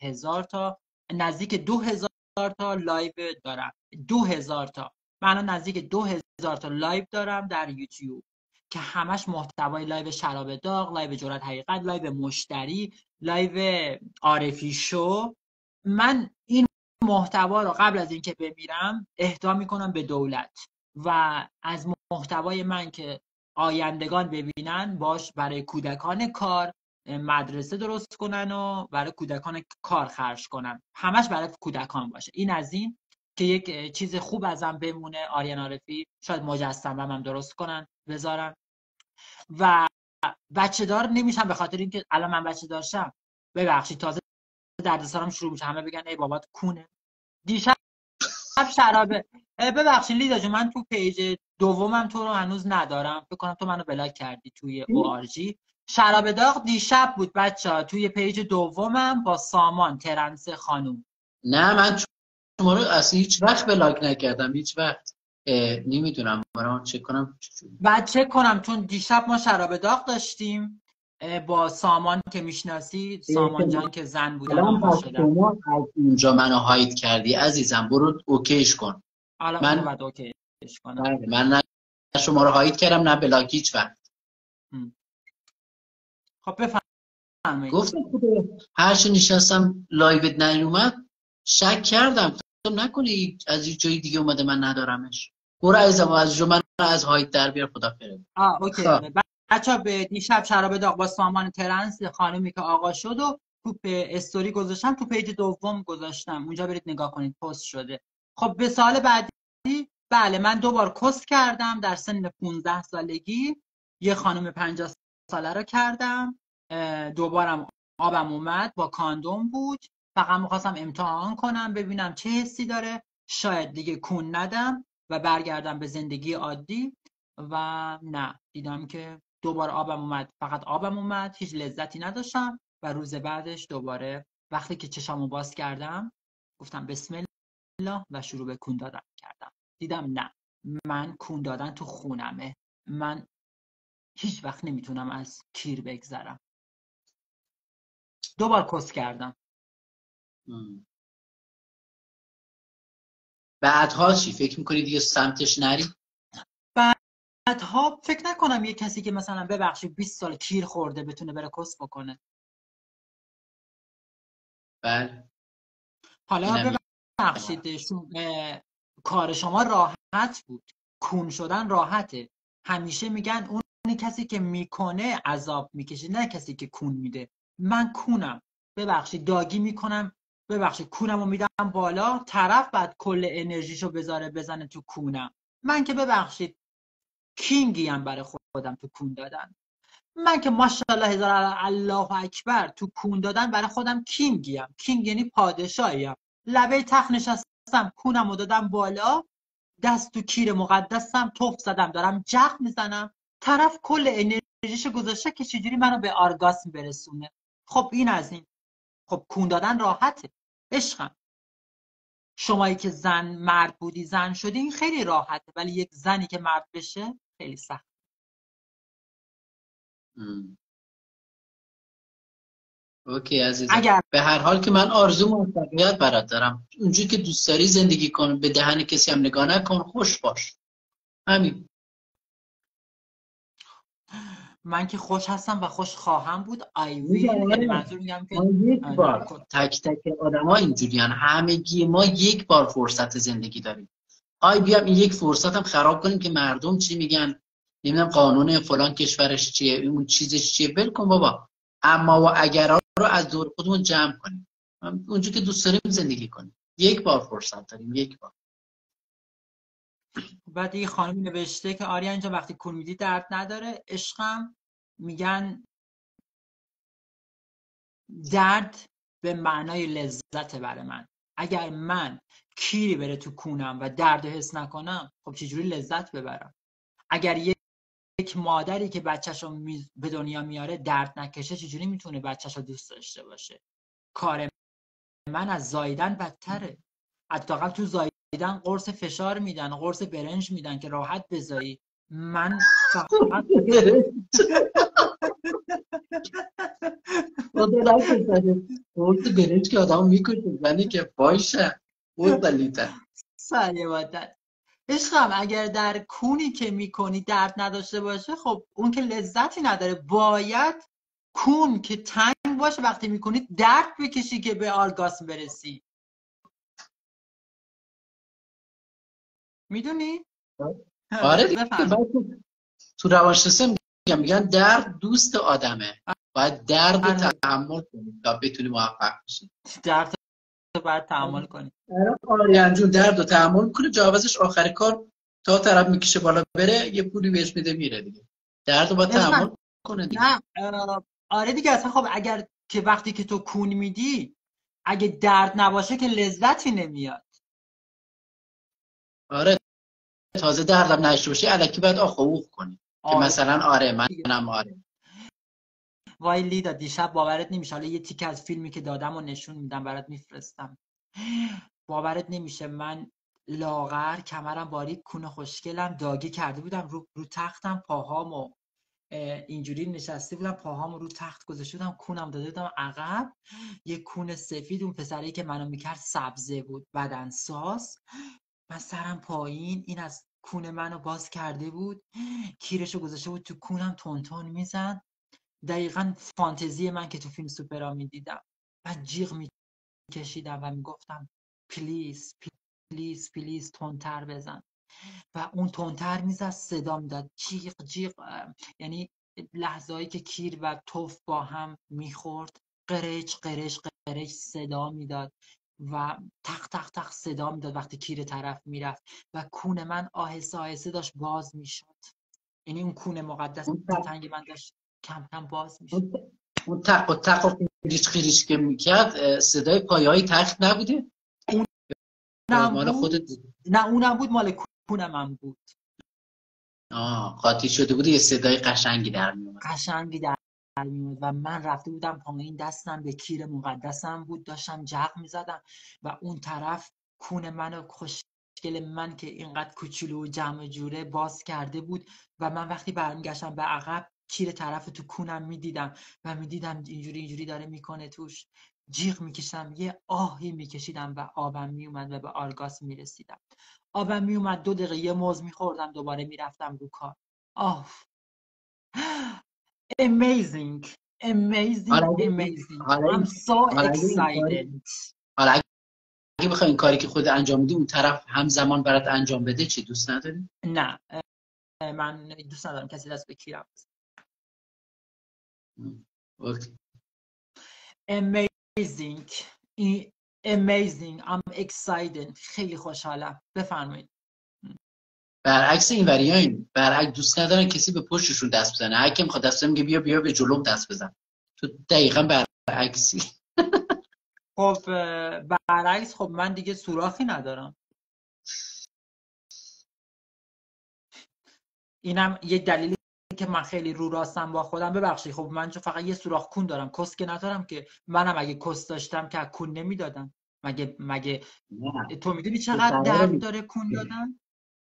Speaker 1: نزدیک 2000 تا لایو دارم. 2000 تا. من الان نزدیک 2000 تا لایو دارم در یوتیوب که همش محتوای لایو شراب داغ، لایو جرأت حقیقت، لایو مشتری، لایو عارفی شو. من این محتوا رو قبل از اینکه بمیرم اهدا میکنم به دولت و از محتوای من که آیندگان ببینن باش برای کودکان کار مدرسه درست کنن و برای کودکان کار خرج کنن، همش برای کودکان باشه. این از این که یک چیز خوب ازم بمونه. آریان عارفی شاید مجسمه هم درست کنن بذارن. و بچه دار نمیشم به خاطر اینکه الان من بچه داشتم، ببخشید تازه دردسرم شروع میشه، همه بگن ای بابات کونه. دیشب شرابه ببخشید لیدا جون، من تو پیج دومم تو رو هنوز ندارم، فکر کنم تو منو بلاک کردی توی ORG. شراب داغ دیشب بود بچه‌ها توی پیج دومم با سامان ترنس خانوم.
Speaker 2: نه من شما رو اصلا هیچ وقت بلاک نکردم، هیچ وقت. نمیدونم برام چک کنم.
Speaker 1: بعد چک کنم چون دیشب ما شراب داغ داشتیم با سامان که میشناسی، سامان جان که زن بودن آقا شدن.
Speaker 2: شما از اونجا منو هاید کردی عزیزم، برو اوکیش کن.
Speaker 1: من بعد اوکیش کنم.
Speaker 2: من نه شما رو هاید کردم نه بلاک هیچ وقت.
Speaker 1: خب بفرمایید.
Speaker 2: گفتم هر چه نشستم لایوت نیومد شک کردم، گفتم نکنه از یه جای دیگه اومده من ندارمش. برو عزیزم از جو من از هاید در بیار. خدا خیره.
Speaker 1: اوکی. بچه‌ها به دیشب شراب داغ با سامان ترنس خانومی که آقا شد و تو استوری گذاشتم، تو پیج دوم گذاشتم، اونجا برید نگاه کنید پست شده. خب به سال بعدی بله من 2 بار کست کردم در سن 15 سالگی. یه خانم 50 ساله رو کردم. 2 بارم آبم اومد، با کاندوم بود. فقط می‌خواستم امتحان کنم ببینم چه حسی داره، شاید دیگه کون ندم و برگردم به زندگی عادی. و نه، دیدم که 2 بار آبم اومد، فقط آبم اومد، هیچ لذتی نداشتم. و روز بعدش دوباره وقتی که چشامو باز کردم گفتم بسم الله و شروع به کون دادن کردم. دیدم نه، من کون دادن تو خونمه، من هیچ وقت نمیتونم از کیر بگذرم. 2 بار کس کردم.
Speaker 2: بعدها چی فکر میکنی دیگه سمتش نری؟
Speaker 1: بعدها فکر نکنم یه کسی که مثلا ببخشید 20 سال کیر خورده بتونه بره کس بکنه.
Speaker 2: بله.
Speaker 1: حالا ببخشید کار شما راحت بود، کون شدن راحته. همیشه میگن اون کسی که میکنه عذاب میکشه، نه کسی که کون میده. من کونم، ببخشید داگی میکنم، ببخشید کونمو میدم بالا، طرف بعد کل انرژیشو بزنه تو کونم. من که ببخشید کینگیم برای خودم تو کون دادن. من که ماشاءالله هزار الله اکبر تو کون دادن برای خودم کینگیم. کینگ یعنی پادشاهیم. لبه تخت نشستم، کونمو دادم بالا، دست تو کیر مقدسم، توف زدم دارم جغ میزنم، طرف کل انرژیشو گذاشته که چجوری منو به آرگاسم برسونه. خب این از این. خب کون دادن راحته عشقم. شمایی که مرد بودی زن شدی این خیلی راحته، ولی یک زنی که مرد بشه خیلی سخت.
Speaker 2: اوکی عزیزم. به هر حال که من آرزو موفقیت برات دارم. اونجوری که دوست داری زندگی کن، به دهن کسی هم نگاه نکن، خوش باش. همین.
Speaker 1: من که خوش هستم و خوش خواهم بود. یعنی منظور میگم که
Speaker 2: یک بار تک تک آدما اینجوریان، همگی ما یک بار فرصت زندگی داریم. بیام این یک فرصت هم خراب کنیم که مردم چی میگن، نمیدونم قانون فلان کشورش چیه، اون چیزش چیه، ول کن بابا. اما و اگرها رو از دور خودمون جمع کنیم، اونجوری که دوست داریم زندگی کنیم. یک بار فرصت داریم، یک بار.
Speaker 1: بعد یه خانمی نوشته که آریان جان وقتی کون میدی درد نداره عشقم. میگن درد به معنای لذت برای من. اگر من کیری بره تو کونم و درد حس نکنم، خب چجوری لذت ببرم؟ اگر یک مادری که بچه‌شو به دنیا میاره درد نکشه، چجوری میتونه بچه‌شو دوست داشته باشه؟ کار من از زاییدن بدتره. حداقل تو زاییدن قرص فشار میدن، قرص برنج میدن که راحت بزایی. من فقط
Speaker 2: قرص برنج که آدم میکشه، یعنی که باشه بود بلیته
Speaker 1: سریع بادن. عشقم اگر در کونی که میکنی درد نداشته باشه، خب اون که لذتی نداره. باید کون که تنگ باشه وقتی میکنی درد بکشی که به آرگاسم برسی. میدونی؟
Speaker 2: آره دیگه. تو روانشناسی میگن درد دوست آدمه، باید درد رو تحمل کنی تا بتونی موفق بشی.
Speaker 1: درد رو باید تحمل کنی.
Speaker 2: آریان جون درد رو تحمل کنه، جوابش آخر کار تا طرف میکشه بالا بره یه پولی بهش میده میره دیگه. درد رو باید تحمل کنه دیگه.
Speaker 1: نه آره دیگه. اصلا خب اگر که وقتی که تو کون میدی اگه درد نباشه که لذتی نمیاد.
Speaker 2: آره تازه دردم نشته باشه الکی باید آخ اوخ کنی که مثلا آره منم آره.
Speaker 1: وای لیدا دیشب باورت نمیشه، حالا یه تیکه از فیلمی که دادم و نشون میدم برات میفرستم. باورت نمیشه من لاغر، کمرم باریک، کون خوشگلم، داگی کرده بودم رو تختم، پاهامو اینجوری نشسته بودم، پاهامو رو تخت گذاشته بودم، کونم داده بودم عقب. یه کون سفید، اون پسری که منو میکرد سبزه بود، بدنساز. من سرم پایین، این از کون منو باز کرده بود، کیرشو گذاشته بود تو کونم، تون میزد. دقیقاً فانتزی من که تو فیلم سوپرا میدیدم. من جیغ میکشیدم و میگفتم پلیز پلیز پلیز تندتر بزن. و اون تندتر میزد، صدا میداد جیغ جیغ. یعنی لحظه‌ای که کیر و توف با هم میخورد، قرچ قرچ قرچ صدا میداد و تق تق تق صدا میداد وقتی کیر طرف میرفت و کون من آهسته آهسته داشت باز میشد. یعنی اون کون مقدس تنگ من داشت کم کم باز میشد.
Speaker 2: اون تق و تق و خیریش که میکرد صدای پایه‌های تخت نبوده؟
Speaker 1: مال خودت؟ نه اونم بود، مال کونم هم بود.
Speaker 2: قاطی شده بود، یه صدای قشنگی در میومد.
Speaker 1: و من رفته بودم پایین، دستم به کیر مقدسم بود، داشتم جغ میزدم و اون طرف کون منو خوشگل من که اینقدر کوچولو و جمع جوره باز کرده بود و من وقتی برمیگشتم به عقب کیر طرف تو کونم میدیدم و میدیدم اینجوری داره میکنه توش. جیغ میکشم، یه آهی میکشیدم و آبم میومد و به آرگاسم میرسیدم. آبم میومد 2 دقیقه یه موز میخوردم، دوباره میرفتم رو کار. Amazing. I'm so excited.
Speaker 2: حالا اگه بخوای این کاری که خود انجام میدی اون طرف همزمان برات انجام بده، چی دوست نداری؟
Speaker 1: نه من دوست ندارم کسی دست به کیرم بزنه.
Speaker 2: اوکی.
Speaker 1: amazing amazing I'm excited. خیلی خوشحالم. بفرمایید.
Speaker 2: برعکس این وریاین، برعکس دوست ندارن کسی به پشتشون دست بزنه. هر کی میخواد دست بزنه میگه بیا به جلوم دست بزن. تو دقیقاً برعکسی.
Speaker 1: خب برعکس، خب من دیگه سوراخی ندارم. اینم یه دلیلی که من خیلی رو راستم با خودم. ببخشید خب من چون فقط یه سوراخ کون دارم، کس که ندارم که. منم اگه کس داشتم که کون نمیدادم. مگه تو میدونی چقدر درد داره کون دادن؟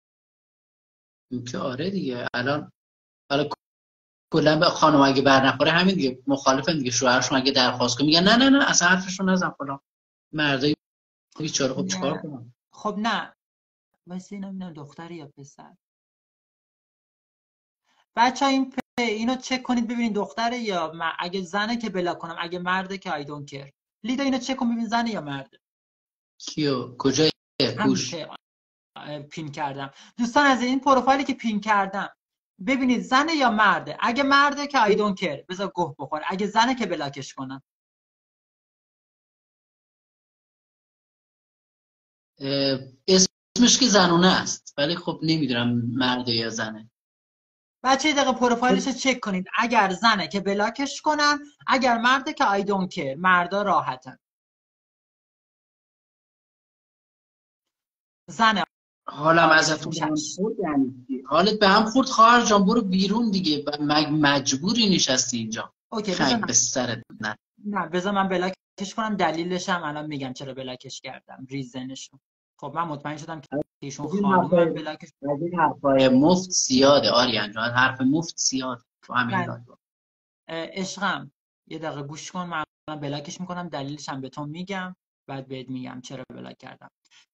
Speaker 2: که آره دیگه. الان حالا کلا به خانم اگه بر نخوره همین دیگه مخالفن دیگه. شوهرشون اگه درخواست کنه میگن نه نه نه اصلا حرفشون نزن فلان. مردای بیچاره خب چیکار کنن؟
Speaker 1: خب نه واسه اینم دختری یا پسر. بچه‌ها اینو چک کنید ببینید دختره یا اگه زنه که بلاک کنم، اگه مرده که I don't care. لیدا اینو چک کن ببین زنه یا مرده.
Speaker 2: کیو کجای گوش
Speaker 1: پین کردم. دوستان از این پروفایلی که پین کردم ببینید زنه یا مرده. اگه مرده که I don't care بذار گوه بخوره. اگه زنه که بلاکش کنم.
Speaker 2: اسمش که زنونه است ولی خب نمیدونم مرده یا زنه.
Speaker 1: بچه دقیقه پروفایلش رو چک کنید. اگر زنه که بلاکش کنم، اگر مرده که I don't care. مردا راحتن. زنه.
Speaker 2: حالم ازتون به هم خورد یعنی حالت به هم خورد خواهر جان برو بیرون دیگه. مجبوری نشستی اینجا.
Speaker 1: اوکی
Speaker 2: خیلی به سرت
Speaker 1: نه بذار من بلاکش کنم. دلیلش هم الان میگم چرا بلاکش کردم، ریزنشو. خب من مطمئن شدم که ایشون خانم من بلاکش.
Speaker 2: از این حرفای مفت زیاده آریان جان. حرف مفت زیاده تو همین لایو.
Speaker 1: عشقم یه دقیقه گوش کن. من بلاکش میکنم، دلیلش هم به تو میگم، بعد بهت میگم چرا بلاک کردم.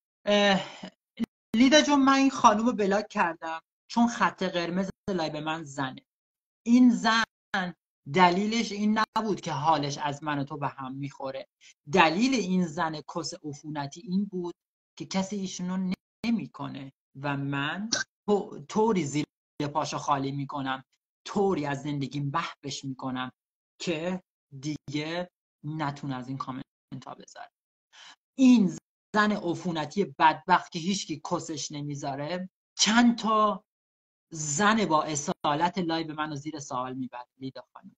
Speaker 1: لیدا جون من این خانومو بلاک کردم چون خط قرمز لایو من زنه. این زن دلیلش این نبود که حالش از من و تو به هم میخوره. دلیل این زن کس عفونتی این بود که کسی ایشونو نمیکنه و من طوری زیر پاشو خالی میکنم، طوری از زندگیم محوش میکنم که دیگه نتونه از این کامنت ها بذاره. این زن عفونتی بدبخت که هیچکی کسش نمیذاره چند تا زن با اصالت لایو منو زیر سوال میبره. لیدا خانم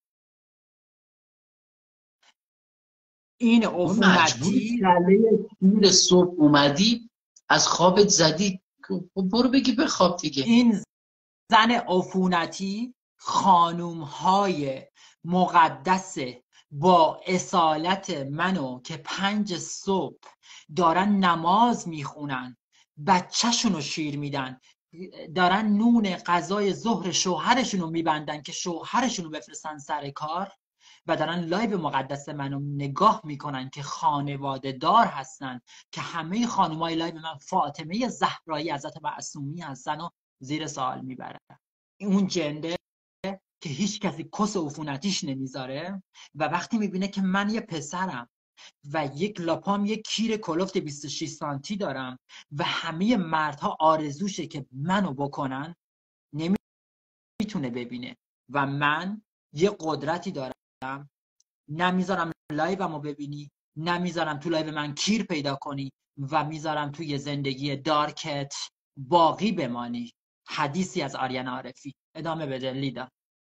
Speaker 1: این عفونتی
Speaker 2: شیر صبح اومدی از خوابت زدی برو بگی بخواب دیگه.
Speaker 1: این زن عفونتی خانومهای مقدس با اصالت منو که 5 صبح دارن نماز میخونن، بچه‌شونو شیر میدن، دارن نون غذای ظهر شوهرشونو میبندن که شوهرشونو بفرستن سر کار و دارن لایو مقدس منو نگاه میکنن که خانواده دار هستن که همه خانومای لایو من فاطمه زهرایی حضرت معصومی هستن و زیر سوال میبرن. اون جنده که هیچ کسی کس عفونتیش نمیذاره و وقتی میبینه که من یه پسرم و یک لاپام یک کیر کلفت 26 سانتی دارم و همه مردها آرزوشه که منو بکنن، نمیتونه ببینه و من یه قدرتی دارم، نمیذارم لایومو ببینی، نمیذارم تو لایو من کیر پیدا کنی و میذارم توی زندگی دارکت باقی بمانی. حدیثی از آریان عارفی. ادامه بده لیدا.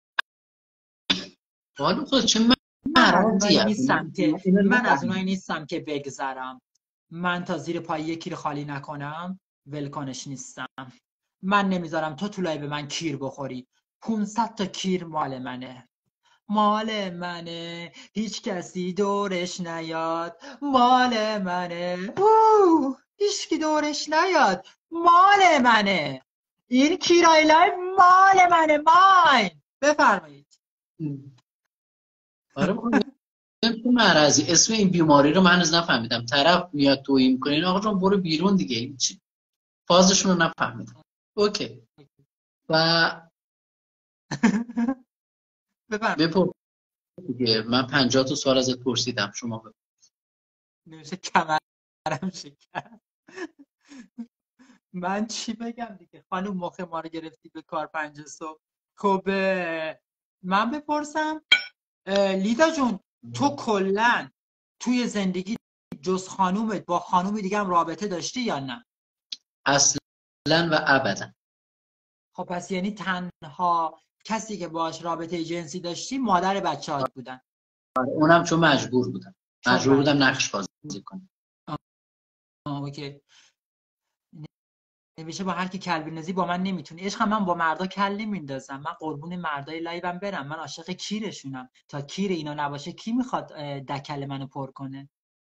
Speaker 2: حالا خود چه
Speaker 1: من از اونایی نیستم که بگذرم. من تا زیر پای یکی رو خالی نکنم ولکنش نیستم. من نمیذارم تو لایو من کیر بخوری. 500 تا کیر مال منه. مال منه، هیچ کسی دورش نیاد. مال منه، هیچ کی دورش نیاد. مال منه. این کیرای لایو مال منه. ماین. بفرمایید.
Speaker 2: آره تو مرضی اسم این بیماری رو من از نفهمیدم. طرف میاد تویی میکنه این آقا جان برو بیرون دیگه. چی فازشون رو نفهمیدم. اوکی و بپرس دیگه. من 50 تا سوال ازت پرسیدم شما بپرس.
Speaker 1: نمیشه کمرم شکر. من چی بگم دیگه خانم، مخ ما رو گرفتی به کار 5 صبح. خب من بپرسم لیدا جون، تو کلن توی زندگی جز خانومت با خانوم دیگه هم رابطه داشتی یا نه؟
Speaker 2: اصلا و ابدا.
Speaker 1: خب پس یعنی تنها کسی که باش رابطه جنسی داشتی مادر بچه‌هات بودن.
Speaker 2: آره، اونم چون مجبور بودم نقش بازی کنم.
Speaker 1: اوکی. نمیشه با هر کی کل بندازی با من نمیتونی. عشق من با مردا کل نمیندازم. من قربون مردای لایوم برم. من عاشق کیرشونم. تا کیر اینا نباشه کی میخواد دکل منو پر کنه؟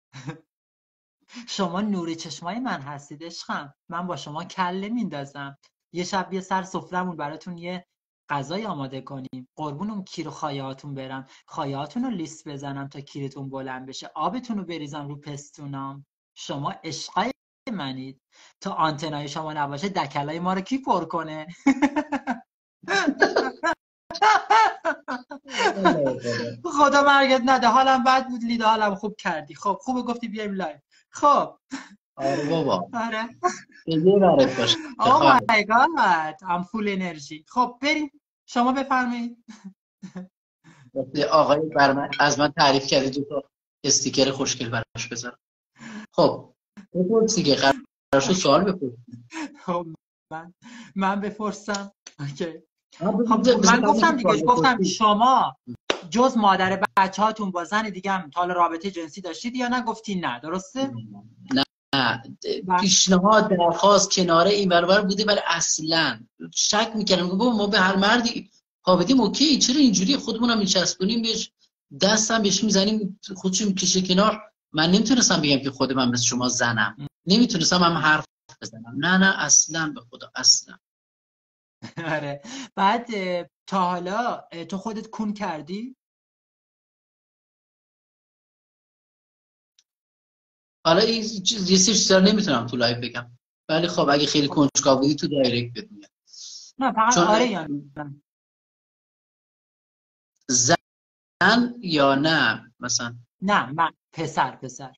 Speaker 1: شما نور چشمای من هستید عشقم. من با شما کل نمیندازم. یه شب یه سر سفرمون براتون یه غذای آماده کنیم. قربون اون کیر و خایه‌هاتون برم. خایه‌هاتون رو لیست بزنم تا کیرتون بلند بشه. آبتون رو بریزم رو پستونام. شما عشقای منید. تا آنتنای شما نباشه دکلای ما رو کی پر کنه؟ خدا مرگت نده. حالم بد بود لیدا، حالم خوب کردی. خب خوبه گفتی بیایم لایو. خب
Speaker 2: آره بابا.
Speaker 1: آره.
Speaker 2: بگی برات باشه.
Speaker 1: Oh my god I'm full energy. خب بریم، شما بفرمایید.
Speaker 2: آقای برمن از من تعریف کرده، 2 تا استیکر خوشگل براش بذارم. خب بپرس دیگه، قرار شد سوال بپرس.
Speaker 1: خب من بپرسم. اوکی.
Speaker 2: خب
Speaker 1: من گفتم دیگه، گفتم شما جز مادر بچه‌هاتون با زن دیگه هم تا حالا رابطه جنسی داشتید یا نه؟ گفتی نه، درسته؟
Speaker 2: نه پیشنهاد درخواست کناره این برابر بوده، ولی اصلا شک میکردم بابا ما به هر مردی خوابیدیم اوکی، چرا اینجوری خودمونم میچسبونیم بهش، دستم بهش میزنیم خودشو میکشه کنار. من نمیتونستم بگم که خود من مثل شما زنم، نمیتونستم هم حرف بزنم. نه اصلا، به خدا اصلا.
Speaker 1: آره. بعد تا حالا تو خودت کون کردی؟
Speaker 2: حالا این یه سری چیزا نمیتونم تو لایو بگم، ولی خب اگه خیلی کنجکاو بودی تو دایرکت بهت میگم.
Speaker 1: نه فقط آره یا نه؟
Speaker 2: زن یا نه مثلا؟
Speaker 1: نه من پسر.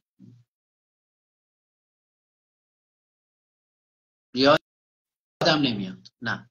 Speaker 2: یادم نمیاد. نه.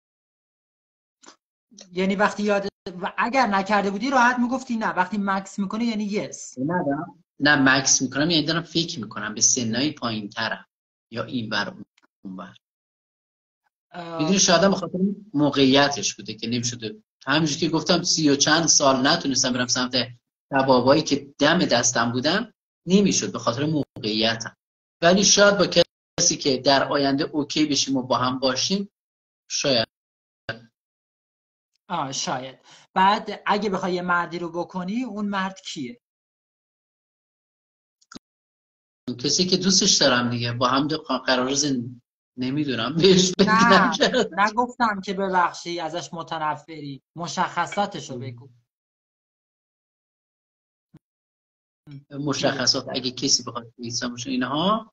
Speaker 1: یعنی وقتی یاد اگر نکرده بودی راحت میگفتی نه، وقتی مکس میکنه یعنی یس.
Speaker 2: نه مکس میکنم یعنی دارم فکر میکنم به سنای پایین ترم یا این بر اون بر. میدونی شاید هم بخاطر موقعیتش بوده که نمیشده. همینجوری که گفتم 30 و چند سال نتونستم برم سمت کبابایی که دم دستم بودن، نمیشد به خاطر موقعیتم. ولی شاید با کسی که در آینده اوکی بشیم و با هم باشیم شاید.
Speaker 1: شاید. بعد اگه بخوای یه مردی رو بکنی اون مرد کیه؟
Speaker 2: کسی که دوستش دارم دیگه، با هم قرار نمیدونم بهش
Speaker 1: نه نگفتم که ببخشی ازش متنفری، مشخصاتشو بگو.
Speaker 2: مشخصات اگه کسی بخواد ایسا باشه اینها،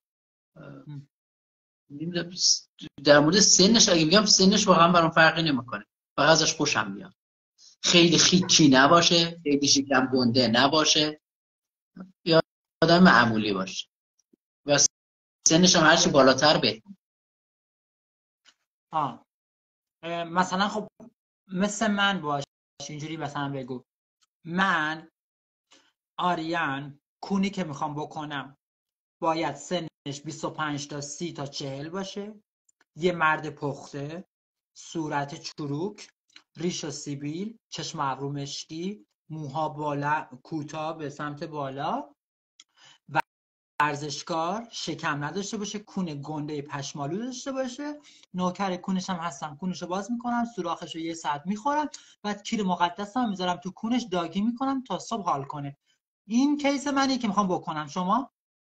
Speaker 2: در مورد سنش اگه بگم سنش واقعا برام فرقی نمیکنه، فقط ازش خوشم میاد. خیلی خیکی نباشه، خیلی شکم گنده نباشه، یا آدم معمولی باشه و سنش هم هرچی بالاتر بهتر.
Speaker 1: مثلا خب مثل من باش، اینجوری مثلا بگو من آریان کونی که میخوام بکنم باید سنش 25 تا 30 تا 40 باشه، یه مرد پخته، صورت چروک، ریش و سیبیل، چشم ابرو مشکی، موها بالا کوتاه به سمت بالا، ورزشکار، شکم نداشته باشه، کون گنده پشمالو داشته باشه، نوکر کونش هم هستم، کونشو باز میکنم، سوراخشو یه ساعت میخورم، بعد کیر مقدسم میذارم تو کونش داگی میکنم تا صبح حال کنه. این کیس منی که میخوام بکنم. شما؟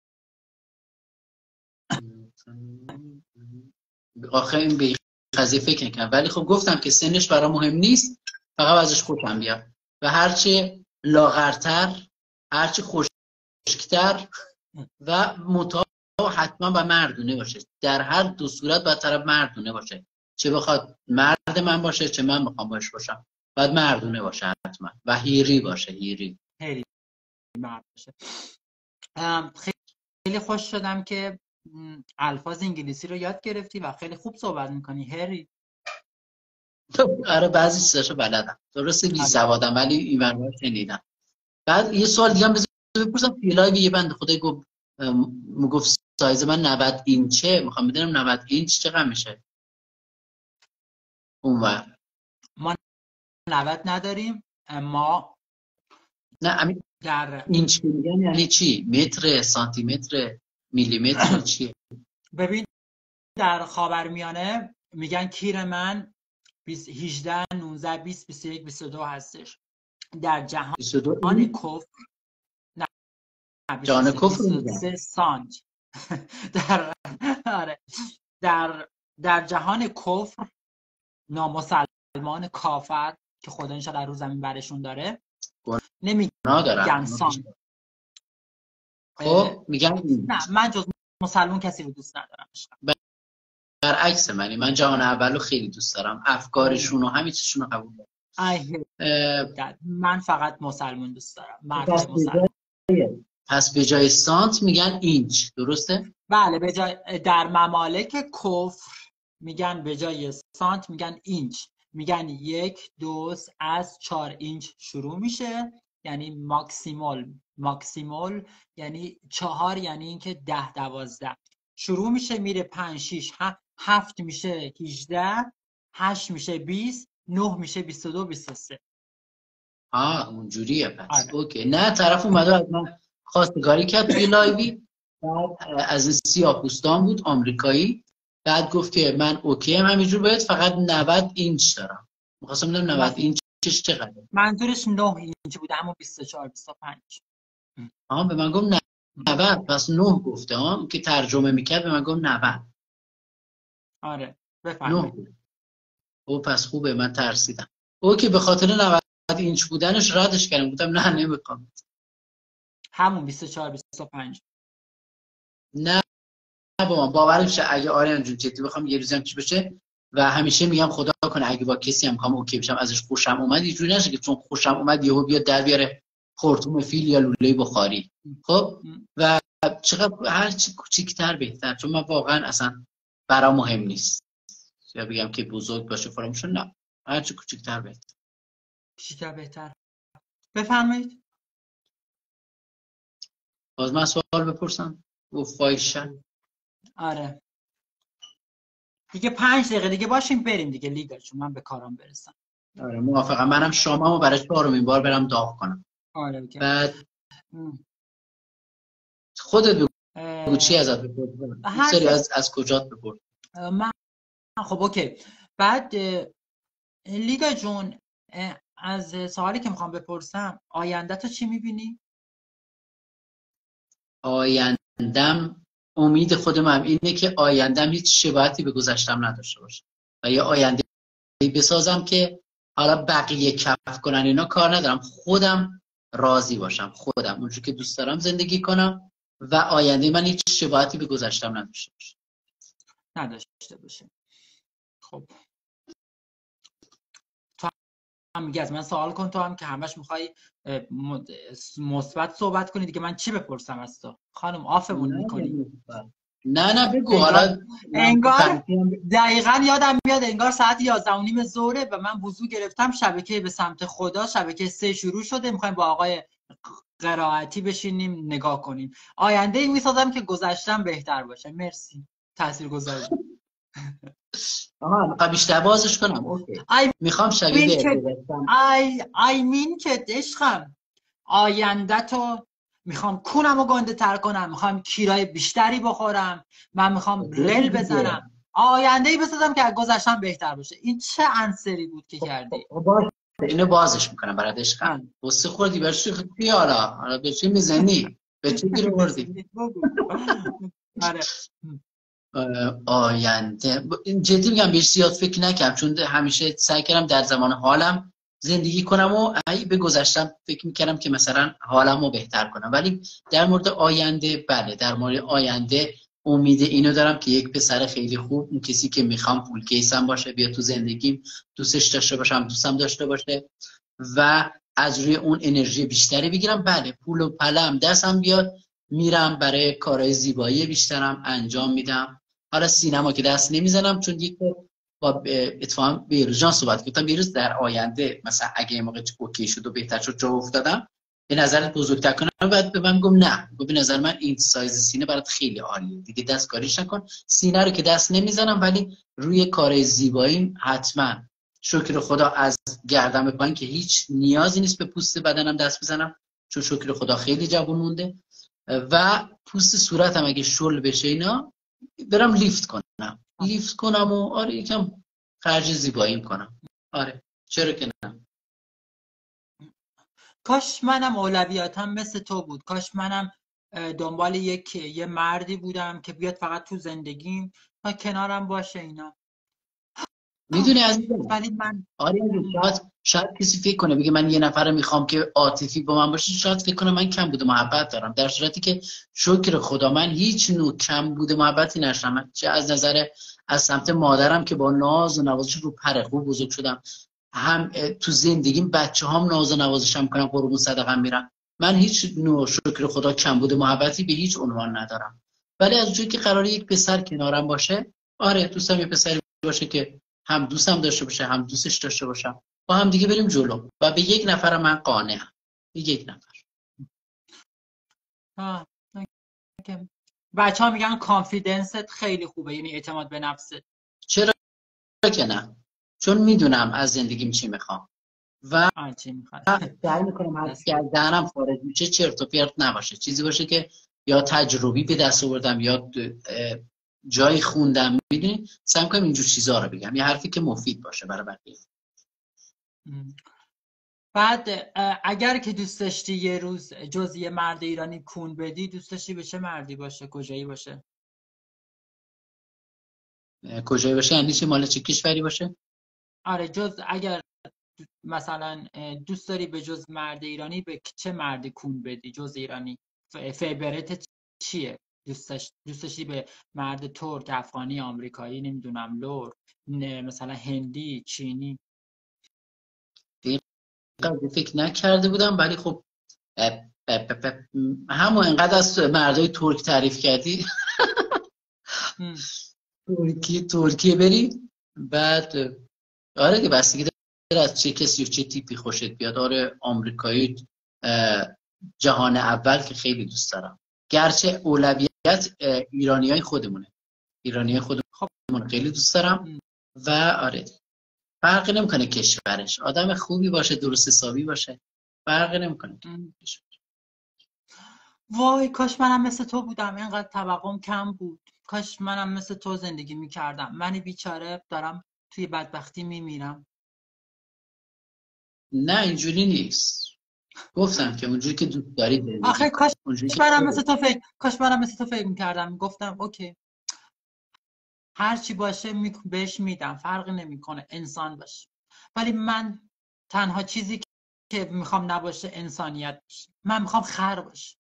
Speaker 2: آخه این به قضیه فکر نکنم، ولی خب گفتم که سنش برام مهم نیست، فقط ازش خوشم بیاد و هرچی لاغرتر، هرچی خشکتر و مطابق حتما با مردونه باشه. در هر دو صورت باید طرف مردونه باشه، چه بخواد مرد من باشه چه من بخوام باش باشم، باید مردونه باشه حتما و هیری باشه. هیری
Speaker 1: مرد باشه. خیلی خوش شدم که الفاظ انگلیسی رو یاد گرفتی و خیلی خوب صحبت میکنی هری.
Speaker 2: آره بعضی چیزاشو بلدم، درسته بی سوادم ولی این ورها شنیدم. بعد یه سوال دیگه هم بپرسم، توی لایو یه بنده خدای گفت سایز من 90 اینچه، میخوام بدونم 90 اینچ چقدر میشه اونور؟
Speaker 1: ما 90 نداریم، ما
Speaker 2: نه
Speaker 1: در
Speaker 2: اینچ میگن یعنی چی؟ متر، سانتی متر، میلی متر چیه؟
Speaker 1: ببین در خاورمیانه میگن کیر من 18 19 20 21 22 هستش. در جهان کفر نه
Speaker 2: جهان کفر
Speaker 1: 23 سانت در آره در جهان کفر نامسلمان کافر که خدا انشاءالله رو زمین برشون داره نمیگن سانت.
Speaker 2: خب میگن
Speaker 1: نه من جز مسلمان کسی رو دوست ندارم.
Speaker 2: برعکس من جهان اولو خیلی دوست دارم، افکارشون و همه چیزشون رو قبول دارم.
Speaker 1: من فقط مسلمان دوست دارم، مرد مسلمان.
Speaker 2: پس به جای سانت میگن اینچ، درسته؟
Speaker 1: بله به جای در ممالک کفر میگن به جای سانت میگن اینچ، میگن 1 2 از 4 اینچ شروع میشه، یعنی ماکسیمال یعنی 4، یعنی اینکه 10 12 شروع میشه میره 5 6 7 میشه 18 8 میشه 20 9 میشه 22 23.
Speaker 2: اونجوریه پس. اوکی. نه طرف اومده از من خواستگاری کرد توی لایوی، بعد از این سیاه‌پوستان بود آمریکایی، بعد گفت که من اوکی هم همینجور باید فقط 90 اینچ دارم. می‌خواستم بدونم 90 اینچش چقدره؟
Speaker 1: منظورش 9 اینچ بود، اما 24 25.
Speaker 2: به من گفت 90، پس 9 گفته که ترجمه میکرد به من گفت 90.
Speaker 1: آره بفرمایید.
Speaker 2: پس خوبه، من ترسیدم. اوکی به خاطر 90 اینچ بودنش ردش کردم، گفتم نه نمیخوام.
Speaker 1: همون 24 25.
Speaker 2: نه بابا باورم شه اگه آریان جون جدی بخوام یه روزی هم چی بشه، و همیشه میگم خدا کنه اگه با کسی هم بخوام اوکی بشم ازش خوشم اومد، اینجوری نشه که چون خوشم اومد یهو بیاد در بیاره خرطوم فیل یا لوله بخاری. خب و چقدر هر چی کوچیک‌تر بهتر، چون من واقعا اصلا برام مهم نیست یا بگم که بزرگ باشه فراموشون، نه هر چی کوچیک‌تر بهتر.
Speaker 1: کوچیک‌تر بهتر. بفرمایید.
Speaker 2: باز من سوال بپرسم؟ فایشن.
Speaker 1: آره دیگه 5 دقیقه دیگه باشیم بریم دیگه لیگا، چون من به کارم برسم.
Speaker 2: آره موافقم. منم شاممو برای 4مین بار برم داغ کنم.
Speaker 1: آره اوکی.
Speaker 2: بعد خودت بگو چی ازت بپرسم؟ سری از کجات بپرس؟
Speaker 1: من خب اوکی. بعد لیگا جون از سوالی که میخوام بپرسم، آینده تو چی میبینی؟
Speaker 2: آیندم امید خودم هم اینه که آیندم هیچ شباهتی به گذشتم نداشته باشه و یه آینده بسازم که حالا بقیه کف کنن اینا کار ندارم، خودم راضی باشم، خودم اونجوری که دوست دارم زندگی کنم و آینده من هیچ شباهتی به گذشتم
Speaker 1: نداشته باشه. خب تو هم میگی از من سوال کن، تو هم که همش میخوای مثبت صحبت کنی دیگه، من چی بپرسم از تو خانم؟ آفمون میکنی.
Speaker 2: نه بگو. حالا
Speaker 1: انگار دقیقاً یادم میاد انگار ساعت 11:30 ظهره و من وضو گرفتم، شبکه به سمت خدا شبکه 3 شروع شده، میخوایم با آقای قرائتی بشینیم نگاه کنیم. آینده ای میسازم که گذشتم بهتر باشه. مرسی، تاثیرگذار بود.
Speaker 2: میخوام بیشتر بازش کنم. اوکی. میخوام شبیه
Speaker 1: I mean که عشقم آینده تو میخوام کونمو گنده تر کنم، میخوام کیرای بیشتری بخورم، من میخوام رل بزنم، آینده ای بسازم که از گذشتم بهتر باشه. این چه انسری بود که کردی؟
Speaker 2: اینو بازش میکنم برات عشقم. واسه خوردی برش خودی حالا به چی میزنی؟ به چی گیر آوردی؟
Speaker 1: آره
Speaker 2: آینده جدی میگم بهش زیاد فکر نکنم، چون همیشه سعی کردم در زمان حالم زندگی کنم و به گذشتم فکر میکردم که مثلا حالمو بهتر کنم، ولی در مورد آینده بله، در مورد آینده امید اینو دارم که یک پسر خیلی خوب، اون کسی که میخوام پول کیسم باشه، بیا تو زندگیم، دوستش داشته باشم، دوستم داشته باشه و از روی اون انرژی بیشتری بگیرم. بله پول و پلم دستم بیاد میرم برای کارهای زیبایی بیشترم انجام میدم. حالا سینما که دست نمیزنم، چون یک با اتفاقا بیروز جان صحبت کردم. بیروز در آینده مثلا اگه یه موقع اوکی شد و بهتر شد جا افتادم به نظرت بزرگتر کنم، بعد به من گفت نه، به نظر من این سایز سینه برات خیلی عالیه دیگه، دستکاریش نکن. سینه رو که دست نمیزنم، ولی روی کارهای زیبایی حتما. شکر خدا از گردن به پایین که هیچ نیازی نیست به پوست بدنم دست بزنم، چون شکر خدا خیلی جوان مونده. و پوست صورتم اگه شل بشه اینا برم لیفت کنم و آره یکم خرج زیبایی کنم. آره چرا که نه.
Speaker 1: کاش منم اولویاتم مثل تو بود. کاش منم دنبال یه مردی بودم که بیاد فقط تو زندگیم و کنارم باشه اینا.
Speaker 2: میدونی عزیزم،
Speaker 1: ولی من
Speaker 2: آره شاید کسی فکر کنه بگه من یه نفر رو میخوام که عاطفی با من باشه، شاید فکر کنه من کم بوده محبت دارم، در صورتی که شکر خدا من هیچ نوع کم بوده محبتی نشدم. چه از نظر از سمت مادرم که با ناز و نوازش رو پر خوب بزرگ شدم، هم تو زندگیم بچه هم ناز و نوازشم میکنم، قربون صدقم میرم. من هیچ نوع شکر خدا کم بوده محبتی به هیچ عنوان ندارم. ولی از اونجایی که قراره یک پسر کنارم باشه، آره دوستم یه پسری باشه که هم دوستم داشته باشه هم دوستش داشته باشم، با هم دیگه بریم جلو. و به یک نفر من قانعم، به یک نفر.
Speaker 1: بچه ها میگن کانفیدنست خیلی خوبه، یعنی اعتماد به نفست.
Speaker 2: چرا که نه، چون میدونم از زندگیم چی میخوام و سعی میکنم هر چی از دهنم خارج میشه چرت و پرت نباشه، چیزی باشه که یا تجربی به دست آوردم یا جایی خوندم. میدونی سعی میکنم اینجور چیزا رو بگم، یه حرفی که مفید باشه برای بقیه.
Speaker 1: بعد اگر که دوست داشتی یه روز جز یه مرد ایرانی کون بدی، دوست داشتی به چه مردی باشه؟ کجایی باشه؟
Speaker 2: کجایی باشه یعنی چه؟ مال چه کشوری باشه؟
Speaker 1: آره اگر مثلا دوست داری به جز مرد ایرانی به چه مردی کون بدی جز ایرانی؟ فیورت چیه؟ دوست داشتی به مرد ترک، افغانی، آمریکایی، نمیدونم لور، مثلا هندی، چینی؟
Speaker 2: فکر نکرده بودم، ولی خب همون انقدر از مردای ترک تعریف کردی ترکیه بری. بعد آره که بستگی داره از چه کسی و چه تیپی خوشت بیاد. آره آمریکایی جهان اول که خیلی دوست دارم، گرچه اولویت ایرانیای خودمونه، خیلی دوست دارم. و آره فرقی نمیکنه کشورش، آدم خوبی باشه، درست حسابی باشه، فرقی نمیکنه.
Speaker 1: وای کاش منم مثل تو بودم، اینقدر توقعم کم بود. کاش منم مثل تو زندگی میکردم. من بیچاره دارم توی بدبختی میمیرم.
Speaker 2: نه اینجوری نیست، گفتم که اونجوری که دوست داری زندگی.
Speaker 1: آخه کاش منم مثل تو فکر میکردم. گفتم اوکی هر چی باشه بهش میدم، فرقی نمیکنه انسان باشه. ولی من تنها چیزی که میخوام نباشه انسانیت باشه. من میخوام خر باشه.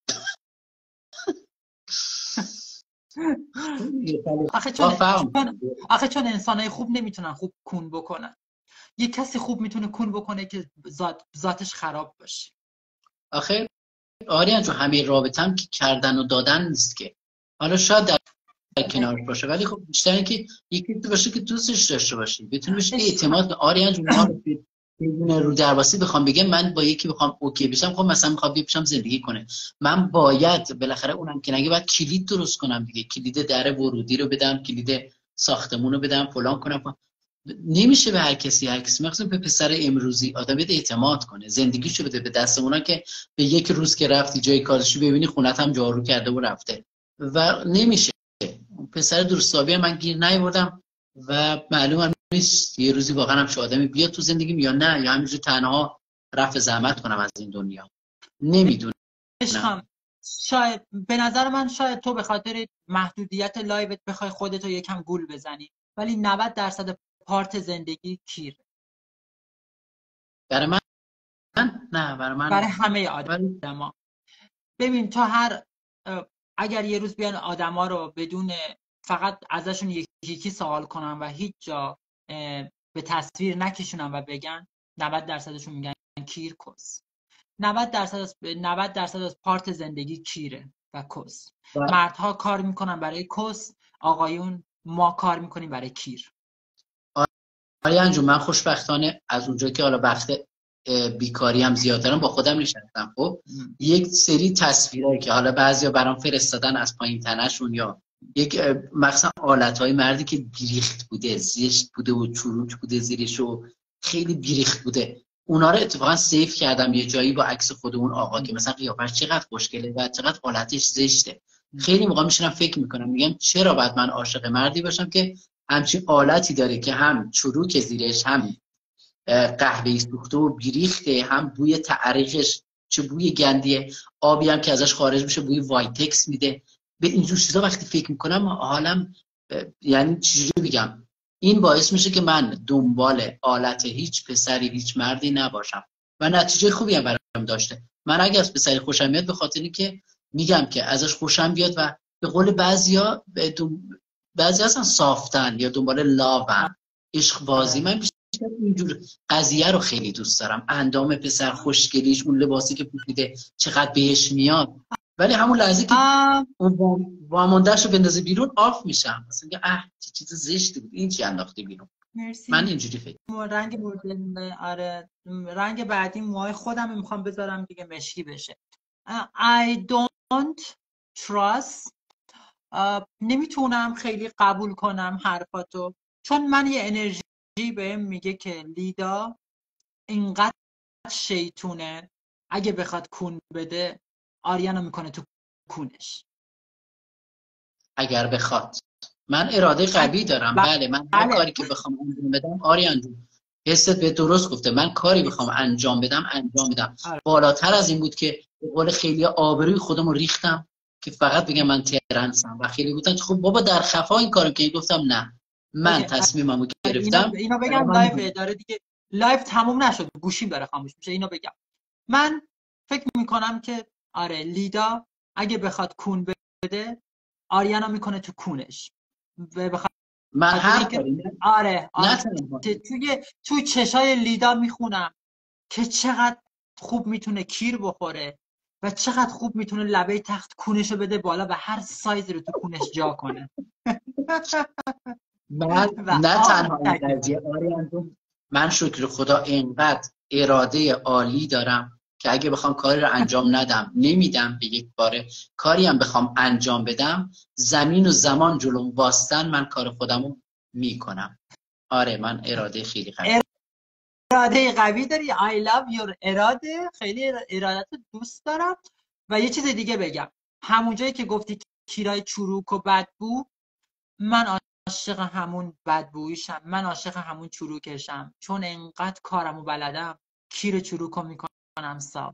Speaker 1: آخه چون انسانای خوب نمیتونن خوب کون بکنن. یه کسی خوب میتونه کون بکنه که ذاتش خراب باشه.
Speaker 2: آخه آریان جو همه رابطه‌ام که کردن و دادن نیست که. حالا شاید در کنارش باشه، ولی خب بیشتر اینکه یکی باشه که دوستش داشته باشی، بتونی بهش اعتماد. آریان جو بدون رو درواسی بخوام بگم من با یکی بخوام اوکی بشم، خب مثلا میخوام بیام زندگی کنه، من باید بالاخره اونم که نگه باید کلید درست کنم دیگه، کلید در ورودی رو بدم، کلید ساختمون رو بدم، فلان کنم. نمیشه به هر کسی مثلا به پسر امروزی آدم بده اعتماد کنه، زندگیشو بده به دست اونا که به یک روز که رفتی جای کارشو ببینی خونت هم جارو کرده و رفته. و نمیشه. پسر درستابی من گیر نیاوردم و معلومه نیست یه روزی واقعا هم چه آدمی بیاد تو زندگیم یا نه، یا همینجوری تنها رفع زحمت کنم از این دنیا. نمیدونم.
Speaker 1: شاید به نظر من شاید تو به خاطر محدودیت لایوت بخوای خودتو یکم گول بزنی، ولی 90% پارت زندگی کیره.
Speaker 2: برای من نه،
Speaker 1: برای همه آدما. ببین تو اگر یه روز بیان آدما رو بدون فقط ازشون یکی سوال کنن و هیچ جا به تصویر نکشونن و بگن، 90%شون میگن کیر کس. 90% از پارت زندگی کیره. و کس.
Speaker 2: و
Speaker 1: مردها کار میکنن برای کس، آقایون ما کار میکنیم برای کیر.
Speaker 2: آریان جون، من خوشبختانه از اونجا که حالا وقت بیکاری هم زیاد دارم با خودم نشستم. خب یک سری تصویرایی که حالا بعضیا برام فرستادن از پایین تنشون، یا یک مثلا آلت‌های مردی که بیریخت بوده، زشت بوده و چروک بوده زیرش و خیلی بیریخت بوده، اونا رو اتفاقا سیو کردم یه جایی با عکس خود اون آقا که مثلا قیافش چقدر خوشگله و چقدر حالتش زشته. خیلی موقع میشینم فکر میکنم، میگم چرا باید من عاشق مردی باشم که همچین آلتی داره که هم چروک زیرش، هم قهوه‌ای سوخته و بیریخته، هم بوی تعریقش چه بوی گندیه، آبی هم که ازش خارج میشه بوی وایتکس میده. به اینجور چیزا وقتی فکر میکنم حالم یعنی چجوری بگم، این باعث میشه که من دنبال آلت هیچ پسری هیچ مردی نباشم و نتیجه خوبی هم برام داشته. من اگه از پسری خوشم میاد به خاطر اینکه میگم که ازش خوشم بیاد و به قول بعضیا اصلا صافتن یا دنبال لاون، عشق بازی. من اینجور قضیه رو خیلی دوست دارم. اندام پسر، خوشگلیش، اون لباسی که پوشیده چقدر بهش میاد، ولی همون لحظه که اون واماندهش رو بندازه بیرون آف میشم، مثلا میگه چه چیز زشتی بود این چی انداخته بیرون.
Speaker 1: مرسی.
Speaker 2: من اینجوری فکر
Speaker 1: رنگ آره رنگ بعدی موهای خودم میخوام بذارم دیگه مشکی بشه. I don't trust. نمیتونم خیلی قبول کنم حرفاتو، چون من یه انرژی بهم میگه که لیدا اینقدر شیطونه اگه بخواد کون بده آریانو میکنه تو کونش.
Speaker 2: اگر بخواد. من اراده قوی دارم. بله من هر کاری که بخوام انجام بدم آریان جون، حست به درست گفته، من کاری بخوام انجام بدم انجام میدم. بالاتر از این بود که به قول خیلی آبروی خودم رو ریختم که فقط بگم من ترنسم و خیلی گفتن خب بابا در خفا این کارو که گفتم نه، من تصمیممو گرفتم.
Speaker 1: اینو بگم لایو داره دیگه، لایو تموم نشد گوشیم داره خاموش میشه. اینو بگم من فکر میکنم که آره لیدا اگه بخواد کون بده آریانا میکنه تو کونش.
Speaker 2: من هر کاری
Speaker 1: آره توی چشای لیدا میخونم که چقدر خوب میتونه کیر بخوره و چقدر خوب میتونه لبه تخت کونشو بده بالا و هر سایزی رو تو کونش جا کنه.
Speaker 2: من نه تنها این قضیه آریان جون، من شکر خدا اینقدر اراده عالی دارم که اگه بخوام کاری رو انجام ندم نمیدم به یک باره، کاری هم بخوام انجام بدم زمین و زمان جلوم باستن من کار خودمو میکنم. آره من اراده خیلی قوی.
Speaker 1: اراده قوی داری. I love your اراده، خیلی ارادت دوست دارم. و یه چیز دیگه بگم، همون جایی که گفتی کیرای چروک و بدبو، من عاشق همون بدبویشم، من عاشق همون چروکشم، چون انقدر کارمو بلدم کیر چروکو میکنم صاف.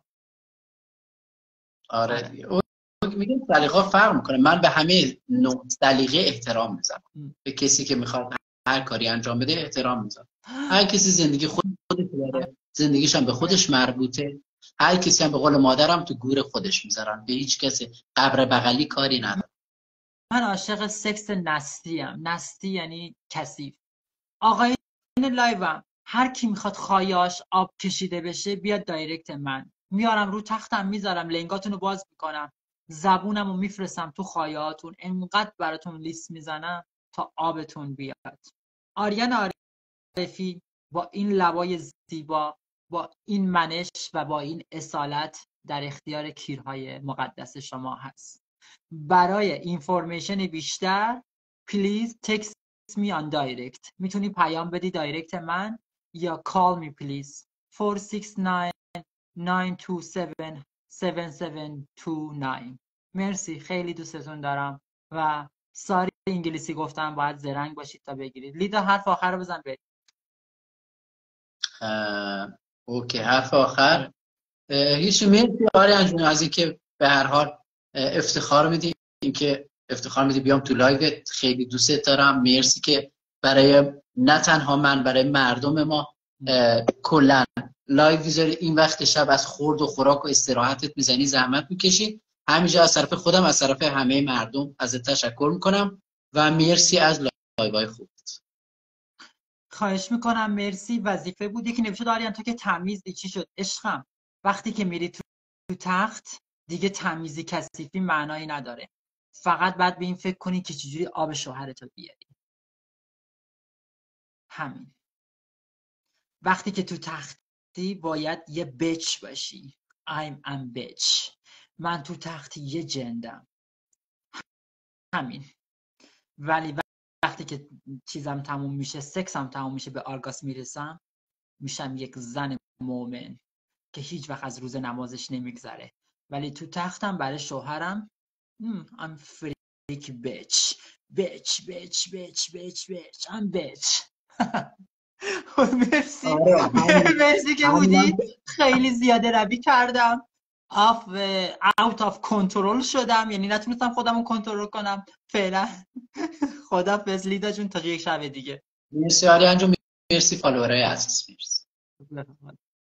Speaker 2: آره میگم سلیقه فرق میکنه. من به همه نوع سلیقه احترام میذارم. به کسی که میخواد هر کاری انجام بده احترام میذارم. هر کسی زندگی خودش داره، زندگیش هم به خودش مربوطه. هر کسی هم به قول مادرم تو گور خودش میذارن، به هیچ کسی قبر بغلی کاری ندارم.
Speaker 1: من عاشق سکس نستی ام. نستی یعنی کثیف. آقایون لایوم، هر کی میخواد خایاش آب کشیده بشه بیاد دایرکت من، میارم رو تختم میذارم لنگاتونو باز میکنم، زبونمو میفرستم تو خایاتون، انقدر براتون لیست میزنم تا آبتون بیاد. آریان عارفی با این لبای زیبا، با این منش و با این اصالت در اختیار کیرهای مقدس شما هست. برای اینفورمیشن بیشتر پلیز تکست می آن دایرکت. میتونی پیام بدی دایرکت من یا call me please 469-927-7729. مرسی، خیلی دوستتون دارم و ساری انگلیسی گفتم باید زرنگ باشید تا بگیرید. لیدا حرف آخر رو بزن برید.
Speaker 2: اوکی حرف آخر هیچ. مرسی آریان جون از اینکه به هر حال افتخار میدی، اینکه افتخار میدی بیام تو لایو. خیلی دوست دارم. مرسی که برای نه تنها من، برای مردم ما کلا لایو میذاری، این وقت شب از خورد و خوراک و استراحتت میزنی، زحمت میکشی. همینجا از طرف خودم، از طرف همه مردم ازت تشکر میکنم و مرسی از لایوهای خوبت.
Speaker 1: خواهش میکنم. مرسی، وظیفه بود. یکی نوشته آریان تو که تمیزی چی شد عشقم؟ وقتی که میری تو تخت دیگه تمیزی کثیفی معنایی نداره. فقط باید به این فکر کنی که چجوری آب شوهرتو بیاری. همین. وقتی که تو تختی باید یه بچ باشی. I'm bitch. من تو تختی یه جندم. همین. ولی وقتی که چیزم تموم میشه، سکسم تموم میشه، به آرگاسم میرسم، میشم یک زن مومن که هیچ وقت از روز نمازش نمیگذره. ولی تو تختم برای شوهرم I'm freak bitch. bitch bitch bitch bitch bitch I'm bitch. مرسی. مرسی که بودی. خیلی زیاده روی کردم. out of control شدم، یعنی نتونستم خودمو کنترل کنم فعلا. خدافظ لیدا جون، تا یک شب دیگه.
Speaker 2: مرسی آریان جون، مرسی فالوورای عزیز، مرسی.